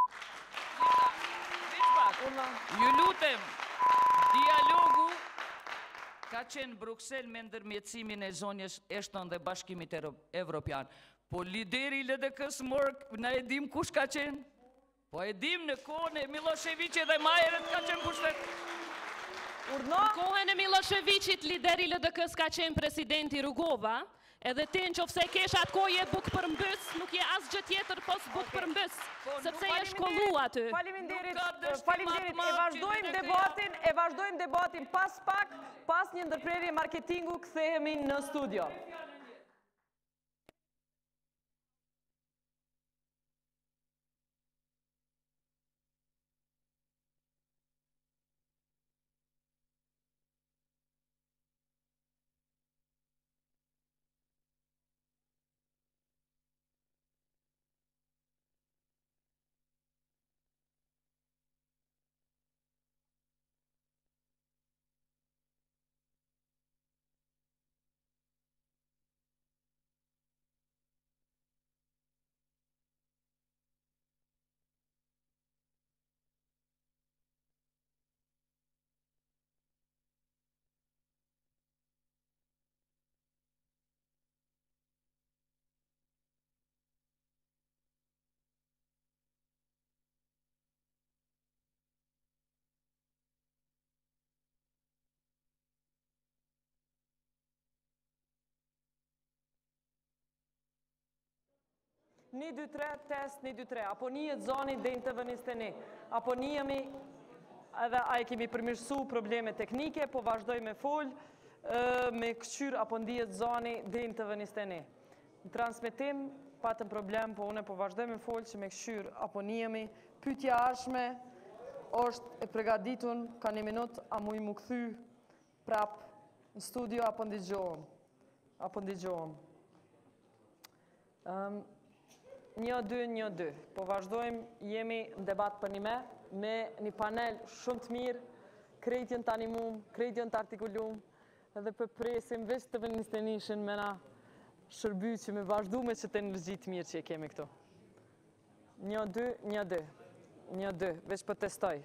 Ju lutem, dialogu ka qenë Bruxelles me ndërmjetësimin e zonjës Ashton dhe Bashkimit Evropian. Po lideri L D K-s morë, na e dim kush ka qenë? Po e dim në kohën e Miloševićit dhe Majerët ka qenë pushtet. Në kohën e Miloševićit, lideri L D K-s ka qenë presidenti Rugova, Edhe ti në qofse kesh atë kohë je buk për mbys, nuk je asgjë tjetër pos buk për mbys, sepse je shkollu aty. Faleminderit, faleminderit, e vazhdojmë debatin, e vazhdojmë debatin pas pak, pas një ndërprerje marketingu, kthehemi në studio. një, dy, tre, test, një, dy, tre. Apo një e zoni dhe në të vënis të ne. Apo një jemi, edhe a e kemi përmirësu probleme teknike, po vazhdoj me fol, me këqyr apo një e zoni dhe në të vënis të ne. Në transmitim, patëm problem, po une po vazhdoj me fol që me këqyr apo një jemi, pytja ashme, është e pregaditun, ka një minut, a mu i mu këthy prap në studio, apo ndigjohëm. Apo ndigjohëm. Një, dy, një, dy. Po vazhdojmë, jemi në debat për një me, me një panel shumë të mirë, krejtjen të animum, krejtjen të artikulum, edhe për presim veç të vënis të nishin me na shërby që me vazhdu me që të energji të mirë që e kemi këtu. Një, dy, një, dy. Një, dy, veç për testoj.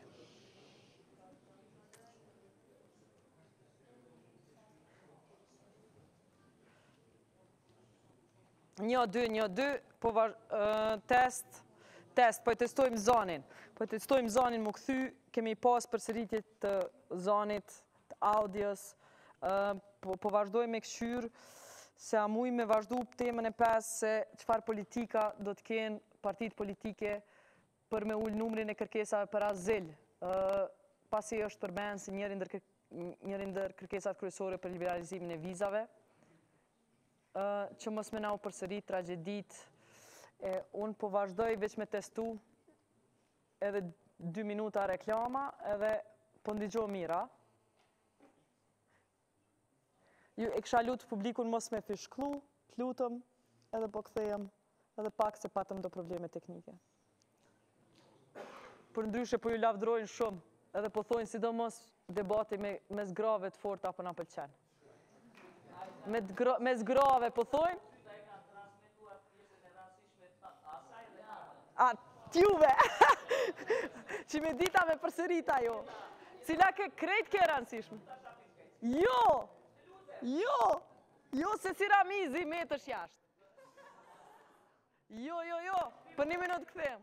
Një, dy, një, dy, po test, test, po e testojmë zonin. Po e testojmë zonin më këthy, kemi pas përsëritjet të zonit, të audios, po vazhdojmë me këshyr, se a muj me vazhdu temën e pesë se qëfar politika do të kenë partit politike për me ullë numrin e kërkesave për azil. Pasi është përmenë si njërin ndër kërkesat kryesore për liberalizimin e vizave, që mos me na u përsërit tragedit. Unë po vazhdoj veç me testu edhe dy minuta reklama edhe po ndigjo mira. Ju e kësha lutë publikun mos me fishklu, të lutëm edhe po këthejem edhe pak se patëm do probleme teknike. Për ndryshe po ju lavdrojnë shumë edhe po thojnë sidomos debati me zgrave të forta apo na pëlqenë. Me zgrave, po thojnë? A, t'juve! Që me dita me përsërita jo. Cila ke krejt ke rëndësishme? Jo! Jo! Jo se si ramizi me të shjashtë. Jo, jo, jo. Për një minut këthem.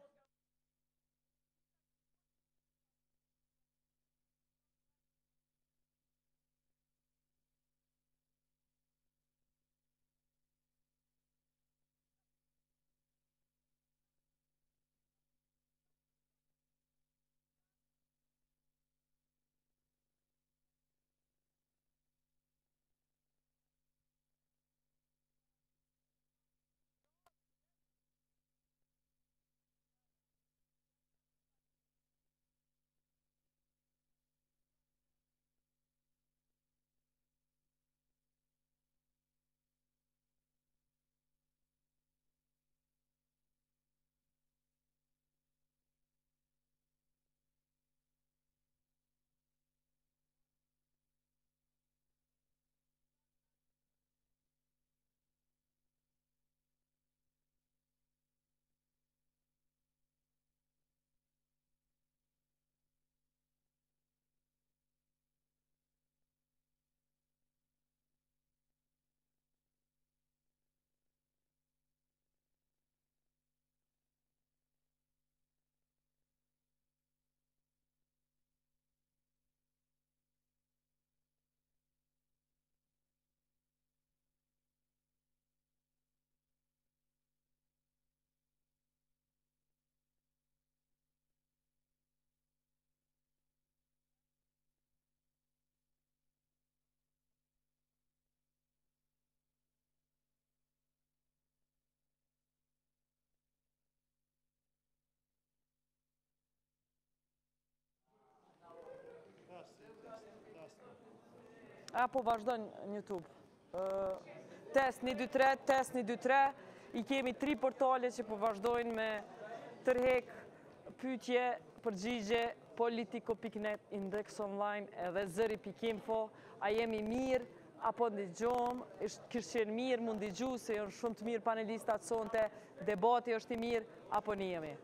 Apo vazhdojnë në YouTube. Test një dy tre, test një dy tre. I kemi tri portale që po vazhdojnë me tërhek, pytje, përgjigje, politiko pikë net, index online edhe zëri pikë info. A jemi mirë, apo ndëgjom, kështë qenë mirë, mund ndëgju se janë shumë të mirë panelistat sonte, debati është i mirë, apo një jemi.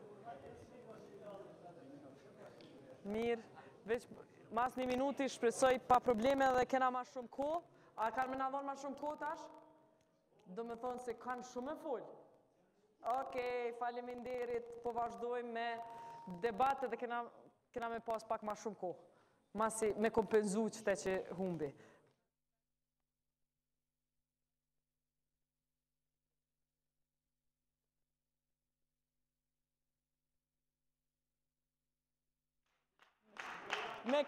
Mirë, veç mas një minuti shpresoj pa probleme dhe kena ma shumë ko. A kanë me nga dhonë ma shumë ko tash? Do me thonë se kanë shumë e full. Okej, faleminderit, po vazhdojmë me debate dhe kena, kena me pas pak ma shumë ko. Masi me kompenzu qëte që humbi. Me...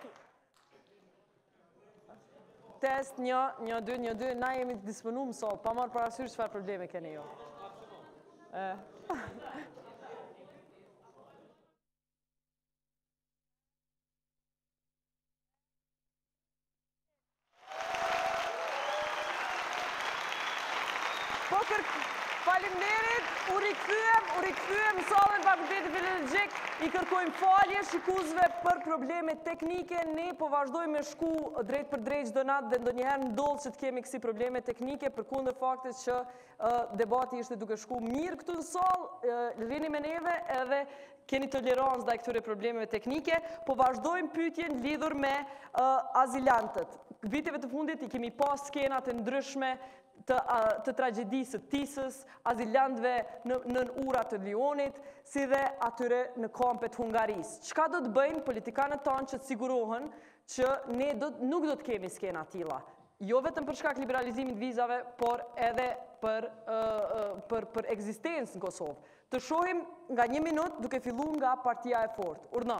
Test një, një, dy, një, dy, na jemi të disponu më sot, pa marrë parasysh çfarë probleme keni jo. Po kërk, faleminderit, u rikëthyem, u rikëthyem, sallën Fakultetit Filologjik, i kërkojmë falje shikuzve për probleme teknike, ne po vazhdojmë me shku drejt për drejt çdo natë dhe ndonjëherë ndodh që të kemi kësi probleme teknike, përkundër faktit që debati ishte duke shku mirë këtu në sallë, rini me neve edhe keni tolerancë ndaj këtyre problemeve teknike, po vazhdojmë pyetjen lidhur me azilantët. Viteve të fundit i kemi pas skenat e ndryshme të, të tragjedisë të Tisës, azilantëve në, në urat të Lionit, si dhe atyre në kampet Hungarisë. Çka do të bëjnë politikanët tanë që të sigurohen që ne do, nuk do të kemi skena tilla? Jo vetëm për shkak liberalizimit vizave, por edhe për, uh, për, për ekzistencë në Kosovë. Të shohim nga një minutë duke fillu nga Partia e Fortë. Urna.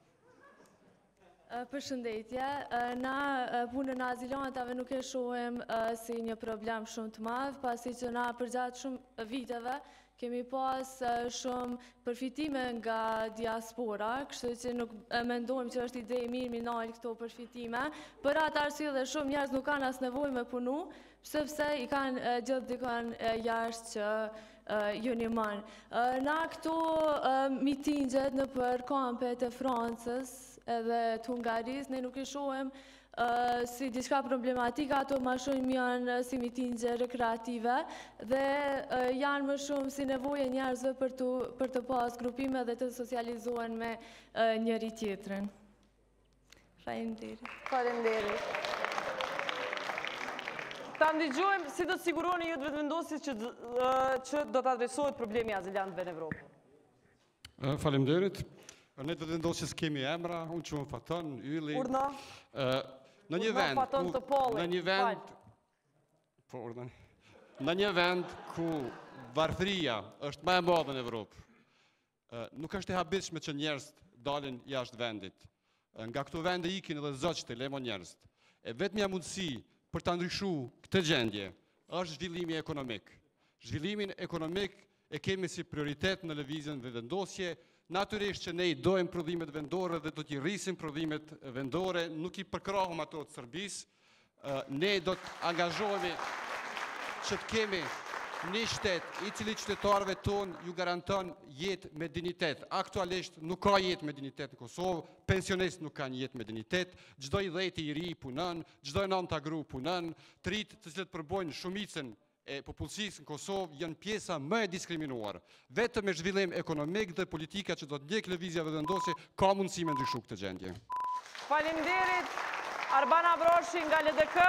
Përshëndetje, na punën e azilantave nuk e shohem si një problem shumë të madh, pasi që na përgjatë shumë viteve kemi pas shumë përfitime nga diaspora, kështu që nuk mendojmë që është ide e mirë mi nalë këto përfitime. Për atë arsye dhe shumë njerëz nuk kanë as nevojë me punu, sepse i kanë gjithë dikon jashtë që ju një manë. Na këto mitingjet në për kampet e Francës edhe të Hungarisë, ne nuk i shohem si diçka problematika, ato ma shumë janë si mitingje rekreative dhe janë më shumë si nevoje njerëzve për të, për të pas grupime dhe të socializohen me njëri tjetrin. Faleminderit. Faleminderit. Ta ndigjujem si do të siguroni ju të vetëvendosit që, që do të adresohet problemi azilantëve në Evropë. Faleminderit. Ne të vendosjes kemi emra, unë që më faton, yli... Urna? Në një vend... Urna faton të poli, në një vend... Po, urna... Në një vend ku varfëria është më e madhe në Evropë, nuk është e habitshme që njerëz dalin jashtë vendit. Nga këto vende ikin edhe zogjt e lemo njerëz. E vetmja mundësi për ta ndryshuar këtë gjendje është zhvillimi ekonomik. Zhvillimin ekonomik e kemi si prioritet në lëvizjen dhe vendosje. Natyrisht që ne i dojmë prodhimet vendore dhe do t'i rrisim prodhimet vendore, nuk i përkrahum ato të Serbisë, ne do të angazhohemi që të kemi një shtet i cili qytetarëve tonë ju garanton jetë me dignitet. Aktualisht nuk ka jetë me dignitet në Kosovë, pensionist nuk kanë jetë me dignitet, çdo i dhjetë i ri punon, çdo nënta gru punon, të rinjtë të cilët përbojnë shumicën e popullsisë në Kosovë janë pjesa më e diskriminuar. Vetëm me zhvillim ekonomik dhe politika që do të ndjek lëvizja vendosje ka mundësi me ndryshu këtë gjendje. Faleminderit. Arbana Broshi nga L D K.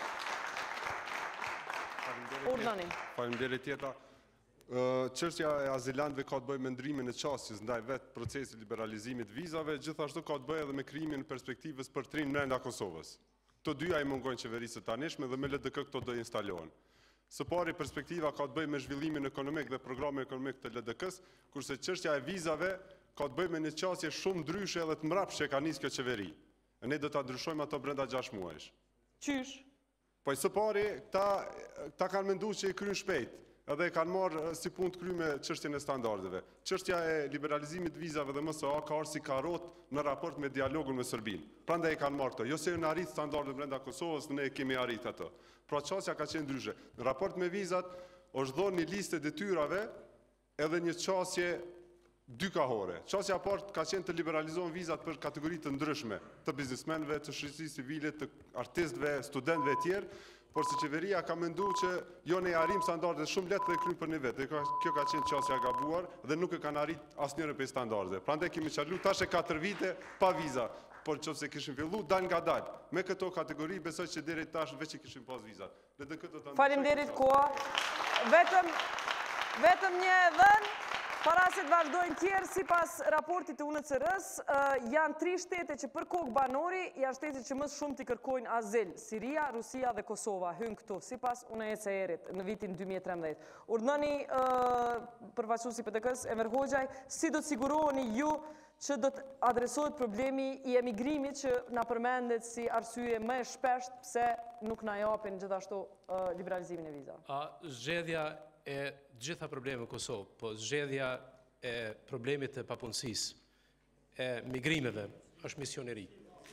Urdhani. Faleminderit tjeta. Çështja e azilantëve ka të bëjë me ndrimin e çastjes ndaj vetë procesit liberalizimit vizave, gjithashtu ka të bëjë edhe me krijimin e perspektivës për trin brenda Kosovës. Të dyja i mungojnë qeverisë të tanishme dhe me L D K këto do instalohen. Së pari, perspektiva ka të bëjë me zhvillimin ekonomik dhe programin ekonomik të L D K-s, kurse çështja e vizave ka të bëjë me një qasje shumë ndryshe edhe të mrapshe ka nisë kjo qeveri. Ne do ta ndryshojmë ato brenda gjashtë muajsh. Qysh? Po së pari, ta, ta kanë menduar që i kryen shpejt. edhe e kanë marrë si punë të kryme çështjen e standardeve. Çështja e liberalizimit vizave dhe M S A ka arë si karot në raport me dialogun me Serbinë. Prandaj e kanë marrë këto. Jo se në arrit standardet brenda Kosovës, ne kemi arrit ato. Pra çësia ka qenë ndryshe. Në raport me vizat është dhënë një listë detyrave edhe një çësje dykahore. Çësja e parë ka qenë të liberalizohen vizat për kategori të ndryshme, të biznesmenëve, të shoqërisë civile, të artistëve, studentëve e tjerë. Por se qeveria ka mendu që jo ne arrim standardet shumë letë dhe krymë për një vetë. Kjo ka qenë qasja gabuar dhe nuk e kanë arrit asë njëre për standardet. Prandaj kemi qarlu tash e katër vite pa viza. Por që se kishim fillu, dal nga dal. Me këto kategori besoj që deri tash veç që kishim pas vizat. Faleminderit koha. Vetëm, vetëm një dhënë. Para se të vazhdojnë tjerë, si pas raportit të U N C R-s, janë tri shtete që për kokë banori, janë shtete që mësë shumë t'i kërkojnë azil. Siria, Rusia dhe Kosova, hynë këtu, si pas U N C R-it në vitin dy mijë e trembëdhjetë. Urdhëni përfaqësuesi P D K-s, Enver Hoxhaj, si do të siguroheni ju që do të adresohet problemi i emigrimit që na përmendet si arsye më e shpesht pse nuk na japin gjithashtu liberalizimin e vizave? A zgjedhja e gjitha probleme në Kosovë, po zgjedhja e problemit të papunësisë, e migrimeve, është mision i ri.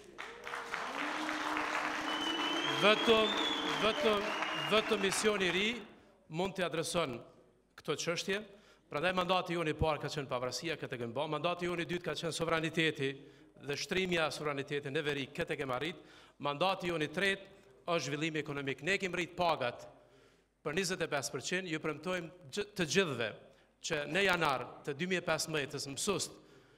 Vetëm, vetëm, vetëm mision i ri mund të adreson këto çështje. Prandaj mandati jonë i parë ka qenë pavarësia, këtë e kemë bërë. Mandati jonë i dytë ka qenë sovraniteti dhe shtrimja sovranitetit në veri, këtë e kemë arrit. Mandati jonë i tretë është zhvillimi ekonomik. Ne kemi rrit pagat për njëzet e pesë përqind, ju premtojmë të gjithëve që në janar të dy mijë e pesëmbëdhjetë mësust,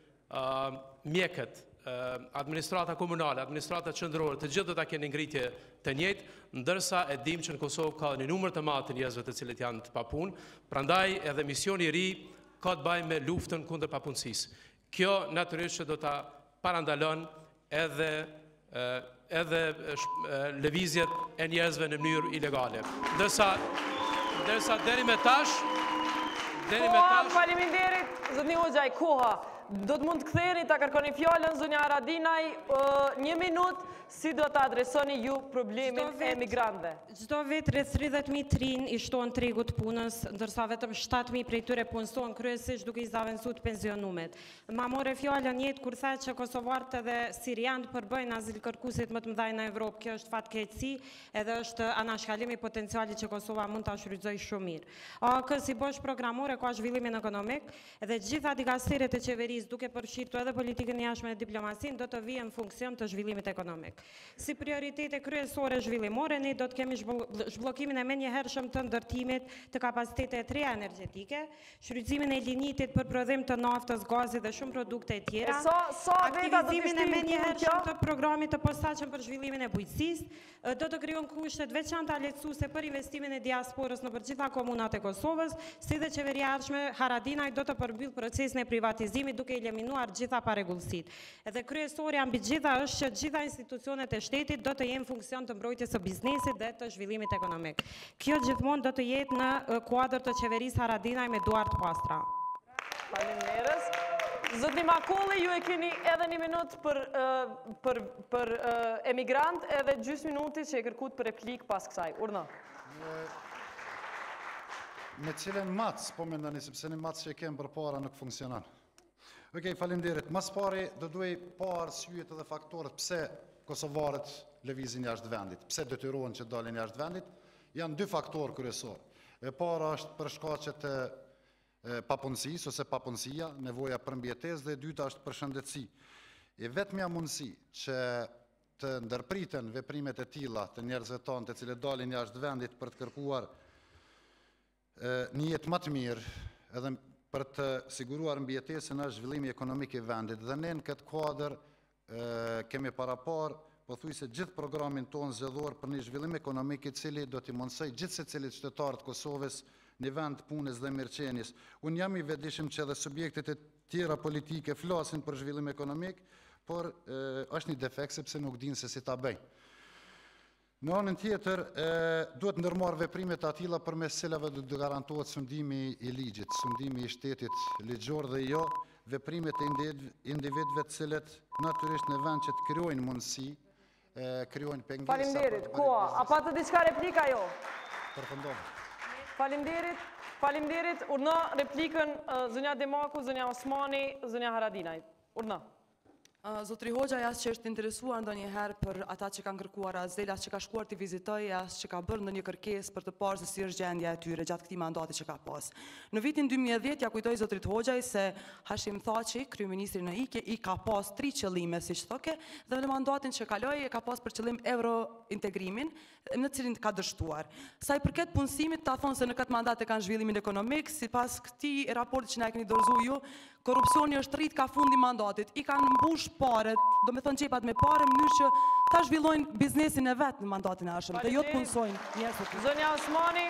mjekët, administrata komunale, administrata qendrore, të gjithë do ta kenë ngritje të njëjtë, ndërsa e dim që në Kosovë ka një numër të madh të njerëzve të cilët janë të papunë, prandaj edhe misioni i ri ka të bëjë me luftën kundër papunësisë. Kjo natyrisht që do ta parandalon edhe edhe lëvizjet e njerëzve në mënyrë ilegale. Ndërsa ndërsa deri me tash deri me tash Faleminderit, zotni Hoxhaj, koha. Do të mund të ktheheni ta kërkoni fjalën zonja Haradinaj, një minutë, si do të adresoni ju problemin e emigrantëve? Çdo vit rreth tridhjetë mijë trin i shtohen tregut punës, ndërsa vetëm shtatë mijë prej tyre punësojnë kryesisht duke i zaventsuar pensionumet. Ma more fjalën njëjtë kur tha që kosovarët edhe sirianët përbëjnë azil kërkuesit më të mëdhenj në Evropë. Kjo është fatkeqësi, edhe është anashkalimi i potencialit që Kosova mund ta shfrytëzojë shumë mirë. A K si bosh programore ka zhvillimin ekonomik dhe të gjitha dikasteret e qeverisë duke përfshirë edhe politikën e jashtme dhe diplomasinë do të vijnë në funksion të zhvillimit ekonomik. Si prioritete kryesore zhvillimore, ne do të kemi zhbllokimin e menjëhershëm të ndërtimit të kapacitetet të reja energjetike, shfrytëzimin e linitit për prodhim të naftës, gazit dhe shumë produkte e tjera, aktivizimin e menjëhershëm të programit të posaçëm për zhvillimin e bujqësisë, do të krijon kushte të veçanta lehtësuese për investimin e diasporës në gjitha komunat e Kosovës, si dhe qeveria e ardhshme Haradinaj do të përmbyll procesin e privatizimit duke eliminuar gjitha parregullësitë. Edhe kryesore mbi gjitha është që gjitha institucionet e shtetit do të jenë funksion të mbrojtjes së biznesit dhe të zhvillimit ekonomik. Kjo gjithmonë do të jetë në kuadër të qeverisë Haradinaj me duar të pastra. Faleminderit. Zotni Makolli, ju e keni edhe një minutë për, për, për emigrant, edhe gjysmë minuti që e kërkut për replik pas kësaj. Urna. Me cilën mac, po me ndani, sepse një mac që e kemë për para nuk funksionan. Okej, falemderit. Mas pari, do duaj pa arsyet edhe faktorët pse kosovarët lëvizin jashtë vendit, pse detyrohen që dalin jashtë vendit, janë dy faktorë kryesor. E para është për shkaqet e papunësisë ose papunësia, nevoja për mbjetesë, dhe e dyta është për shëndetësi. E vetmja mundësi që të ndërpriten veprimet e tilla të njerëzve tonë të cilët dalin jashtë vendit për të kërkuar një jetë më të mirë, edhe për të siguruar mbjetesën është zhvillimi ekonomik i vendit. Dhe ne në këtë kuadër kemi parapar pothuajse gjithë programin tonë zgjedhor për një zhvillim ekonomik i cili do t'i mundsoj gjithë secilit qytetar të Kosovës një vend punës dhe mirëqenies. Unë jam i vetëdijshëm që edhe subjektet e tjera politike flasin për zhvillim ekonomik, por është një defekt sepse nuk dinë se si ta bëjnë. Në anën tjetër, duhet ndërmarrë veprimet atilla përmes cilave do të garantohet sundimi i ligjit, sundimi i shtetit ligjor dhe jo veprimet e individëve të cilët natyrisht në vend që të krijojnë mundësi, krijojnë pengesa. Faleminderit. Koa, a patë diçka replika jo? Përfundon. Faleminderit. Faleminderit. Urna replikën zënja Demaku, zënja Osmani, zënja Haradinaj. Urna. Zotri Hoxha, jas që është interesuar ndonjëherë për ata që kanë kërkuar azyl, as që ka shkuar të vizitoj, as që ka bërë ndonjë kërkesë për të parë se si është gjendja e tyre gjatë këtij mandati që ka pas. Në vitin dy mijë e dhjetë ja kujtoj zotrit Hoxhaj se Hashim Thaçi, kryeministri në Ikje, i ka pas tri qëllime, siç thoke, dhe në mandatin që kaloi e ka pas për qëllim euro integrimin, në cilin ka dështuar. Sa i përket punësimit, ta thonë se në këtë mandat e kanë zhvillimin ekonomik, sipas këtij raporti që na e keni dorëzuar ju, korrupsioni është rrit ka fundi mandatit. I kanë mbush paret, do me thënë xhepat me parë, në mënyrë që ta zhvillojnë biznesin e vet në mandatin e ardhshëm, dhe jo të punësojnë njerëz. Zonja Osmani.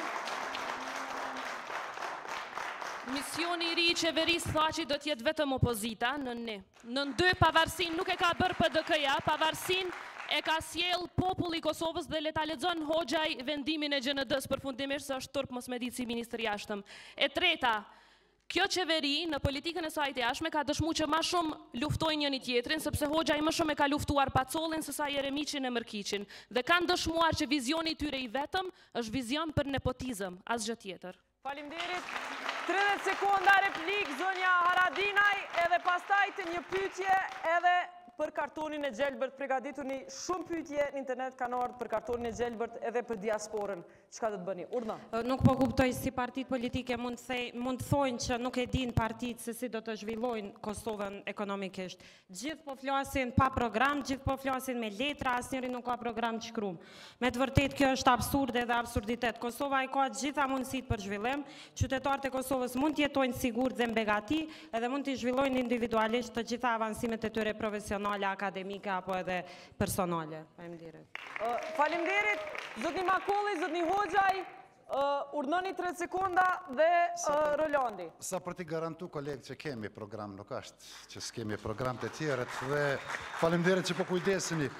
Misioni i ri i qeverisë Thaçi do të jetë vetëm opozita, në ne. Në dy pavarësinë nuk e ka bërë P D K-ja, pavarësinë e ka sjell populli i Kosovës dhe le ta lexon Hoxhaj vendimin e G N D-s përfundimisht se është turp mos me ditë si ministër i jashtëm. E treta, kjo qeveri në politikën e saj të jashtme ka dëshmuar që më shumë luftojnë njëri tjetrin, sepse Hoxhaj më shumë e ka luftuar Pacollin se sa Jeremiçin e Mërkiçin, dhe kanë dëshmuar që vizioni i tyre i vetëm është vizion për nepotizëm, asgjë tjetër. Faleminderit. tridhjetë sekonda replik zonja Haradinaj, edhe pastaj të një pyetje edhe për kartonin e Gjelbërt. Përgatitur një shumë pyetje në internet kanë ardhur për kartonin e Gjelbërt edhe për diasporën. Çka do të bëni? Urna. Nuk po kuptoj si partitë politike mund të thojnë që nuk e din partitë se si do të zhvillojnë Kosovën ekonomikisht. Gjithë po flasin pa program, gjithë po flasin me letra, asnjëri nuk ka program të shkruar. Me të vërtetë kjo është absurde dhe absurditet. Kosova i ka të gjitha mundësitë për zhvillim. Qytetarët e Kosovës mund të jetojnë sigurt dhe mbegati edhe mund të zhvillojnë individualisht të gjitha avancimet e tyre profesionale, akademike apo edhe personale. Faleminderit. Faleminderit. Zotni Makolli, zotni Hoxhaj, urdhëni tridhjetë sekonda dhe Rolandi. Sa për t'i garantu kolegë që kemi program, nuk është që s'kemi program të tjerët, dhe faleminderit që po kujdeseni.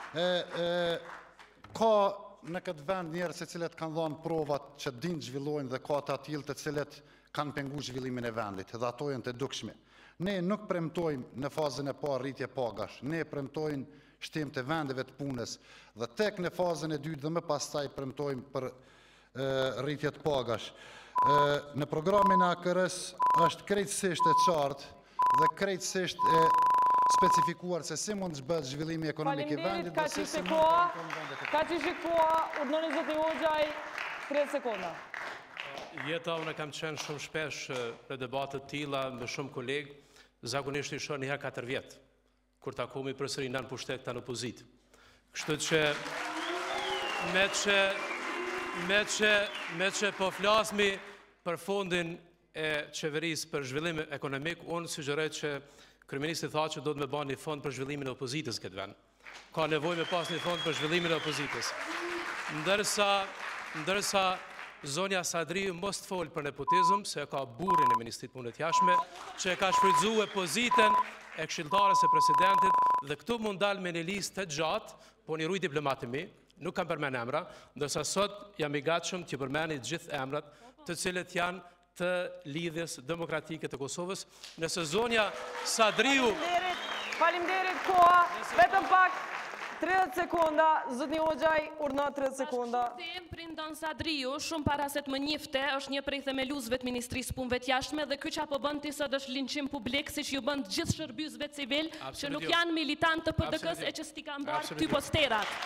Ka në këtë vend njerëz se cilët kanë dhënë provat që din zhvillojnë dhe ka të tillë të cilët kanë pengu zhvillimin e vendit, dhe ato janë të dukshme. Ne nuk premtojmë në fazën e parë rritje pagash, ne premtojmë shtim të vendeve të punës, dhe tek në fazën e dytë dhe më pastaj premtojmë për rritje të pagash. Në programin e A K R-s është krejtësisht e qartë dhe krejtësisht e specifikuar se si mund të bëhet zhvillimi ekonomik i vendit dhe si si mund të bëhet. Ka që shikoa, urdhëni zotni Hoxhaj, tridhjetë sekonda. Jeta, unë kam qenë shumë shpesh në debatet tilla me shumë kolegë, zakonisht i shoh një herë katër vjet, kur takohemi përsëri nën pushtet të në opozitë. Kështu që me që me që me që po flasmi për fondin e qeverisë për zhvillim ekonomik, unë sugjeroj që kryeministri Thaçi do të më bëjë një fond për zhvillimin e opozitës këtë vend. Ka nevojë me pas një fond për zhvillimin e opozitës. Ndërsa ndërsa zonja Sadriu mos të folë për nepotizëm, se ka burin e Ministrit Punëve të Jashtme, që e ka shfrytzuar pozitën e këshilltarës së presidentit, dhe këtu mund dalë me një listë të gjatë, po një rujt diplomatë mi, nuk kam përmend emra, ndërsa sot jam i gatshëm të përmend të gjithë emrat, të cilët janë të lidhjes demokratike të Kosovës. Nëse zonja Sadriu... Faleminderit, koha, vetëm pak, tridhjetë sekonda, zotni Hoxhaj, urdhëno tridhjetë sekonda. Bashkëpunëtim Prindon Sadriu, shumë para se të më njifte, është një prej themeluesve të Ministrisë Punëve të Jashtme, dhe ky çapo bën ti sot është linçim publik, siç ju bën të gjithë shërbësve civil që nuk janë militantë të P D K-s e që s'ti kanë bërë ty posterat.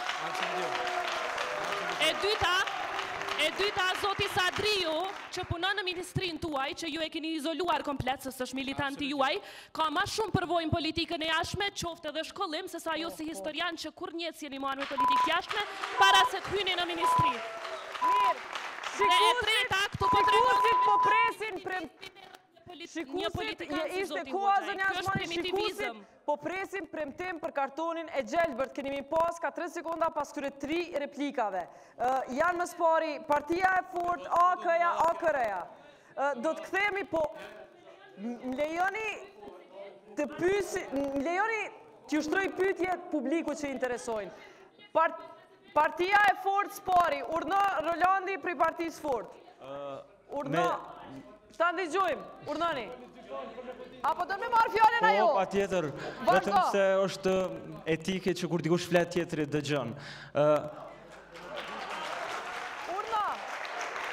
E dyta, E dyta, zoti Sadriu, që punon në ministrinë tuaj, që ju e keni izoluar komplet, se s'është militanti juaj, ka ma shumë përvojnë politikën e jashtme, qoftë edhe shkollim, se sa ju si historian që kur njëtë si jeni marrë me politikë jashtme, para se të hyni në ministri. Mirë, shikusit po presin prem... Shikusit, ishte koha zënja Osmani, shikusit po presim premtim për kartonin e Gjelbërt. Keni mi pas ka tridhjetë sekonda pas këtyre tri replikave. Janë më spari Partia e Fort, A K-ja, A K R-ja. Do të kthehemi, po më lejoni të pyesi, më lejoni të ushtroj pyetje publiku që interesojnë. Partia e Fort spari, urdhno Rolandi prej Partisë Fort. Urdhno Ta ndigjojmë, urdhëni. Apo do me marrë fjallën ajo? Po, pa tjetër, vetëm se është etike që kur dikush flet tjetëri dëgjon. Urdhëna,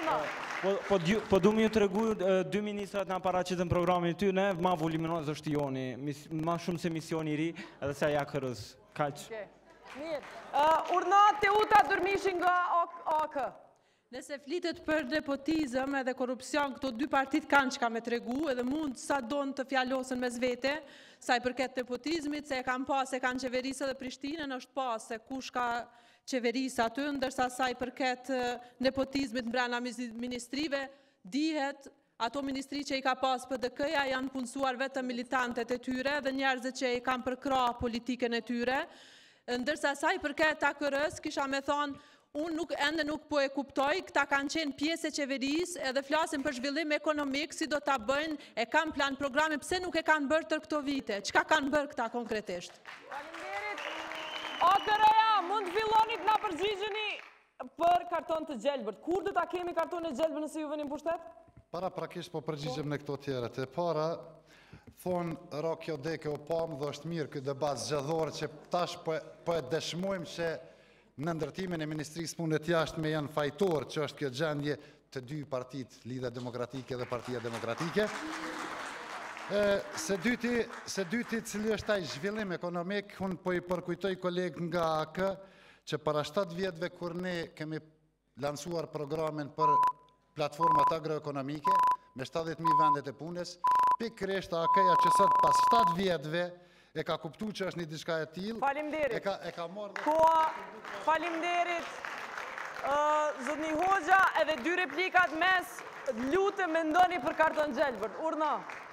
urna. Po, po, dy- po du më ju të regu dy ministrat në paraqitën programin ty, ne ma voluminoz është joni, mis, ma shumë se misioni i ri, edhe se ja kërës. Kaq. Okej. Mirë. Uh, urna Teuta Dërmishin nga A K. Nëse flitet për nepotizëm edhe korupcion, këto dy partit kanë që ka me tregu, edhe mund sa donë të fjallosën mes vete, sa i përket nepotizmit, se e kanë pas, e kanë qeverisë dhe Prishtinën, është pas, se kush ka qeverisë aty, ndërsa sa i përket nepotizmit mbrana ministrive, dihet, ato ministri që i ka pas për D K-ja janë punësuar vetëm militantet e tyre dhe njerëzit që i kanë përkra politiken e tyre, ndërsa sa i përket A K R-s, kisha me thonë, unë nuk, ende nuk po e kuptoj, këta kanë qenë pjesë e qeverisë edhe flasin për zhvillim ekonomik, si do t'a bëjnë, e kanë plan programin, pse nuk e kanë bërë tër këto vite? Çka kanë bërë këta konkretisht? Faleminderit. A K R-ja, mund të fillonit na përgjigjeni për karton të gjelbërt. Kur do ta kemi karton e gjelbërt nëse ju vëni në pushtet? Para prakisht po përgjigjem në këto tjera. E para, thonë Rokjo Deke o pamë dhe është mirë këtë debat zgjedhor që tash po, po e dëshmojmë që në ndërtimin e Ministrisë Punët Jashtme janë fajtor që është kjo gjendje të dy partit, Lidhja Demokratike dhe Partia Demokratike. E, se dyti, se dyti cili është ai zhvillim ekonomik, unë po i përkujtoj kolegë nga A K, që para shtatë vjetëve kur ne kemi lansuar programin për platformat agroekonomike, me shtatëdhjetë mijë vendet e punës, pikërisht A K-ja që sot pas shtatë vjetëve e ka kuptu që është një diçka e tillë. Faleminderit. E ka, e ka marrë dhe... Koa, faleminderit. Uh, Zotni Hoxha, edhe dy replikat mes, lutem mendoni për karton gjelbërt. Urna.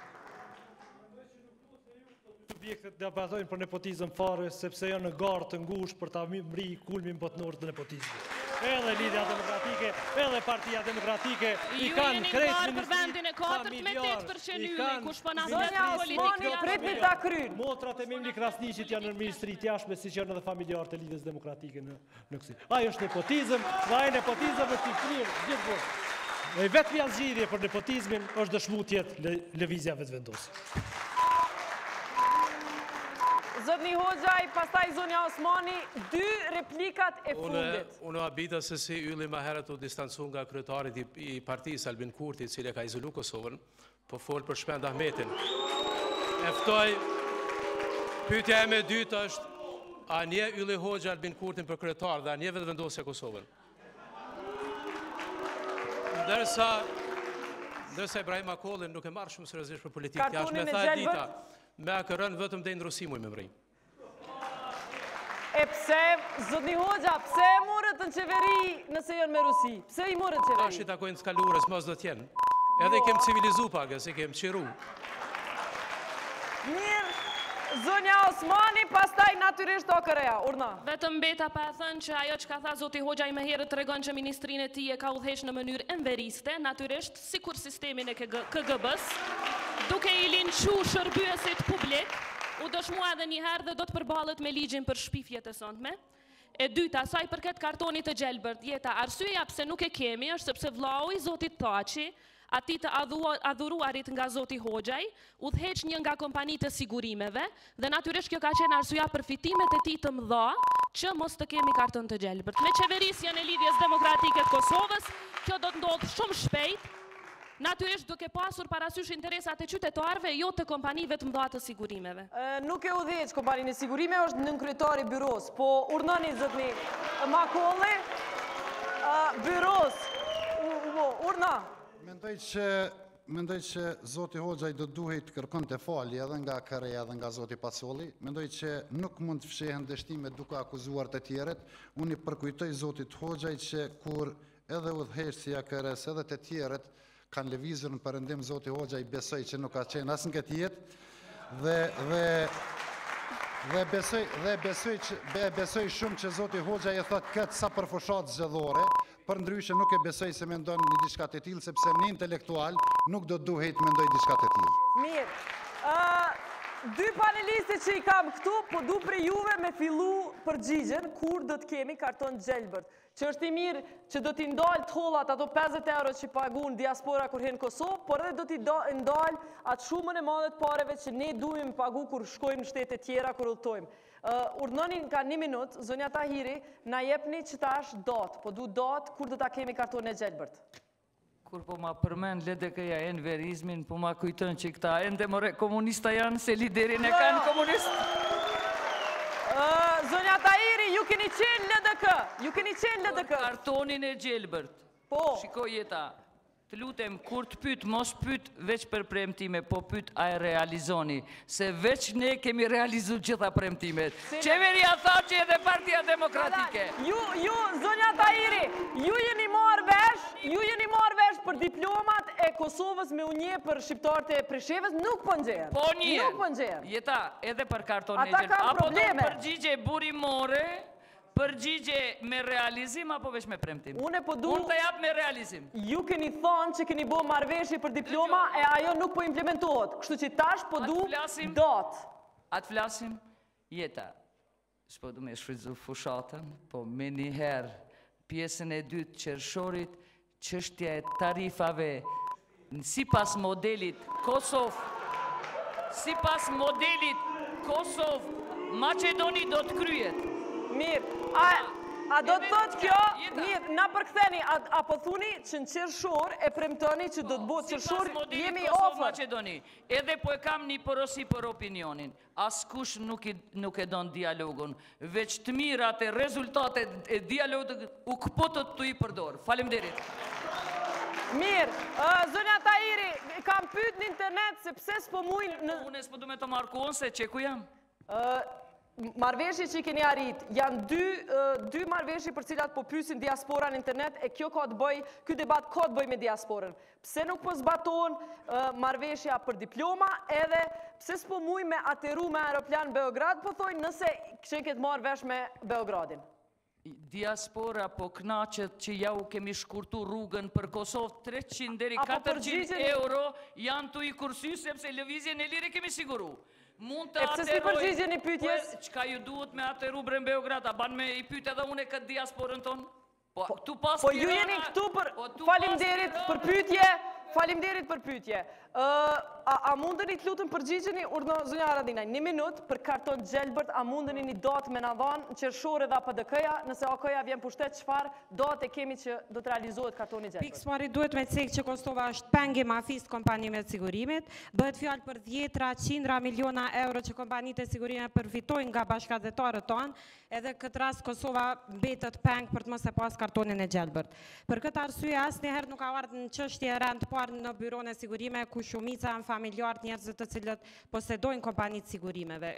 Subjektet debatojnë për nepotizëm fare, sepse janë në garë të ngushtë për ta mri kulmin botnor të nepotizmit. Edhe Lidhja Demokratike, edhe Partia Demokratike i kanë krejt ministri për vendin e katërt me tetë përqind yli, kush po na Zonja Osmani, pritni ta kryjnë. Motrat e Mimli Krasniqit janë në Ministri të Jashtme, siç janë edhe familjarët e Lidhjes Demokratike në në kësi. Ai është nepotizëm, dhe ai nepotizëm është i kryer gjithmonë. Dhe vetëm zgjidhje për nepotizmin është dëshmu tjetë lëvizja vetëvendosë. Zotni Hoxhaj, pastaj zonja Osmani, dy replikat e fundit. Unë abita se si ylli ma herët u distancu nga kryetarit i partisë Albin Kurti, cili ka izolu Kosovën, po folë për Shpend Ahmetin. Eftoj, pyetja e me dytë është, a nje ylli Hoxha Albin Kurtin për kryetar dhe a nje vetëvendosja Kosovën? Ndërsa, ndërsa Ibrahim Akollin nuk e marrë shumë seriozisht për politikë, jashtë me tha e dita, me A K R-ën vetëm dhe në Rusimuj me mëri. E pse, zotni Hoxha, pse e morët në qeveri nëse jënë me Rusi? Pse i morët qeveri? Tash i takojnë të kalurës, mos do t'jenë. Edhe kem civilizu pak, e si kem qiru. Mirë, zonja Osmani, pastaj natyrisht A K R-ja, urna. Vetëm beta pa e thënë që ajo që ka tha zoti Hoxha i më herët të regon që ministrinë e tij e ka udhëheq në mënyrë enveriste, natyrisht, sikur sistemin e K G B-s, duke i linçu shërbyesit publik, u dëshmua edhe një herë dhe do të përballet me ligjin për shpifjet e sotme. E dyta, sa i përket kartonit të gjelbërt, jeta arsyeja pse nuk e kemi është sepse vllau i zotit Taçi, ati të adhuruarit nga zoti Hoxhaj, udhëheq një nga kompanitë të sigurimeve dhe natyrisht kjo ka qenë arsyeja për fitimet e tij të mëdha që mos të kemi karton të gjelbërt. Me qeverisjen e Lidhjes Demokratike të Kosovës, kjo do të ndodhë shumë shpejt. Natyrisht duke pasur parasysh interesat e qytetarëve, jo të kompanive të mëdha të sigurimeve. Nuk e udhëheq kompaninë e sigurime, është nën kryetari i byros, po urnoni zotni Makolli, byros, urna. Mendoj që Mendoj që zoti Hoxhaj do duhet të kërkonte falje edhe nga A K R-ja edhe nga zoti Pacolli. Mendoj që nuk mund të fshehen dështime duke akuzuar të tjerët. Unë i përkujtoj zotit Hoxhaj që kur edhe udhëheqësi i A K R-s edhe të tjerët kanë lëvizur në perëndim zoti Hoxhaj besoj që nuk ka qenë as në këtë jetë dhe dhe dhe besoj dhe besoj që besoj shumë që zoti Hoxhaj e thot këtë sa për fushat zgjedhore, për ndryshe nuk e besoj se mendon një diçka të tillë sepse në intelektual nuk do duhet mendoj diçka të tillë. Mirë. Ë dy panelistët që i kam këtu, po du për juve me fillu përgjigjen kur do të kemi karton gjelbërt. Që është i mirë që do t'i ndalë të hollat ato pesëdhjetë euro që pagun diaspora kur hinë Kosovë, por edhe do t'i ndalë atë shumën e madhe të pareve që ne duhim pagu kur shkojmë në shtete tjera kur udhtojmë. Urdhënonin ka një minutë, zonja Tahiri, na jepni që ta është datë, po du datë kur do t'a kemi karton e gjelbërt. Kur po ma përmen L D K-ja enverizmin, po ma kujtën që këta ende more komunista janë, se liderin e kanë komunist. Zonja Tahiri, ju keni qenë L D K, ju keni qenë L D K. Kartonin e Gjelbërt. Po. Shiko jeta, të lutem, kur të pyt, mos pyt veç për premtime, po pyt a e realizoni, se veç ne kemi realizu gjitha premtimet. Qeveria tha që edhe Partia Demokratike. Ju, ju, zonja Tahiri, ju jeni marrë vesh, ju jeni marrë vesh për diplomat e Kosovës me unje për shqiptarët e Prishevës, nuk po nxjerë. Po një. Nuk po nxjerë. Jeta, edhe për kartonin e Ata Gjelbërt. kanë Apo do probleme. përgjigje burimore, përgjigje me realizim, apo veç me premtim? Unë po du... Unë të jap me realizim. Ju keni thonë që keni bo marrëveshje për diploma e ajo nuk po implementohet. Kështu që tash po du dot. Atë flasim, jeta, s'po du me shfrytzu fushatën, po me njëherë pjesën e dytë qershorit, çështja e tarifave, si pas modelit Kosovë, si pas modelit Kosovë, Macedoni do të kryet. Mirë, a do të thotë kjo, mirë, na përktheni, a po thuni që në qershor e premtoni që do të bëhet qershor, jemi ofër. Macedoni, edhe po e kam një porosi për opinionin, askush nuk e don dialogun, veç të mirat e rezultatet e dialogut u këpotët të i përdor. Faleminderit. Mirë, zonja Tahiri, kam pyet në internet se pse s'po mujnë në... Unë s'po du me të markuon se që ku jam? Marrëveshje që i keni arrit, janë dy marrëveshje për cilat po pyesin diaspora në internet, e kjo ka të bëj, ky debat ka të bëj me diasporën. Pse nuk po zbaton marrëveshja për diploma, edhe pse s'po muj me ateru me aeroplan Beograd, po thojnë nëse që këtë marrë vesh me Beogradin. Diaspora po knaqet që ja u kemi shkurtu rrugën për Kosovë treqind deri katërqind euro janë të i kursy sepse lëvizjen e lirë kemi siguru. Mund të ateroj... E pëse si përgjigjen i pytjes? Qka ju duhet me ateru bre në Beograd, a ban me i pyt edhe une këtë diasporën tonë? Po ju jeni këtu për falimderit për pytje, falimderit për pytje. A mundën i të lutën përgjigjeni, urdo zonja Haradinaj, një minut për karton Gjelbërt, a mundën i një datë me në dhanë, në qershore dhe A P D K-ja, nëse A K-ja vjen pushtet qëfar, datë e kemi që do të realizohet kartoni Gjelbërt. Pikës pari duhet me cekë që Kosova është pengi mafist kompanive të sigurimit, bëhet fjallë për dhjetra, qindra miliona euro që kompanitë e sigurime përfitojnë nga bashkëdhetarët tonë, edhe këtë rast Kosova betët peng për të mos e pas kartonin e Gjelbërt. Për këtë arsye asë njëherë nuk ka ardhë në qështje rend parë në byron e sigurime, ku shumica në familjarët njerëzët të cilët posedojnë kompanitë sigurimeve.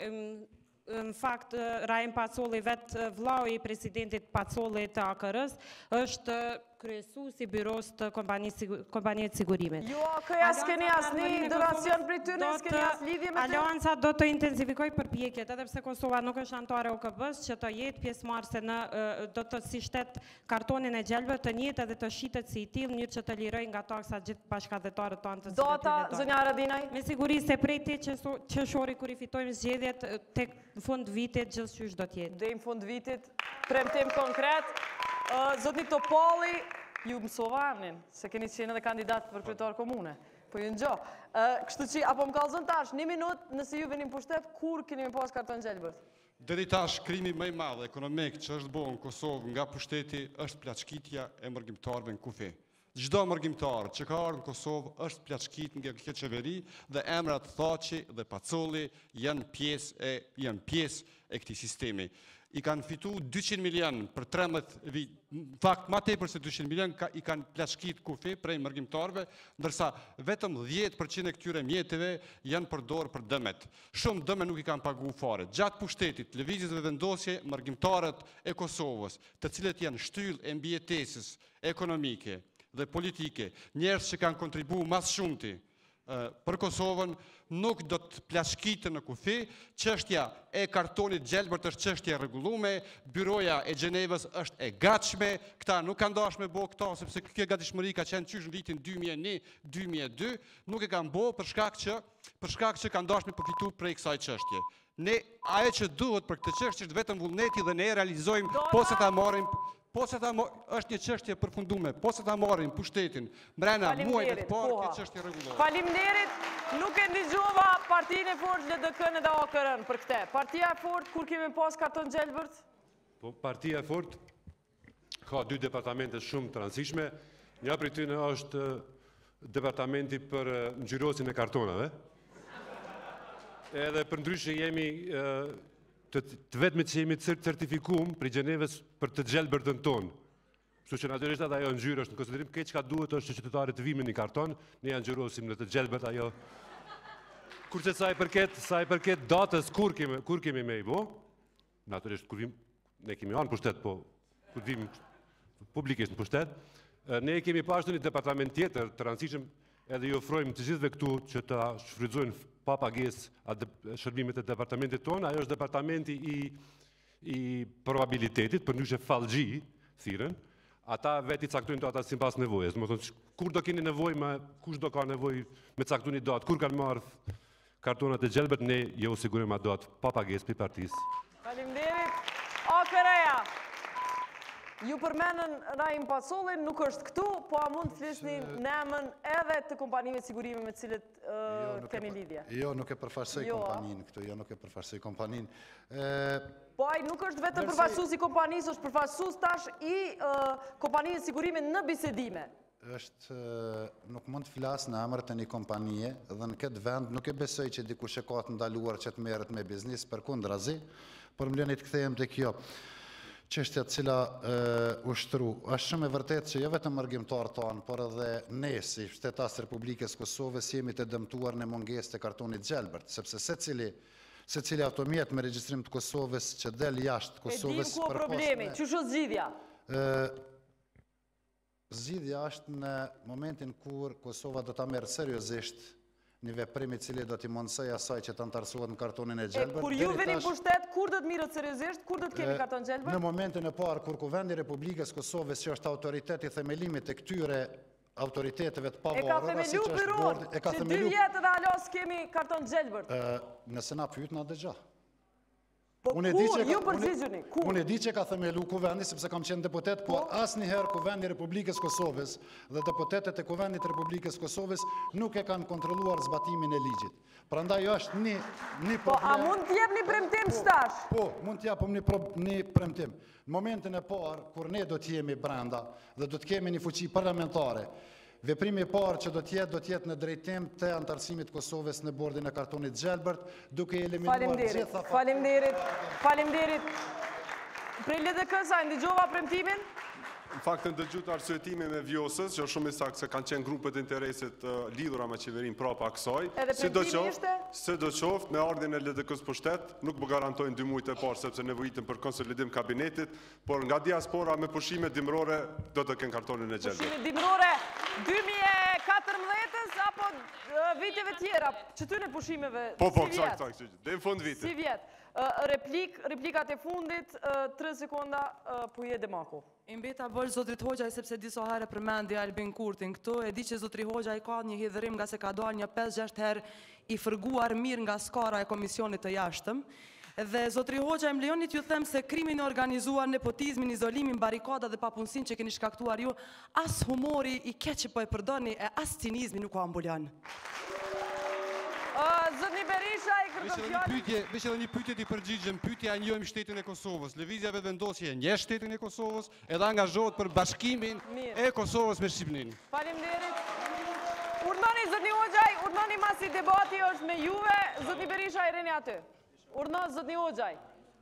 Në fakt, Raim Pacolli, vetë vlau i presidentit Pacolli të A K R-s, është kryesu si byros të kompanijet sigurimit. Jo, këja s'keni asni donacion për ty, në s'keni as lidhje me të... Alianca do të intensifikoj përpjekjet, edhe pse Kosova nuk është antare O K B-s, që të jetë pjesëmarrëse në, do të si shtet kartonin e Gjelbërt të njëjtë edhe të shitet si i tillë, mënyrë që të liroj nga taksa gjithë bashkëdhetarët tonë të cilët Dota, zonja Haradinaj? Me siguri se prej te qershori kur i fitojmë zgjedhjet, tek fund vitit gjithçysh do të jetë. Deri në fund vitit, premtim konkret. Zotni Topolli, ju mësova emnin, se keni qenë edhe kandidat për kryetar komune, po ju në gjo. Kështu që, apo më kalzon tash, një minut, nëse ju venim pushtet, kur keni me pas karton Gjelbërt? Deri tash, krimi më i madh ekonomik që është bo në Kosovë nga pushteti është plaçkitja e mërgjimtarëve në kufi. Çdo mërgjimtar që ka ardhur në Kosovë është plaçkit nga kjo qeveri dhe emrat Thaçi dhe Pacolli janë pjesë e janë pjesë e këtij sistemi. I kanë fitu dyqind milion për trembëdhjetë vit, në fakt ma tepër se dyqind milion i kanë plaçkit kufi prej mërgjimtarëve, ndërsa vetëm dhjetë përqind e këtyre mjeteve janë përdorur për dëmet. Shumë dëme nuk i kanë pagu fare. Gjatë pushtetit, lëvizjes dhe vendosje, mërgjimtarët e Kosovës, të cilët janë shtyllë e mbijetesës ekonomike dhe politike, njerëz që kanë kontribu mas shumti për Kosovën, nuk do të plaçkitën në kufi. Çështja e kartonit Gjelbërt është çështje rregullume, byroja e Gjenevës është e gatshme, këta nuk kanë dashur me bë këto sepse kjo gatishmëri ka qenë qysh në vitin dy mijë e një dy mijë e dy, nuk e kanë bë për shkak që për shkak që kanë dashur me përfitu prej kësaj çështje. Ne ajo që duhet për këtë çështje është vetëm vullneti dhe ne e realizojmë po se ta marrim Po se ta është një çështje përfundume, po se ta marrim pushtetin mbrana muajve të parë, kjo çështje rregullohet. Faleminderit, nuk e ndëgjova partinë e fortë L D K-n dhe A K R-n për këtë. Partia e fortë kur kemi pas karton Gjelbërt? Po partia e fortë ka dy departamente shumë të rëndësishme. Një prej tyre është departamenti për ngjyrosin e kartonave. Edhe për ndryshe jemi të, të vetme që jemi certifikum për Gjeneves për të gjelbërtën tonë. Kështu që natyrisht ajo ngjyrë është në konsiderim, këtë çka duhet është që qytetarët të vimin një karton, ne ja ngjyrosim në të gjelbërt ajo. Kurse sa i përket, sa i përket datës kur kemi, kur kemi me i bo, natyrisht kur vim, ne kemi anë pushtet, po kur vim publikisht në pushtet, ne kemi pashtu një departament tjetër të rëndësishëm edhe i ofrojmë të gjithëve këtu që të shfrytëzojnë pa pagesë shërbimet e departamentit tonë, ajo është departamenti i, i probabilitetit, për ndryshe fallxhi, thirrën. Ata veti caktojnë të ata si pas nevojës. Më thonë, kur do keni nevoj, me, kush do ka nevoj me caktu një datë, kur kanë marrë kartonat e gjelbërt, ne jo sigurim atë datë pa pagesë për partisë. Faleminderit. O Këreja, ju përmenën Raim Pasollin, nuk është këtu, po a mund të flisni në emën edhe të kompanive sigurime me cilët keni lidhje? Jo, nuk e përfaqësoj kompaninë këtu, jo, nuk e përfaqësoj kompaninë. Po ai nuk është vetëm përfaqësues i kompanisë, është përfaqësues tash i kompanive sigurime në bisedime. Është, nuk mund të flasë në emër të një kompanie dhe në këtë vend nuk e besoj që dikush e ka të ndaluar që të merret me biznis, përkundrazi, por më lëni të kthehem te kjo çështja e cila ushtru. Është shumë e vërtetë që jo vetëm argjimtarët tanë, por edhe ne si shtetas Republikës Kosovës jemi të dëmtuar në mungesë të kartonit gjelbërt, sepse secili secili automjet me regjistrim të Kosovës që del jashtë Kosovës. E dim ku problemi, çu është zgjidhja? Zgjidhja është në momentin kur Kosova do ta merr seriozisht një veprim i cili do t'i mundsoj asaj që të antarësohet në kartonin e gjelbërt. Kur ju vini pushtet, kur do të mirët seriozisht, kur do të kemi karton gjelbërt? Në momentin e parë kur Kuvendi i Republikës Kosovës, që është autoriteti themelimit të këtyre autoriteteve të pavarura, e ka themelu byron, që dy vjetë dhe alos kemi karton gjelbërt. Nëse na pyet na dëgja. Po kur, ju përgjigjuni, kur? Unë e di që ka themelu Kuvendi, sepse kam qenë deputet, por asnjëherë Kuvendi i Republikës Kosovës dhe deputetet e Kuvendit të Republikës Kosovës nuk e kanë kontrolluar zbatimin e ligjit. Prandaj është një një problem. Po a mund të jep një premtim stash? Po, mund të japim një premtim. Në momentin e parë kur ne do të jemi brenda dhe do të kemi një fuqi parlamentare, veprimi i parë që do të jetë do të jetë në drejtim të antarësimit të Kosovës në bordin e kartonit gjelbërt, duke eliminuar gjitha. Faleminderit. Faleminderit. Prej L D K-s a ndigjova premtimin? Në fakt, në dëgjut arsyetimi me Vjosës, që është shumë i saktë se kanë qenë grupet interesit lidhura me qeverin prapa kësaj. Edhe premtimi ishte? Se do qoftë, me ardhjen e L D K-s pushtet, nuk më garantojnë dy muajt e parë, sepse nevojitën për konsolidim kabinetit, por nga diaspora me pushime dimrore, do të kenë kartonin e gjelbërt. Pushime dimrore dy mijë e katërmbëdhjetës apo viteve tjera, që ty në pushimeve, po, po, si vjetë? Dhe në fund viti. Si vjetë. Replik, replikat e fundit, tre sekonda, Puje Demaku. I mbeta bëllë Zotrit Hoxha, sepse disa herë përmendi Albin Kurtin këtu, e di që Zotri Hoxha i ka një hidhërim nga se ka dalë një pesë gjashtë herë i fërguar mirë nga skara e komisionit të jashtëm. Dhe Zotri Hoxha, më lejonit ju them se krimin e organizuar, nepotizmin, izolimin, barikada dhe papunësin që keni shkaktuar ju, as humori i keq që po e përdoni e as cinizmi nuk o ambuljan. Zotni Berisha i kërkon fjallë. Veç edhe një pyetje t'i përgjigjëm, pyetja njohim shtetin e Kosovës. Lëvizja Vetëvendosje njeh shtetin e Kosovës edhe angazhohet për bashkimin e Kosovës me Shqipërinë. Faleminderit. Urdhoni Zotni Hoxhaj, urdhoni masi debati është me juve, Zotni Berisha i reni aty. Urdhon Zotni Hoxhaj.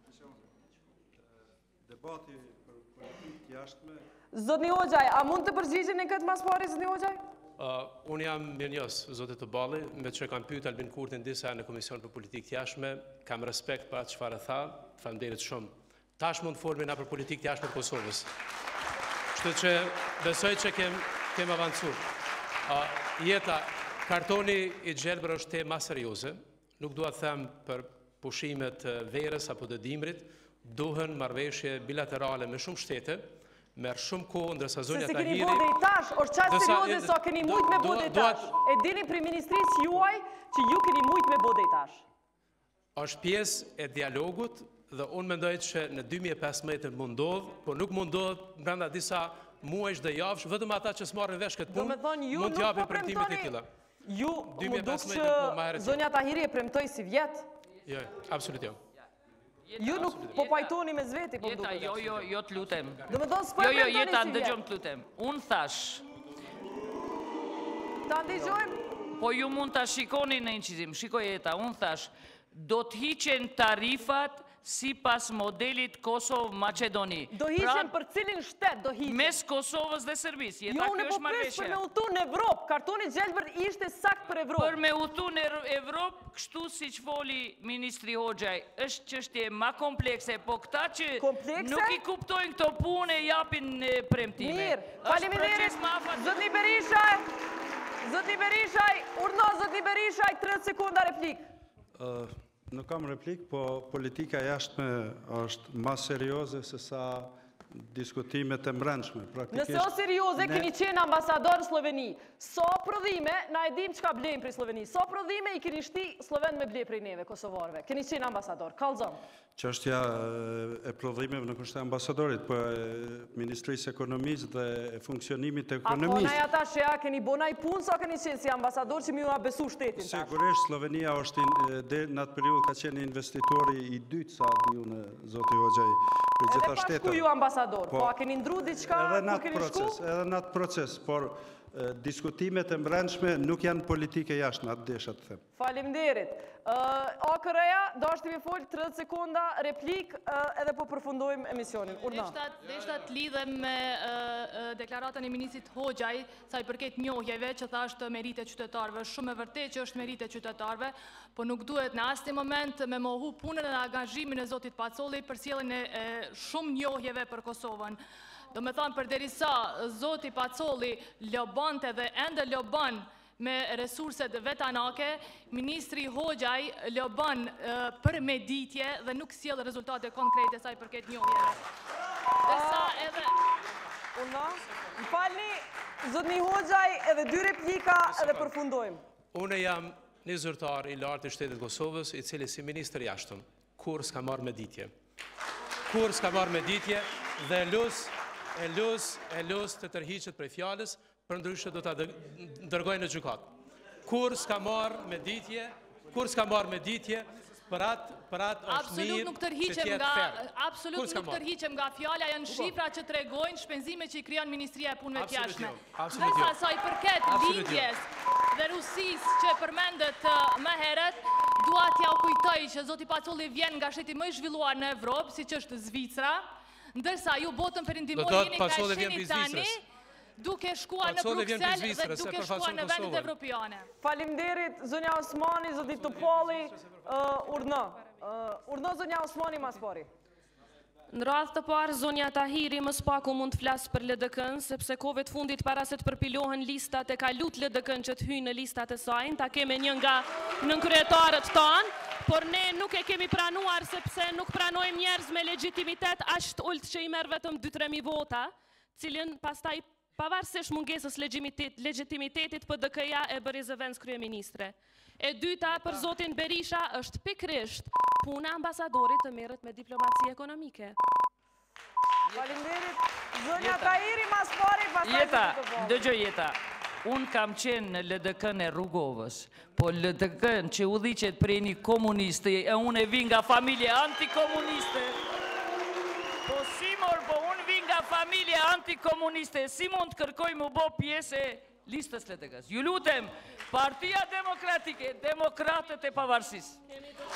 Debati për politikë jashtme. Zotni Hoxhaj, a mund të përgjigjeni këtë mas pari, Zotni Hoxhaj? Unë jam mirënjohës, Zotit të Balli, me që kam pyet Albin Kurtin disa në Komision për Politikë të Jashtme, kam respekt për atë çfarë tha, faleminderit shumë. Tash mund të folmi na për politikë të jashtme të Kosovës. Kështu që besoj që kem avancuar. Jeta, kartoni i gjelbër është temë më serioze, nuk dua të them për pushimet verës apo të dimrit, duhen marrëveshje bilaterale me shumë shtete, merë shumë kohë, ndërsa zonja Tahiri... Se se keni bode i tash, është qatë serioze, sa keni mujt me bode i tash. E dini pri ministrisë juaj që ju keni mujt me bode i tash. është pjesë e dialogut dhe unë mendoj që në dy mijë e pesëmbëdhjetë mundodh, por nuk mundodh brenda disa muajsh dhe javësh, vetëm ata që s'marrin vesh këtë punë, mund të japin premtimet e tilla. Ju më duk që zonja Tahiri e premtoi si vjet? Jo, absolutisht jo. Ju nuk po pajtoni me zveti, po duket. Jo, jo, jo të lutem. Do më thonë s'po Jo, jo, premtoni jeta si dëgjom të lutem. Unë thash dëgjojmë. Po ju mund të shikoni në incizim. Shikoj Jeta, unë thash, do të hiqen tarifat si pas modelit Kosovë-Macedoni. Do hiqen për cilin shtet do hiqen? Mes Kosovës dhe Serbisë. Jo, unë po pres për me utu në Evropë. Kartoni Gjelbert ishte sakt për Evropë. Për me utu në Evropë, kështu si që foli Ministri Hoxhaj, është çështje ma komplekse, po këta që nuk i kuptojnë këto punë e japin premtime. Mirë, faleminderit, zotni Berishaj, zotni Berishaj, urno zotni Berishaj, tridhjetë sekunda replik. Nuk kam replik, po politika jashtme është ma serioze se sa diskutimet e mbrendshme. Nëse o serioze, keni qenë ambasador në Sloveni. So prodhime, na e dim që ka blejnë për Sloveni. So prodhime i keni shti Sloven me blej për neve, Kosovarve. Keni qenë ambasador. Kalzon. Çështja e prodhimeve nuk është e ambasadorit, po e Ministrisë Ekonomisë dhe e funksionimit të ekonomisë. Apo na ata që ja keni bona i punë, sa keni qenë si ambasador që mi ju a besu shtetin? Sigurisht, Slovenia është në atë periudhë ka qenë investitori i dytë, sa di unë, zoti Hoxhaj, për gjitha shtetën. Edhe pas ku ju ambasador, po a keni ndru diçka, ku keni shku? Edhe në atë proces, por diskutimet e mbrendshme nuk janë politike jashtme, atë desha të them. Faleminderit. O Kërëja, dashti me folë tridhjetë sekunda, replik, edhe po përfundojmë emisionin. Urna. Deshta të lidhem me deklaratën e ministrit Hoxhaj, sa i përket njohjeve që tha është merite qytetarve, shumë e vërtet që është merite qytetarve, po nuk duhet në asnjë moment me mohu punën e angazhimin e zotit Pacoli për sjelljen e shumë njohjeve për Kosovën. Do me thamë, për derisa zoti Pacoli lobante dhe ende loban me resurset vetanake, ministri Hoxhaj loban për meditje dhe nuk sjell rezultate konkrete sa i përket njohjeve. Dërsa edhe... Unë, më falni, zotni Hoxhaj, edhe dy replika edhe përfundojmë. Une jam një zyrtar i lartë i shtetit Kosovës, i cili si minister jashtëm, kur s'ka marrë meditje. Kur s'ka marrë meditje dhe lus e lus, e lus të tërhiqet prej fjales, për ndryshe do të dërgojnë në gjykat. Kur s'ka marrë me ditje, kur s'ka marrë me ditje, për atë për atë është mirë nuk tërhiqem nga absolut nuk tërhiqem nga fjala, janë shifra që tregojnë shpenzime që i krijon Ministria e Punëve të Jashtme. Ndërsa sa i përket lindjes dhe rusisë që përmendet më herët, dua t'ja u kujtoj që zoti Pacoli vjen nga shteti më i zhvilluar në Evropë, siç është Zvicra. Ndërsa ju botën perëndimore jeni ka sheni tani duke shkuar në Bruksel dhe duke shkuar në vendet evropiane. Faleminderit zonja Osmani, zoti Topolli, urdhno. Urdhno zonja Osmani mas pari. Në radhë të parë, zonja Tahiri më spaku mund të flasë për L D K-n, sepse kove të fundit para se të përpilohen listat e ka lut L D K-n që të hyjnë në listat e sajnë, ta keme një nga nënkretarët tanë, por ne nuk e kemi pranuar sepse nuk pranojmë njerëz me legitimitet ashtë ullët që i merë vetëm dy tre mijë vota, cilin pastaj pavarësisht mungesës legitimitetit P D K-ja e bëri zëvendës kryeministre. E dyta për zotin Berisha është pikrisht puna ambasadorit të merret me diplomaci ekonomike. Faleminderit. Zonja Tahiri mas pari, pastaj Jeta, dëgjoj Jeta. Unë kam qenë në L D K-n e Rrugovës, po L D K-n që udhiqet prej një komuniste, e unë e vi nga familje antikomuniste. Po si mor, po unë vi nga familje antikomuniste, si mund të kërkoj më bo pjesë e listës L D K-s. Ju lutem, Partia Demokratike, Demokratët e Pavarësisë.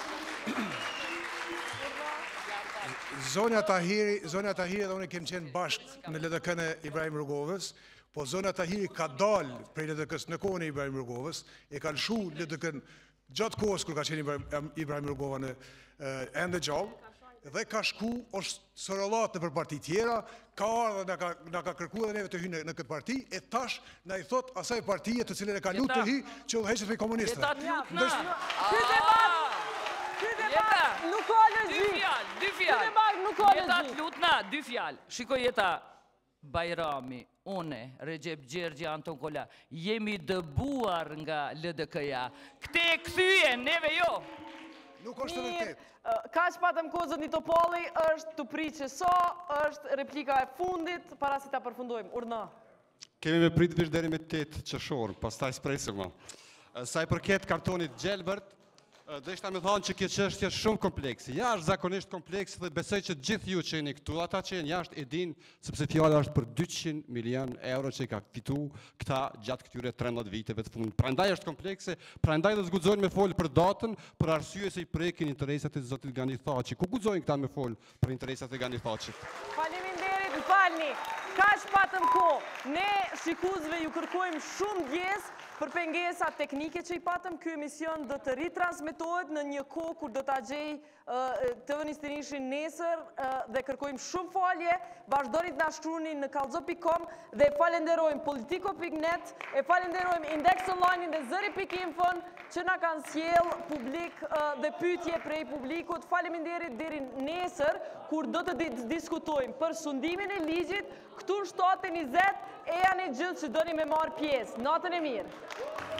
Zonja Tahiri, Zonja Tahiri dhe unë kem qenë bashkë në L D K-n e Ibrahim Rrugovës, po Zonja Tahiri ka dalë prej L D K-s në kohën e Ibrahim Rrugovës, e ka lëshu L D K-n gjatë kohës kër ka qenë Ibrahim Rrugova në ende gjallë, dhe ka shku, është sërëllat në për parti tjera, ka ardhë nga ka kërku dhe neve të hy në këtë parti, e tash në i thot asaj partije të cilën e ka lutë të hy që u heqet për komunistëve. Jeta të lutna! Ky debat, ky debat nuk ka lëzhi. Dy fjallë, dy fjallë. Jeta të lutna, dy fjallë. Shiko Jeta, Bajrami, une, Recep Gjergji, Anton Kola, jemi dëbuar nga L D K-ja. Këte e këthyje, neve jo. Nuk është të vërtet. Ka që patëm kozët një Topolli, është të pritë që so, është replika e fundit, para si ta përfundojmë. Urna. Kemi me pritë vish deri me tetë qëshorë, pas taj s'presëm. Sa i përket kartonit Gjelbert, Dhe ishta me thonë që kjo çështje është shumë komplekse, jashtë zakonisht komplekse dhe besoj që gjithë ju që jeni këtu, ata që jeni jashtë e din, sepse fjala është për dyqind milion euro që i ka fitu këta gjatë këtyre tridhjetë viteve të fundit. Prandaj është komplekse, prandaj dhe zguxojnë me folë për datën, për arsye se i prekin interesat e zotit Gani Thaçi. Ku guxojnë këta me folë për interesat e Gani Thaçit? Faleminderit, më falni. Kaq patëm kohë. Ne shikuesve ju kërkojmë shumë djes për pengesat teknike që i patëm. Ky emision do të ritransmetohet në një kohë kur do ta gjej T V Nistinishin nesër dhe kërkojmë shumë falje. Vazhdoni të na shkruani në kallxo pikë com dhe falenderojmë politiko pikë net, e falenderojmë Index Online dhe zëri pikë info që na kanë sjell publik dhe pyetje prej publikut. Faleminderit deri nesër kur do të diskutojmë për sundimin e ligjit këtu në shtatë e njëzet e janë e gjithë që doni me marë pjesë. Natën e mirë.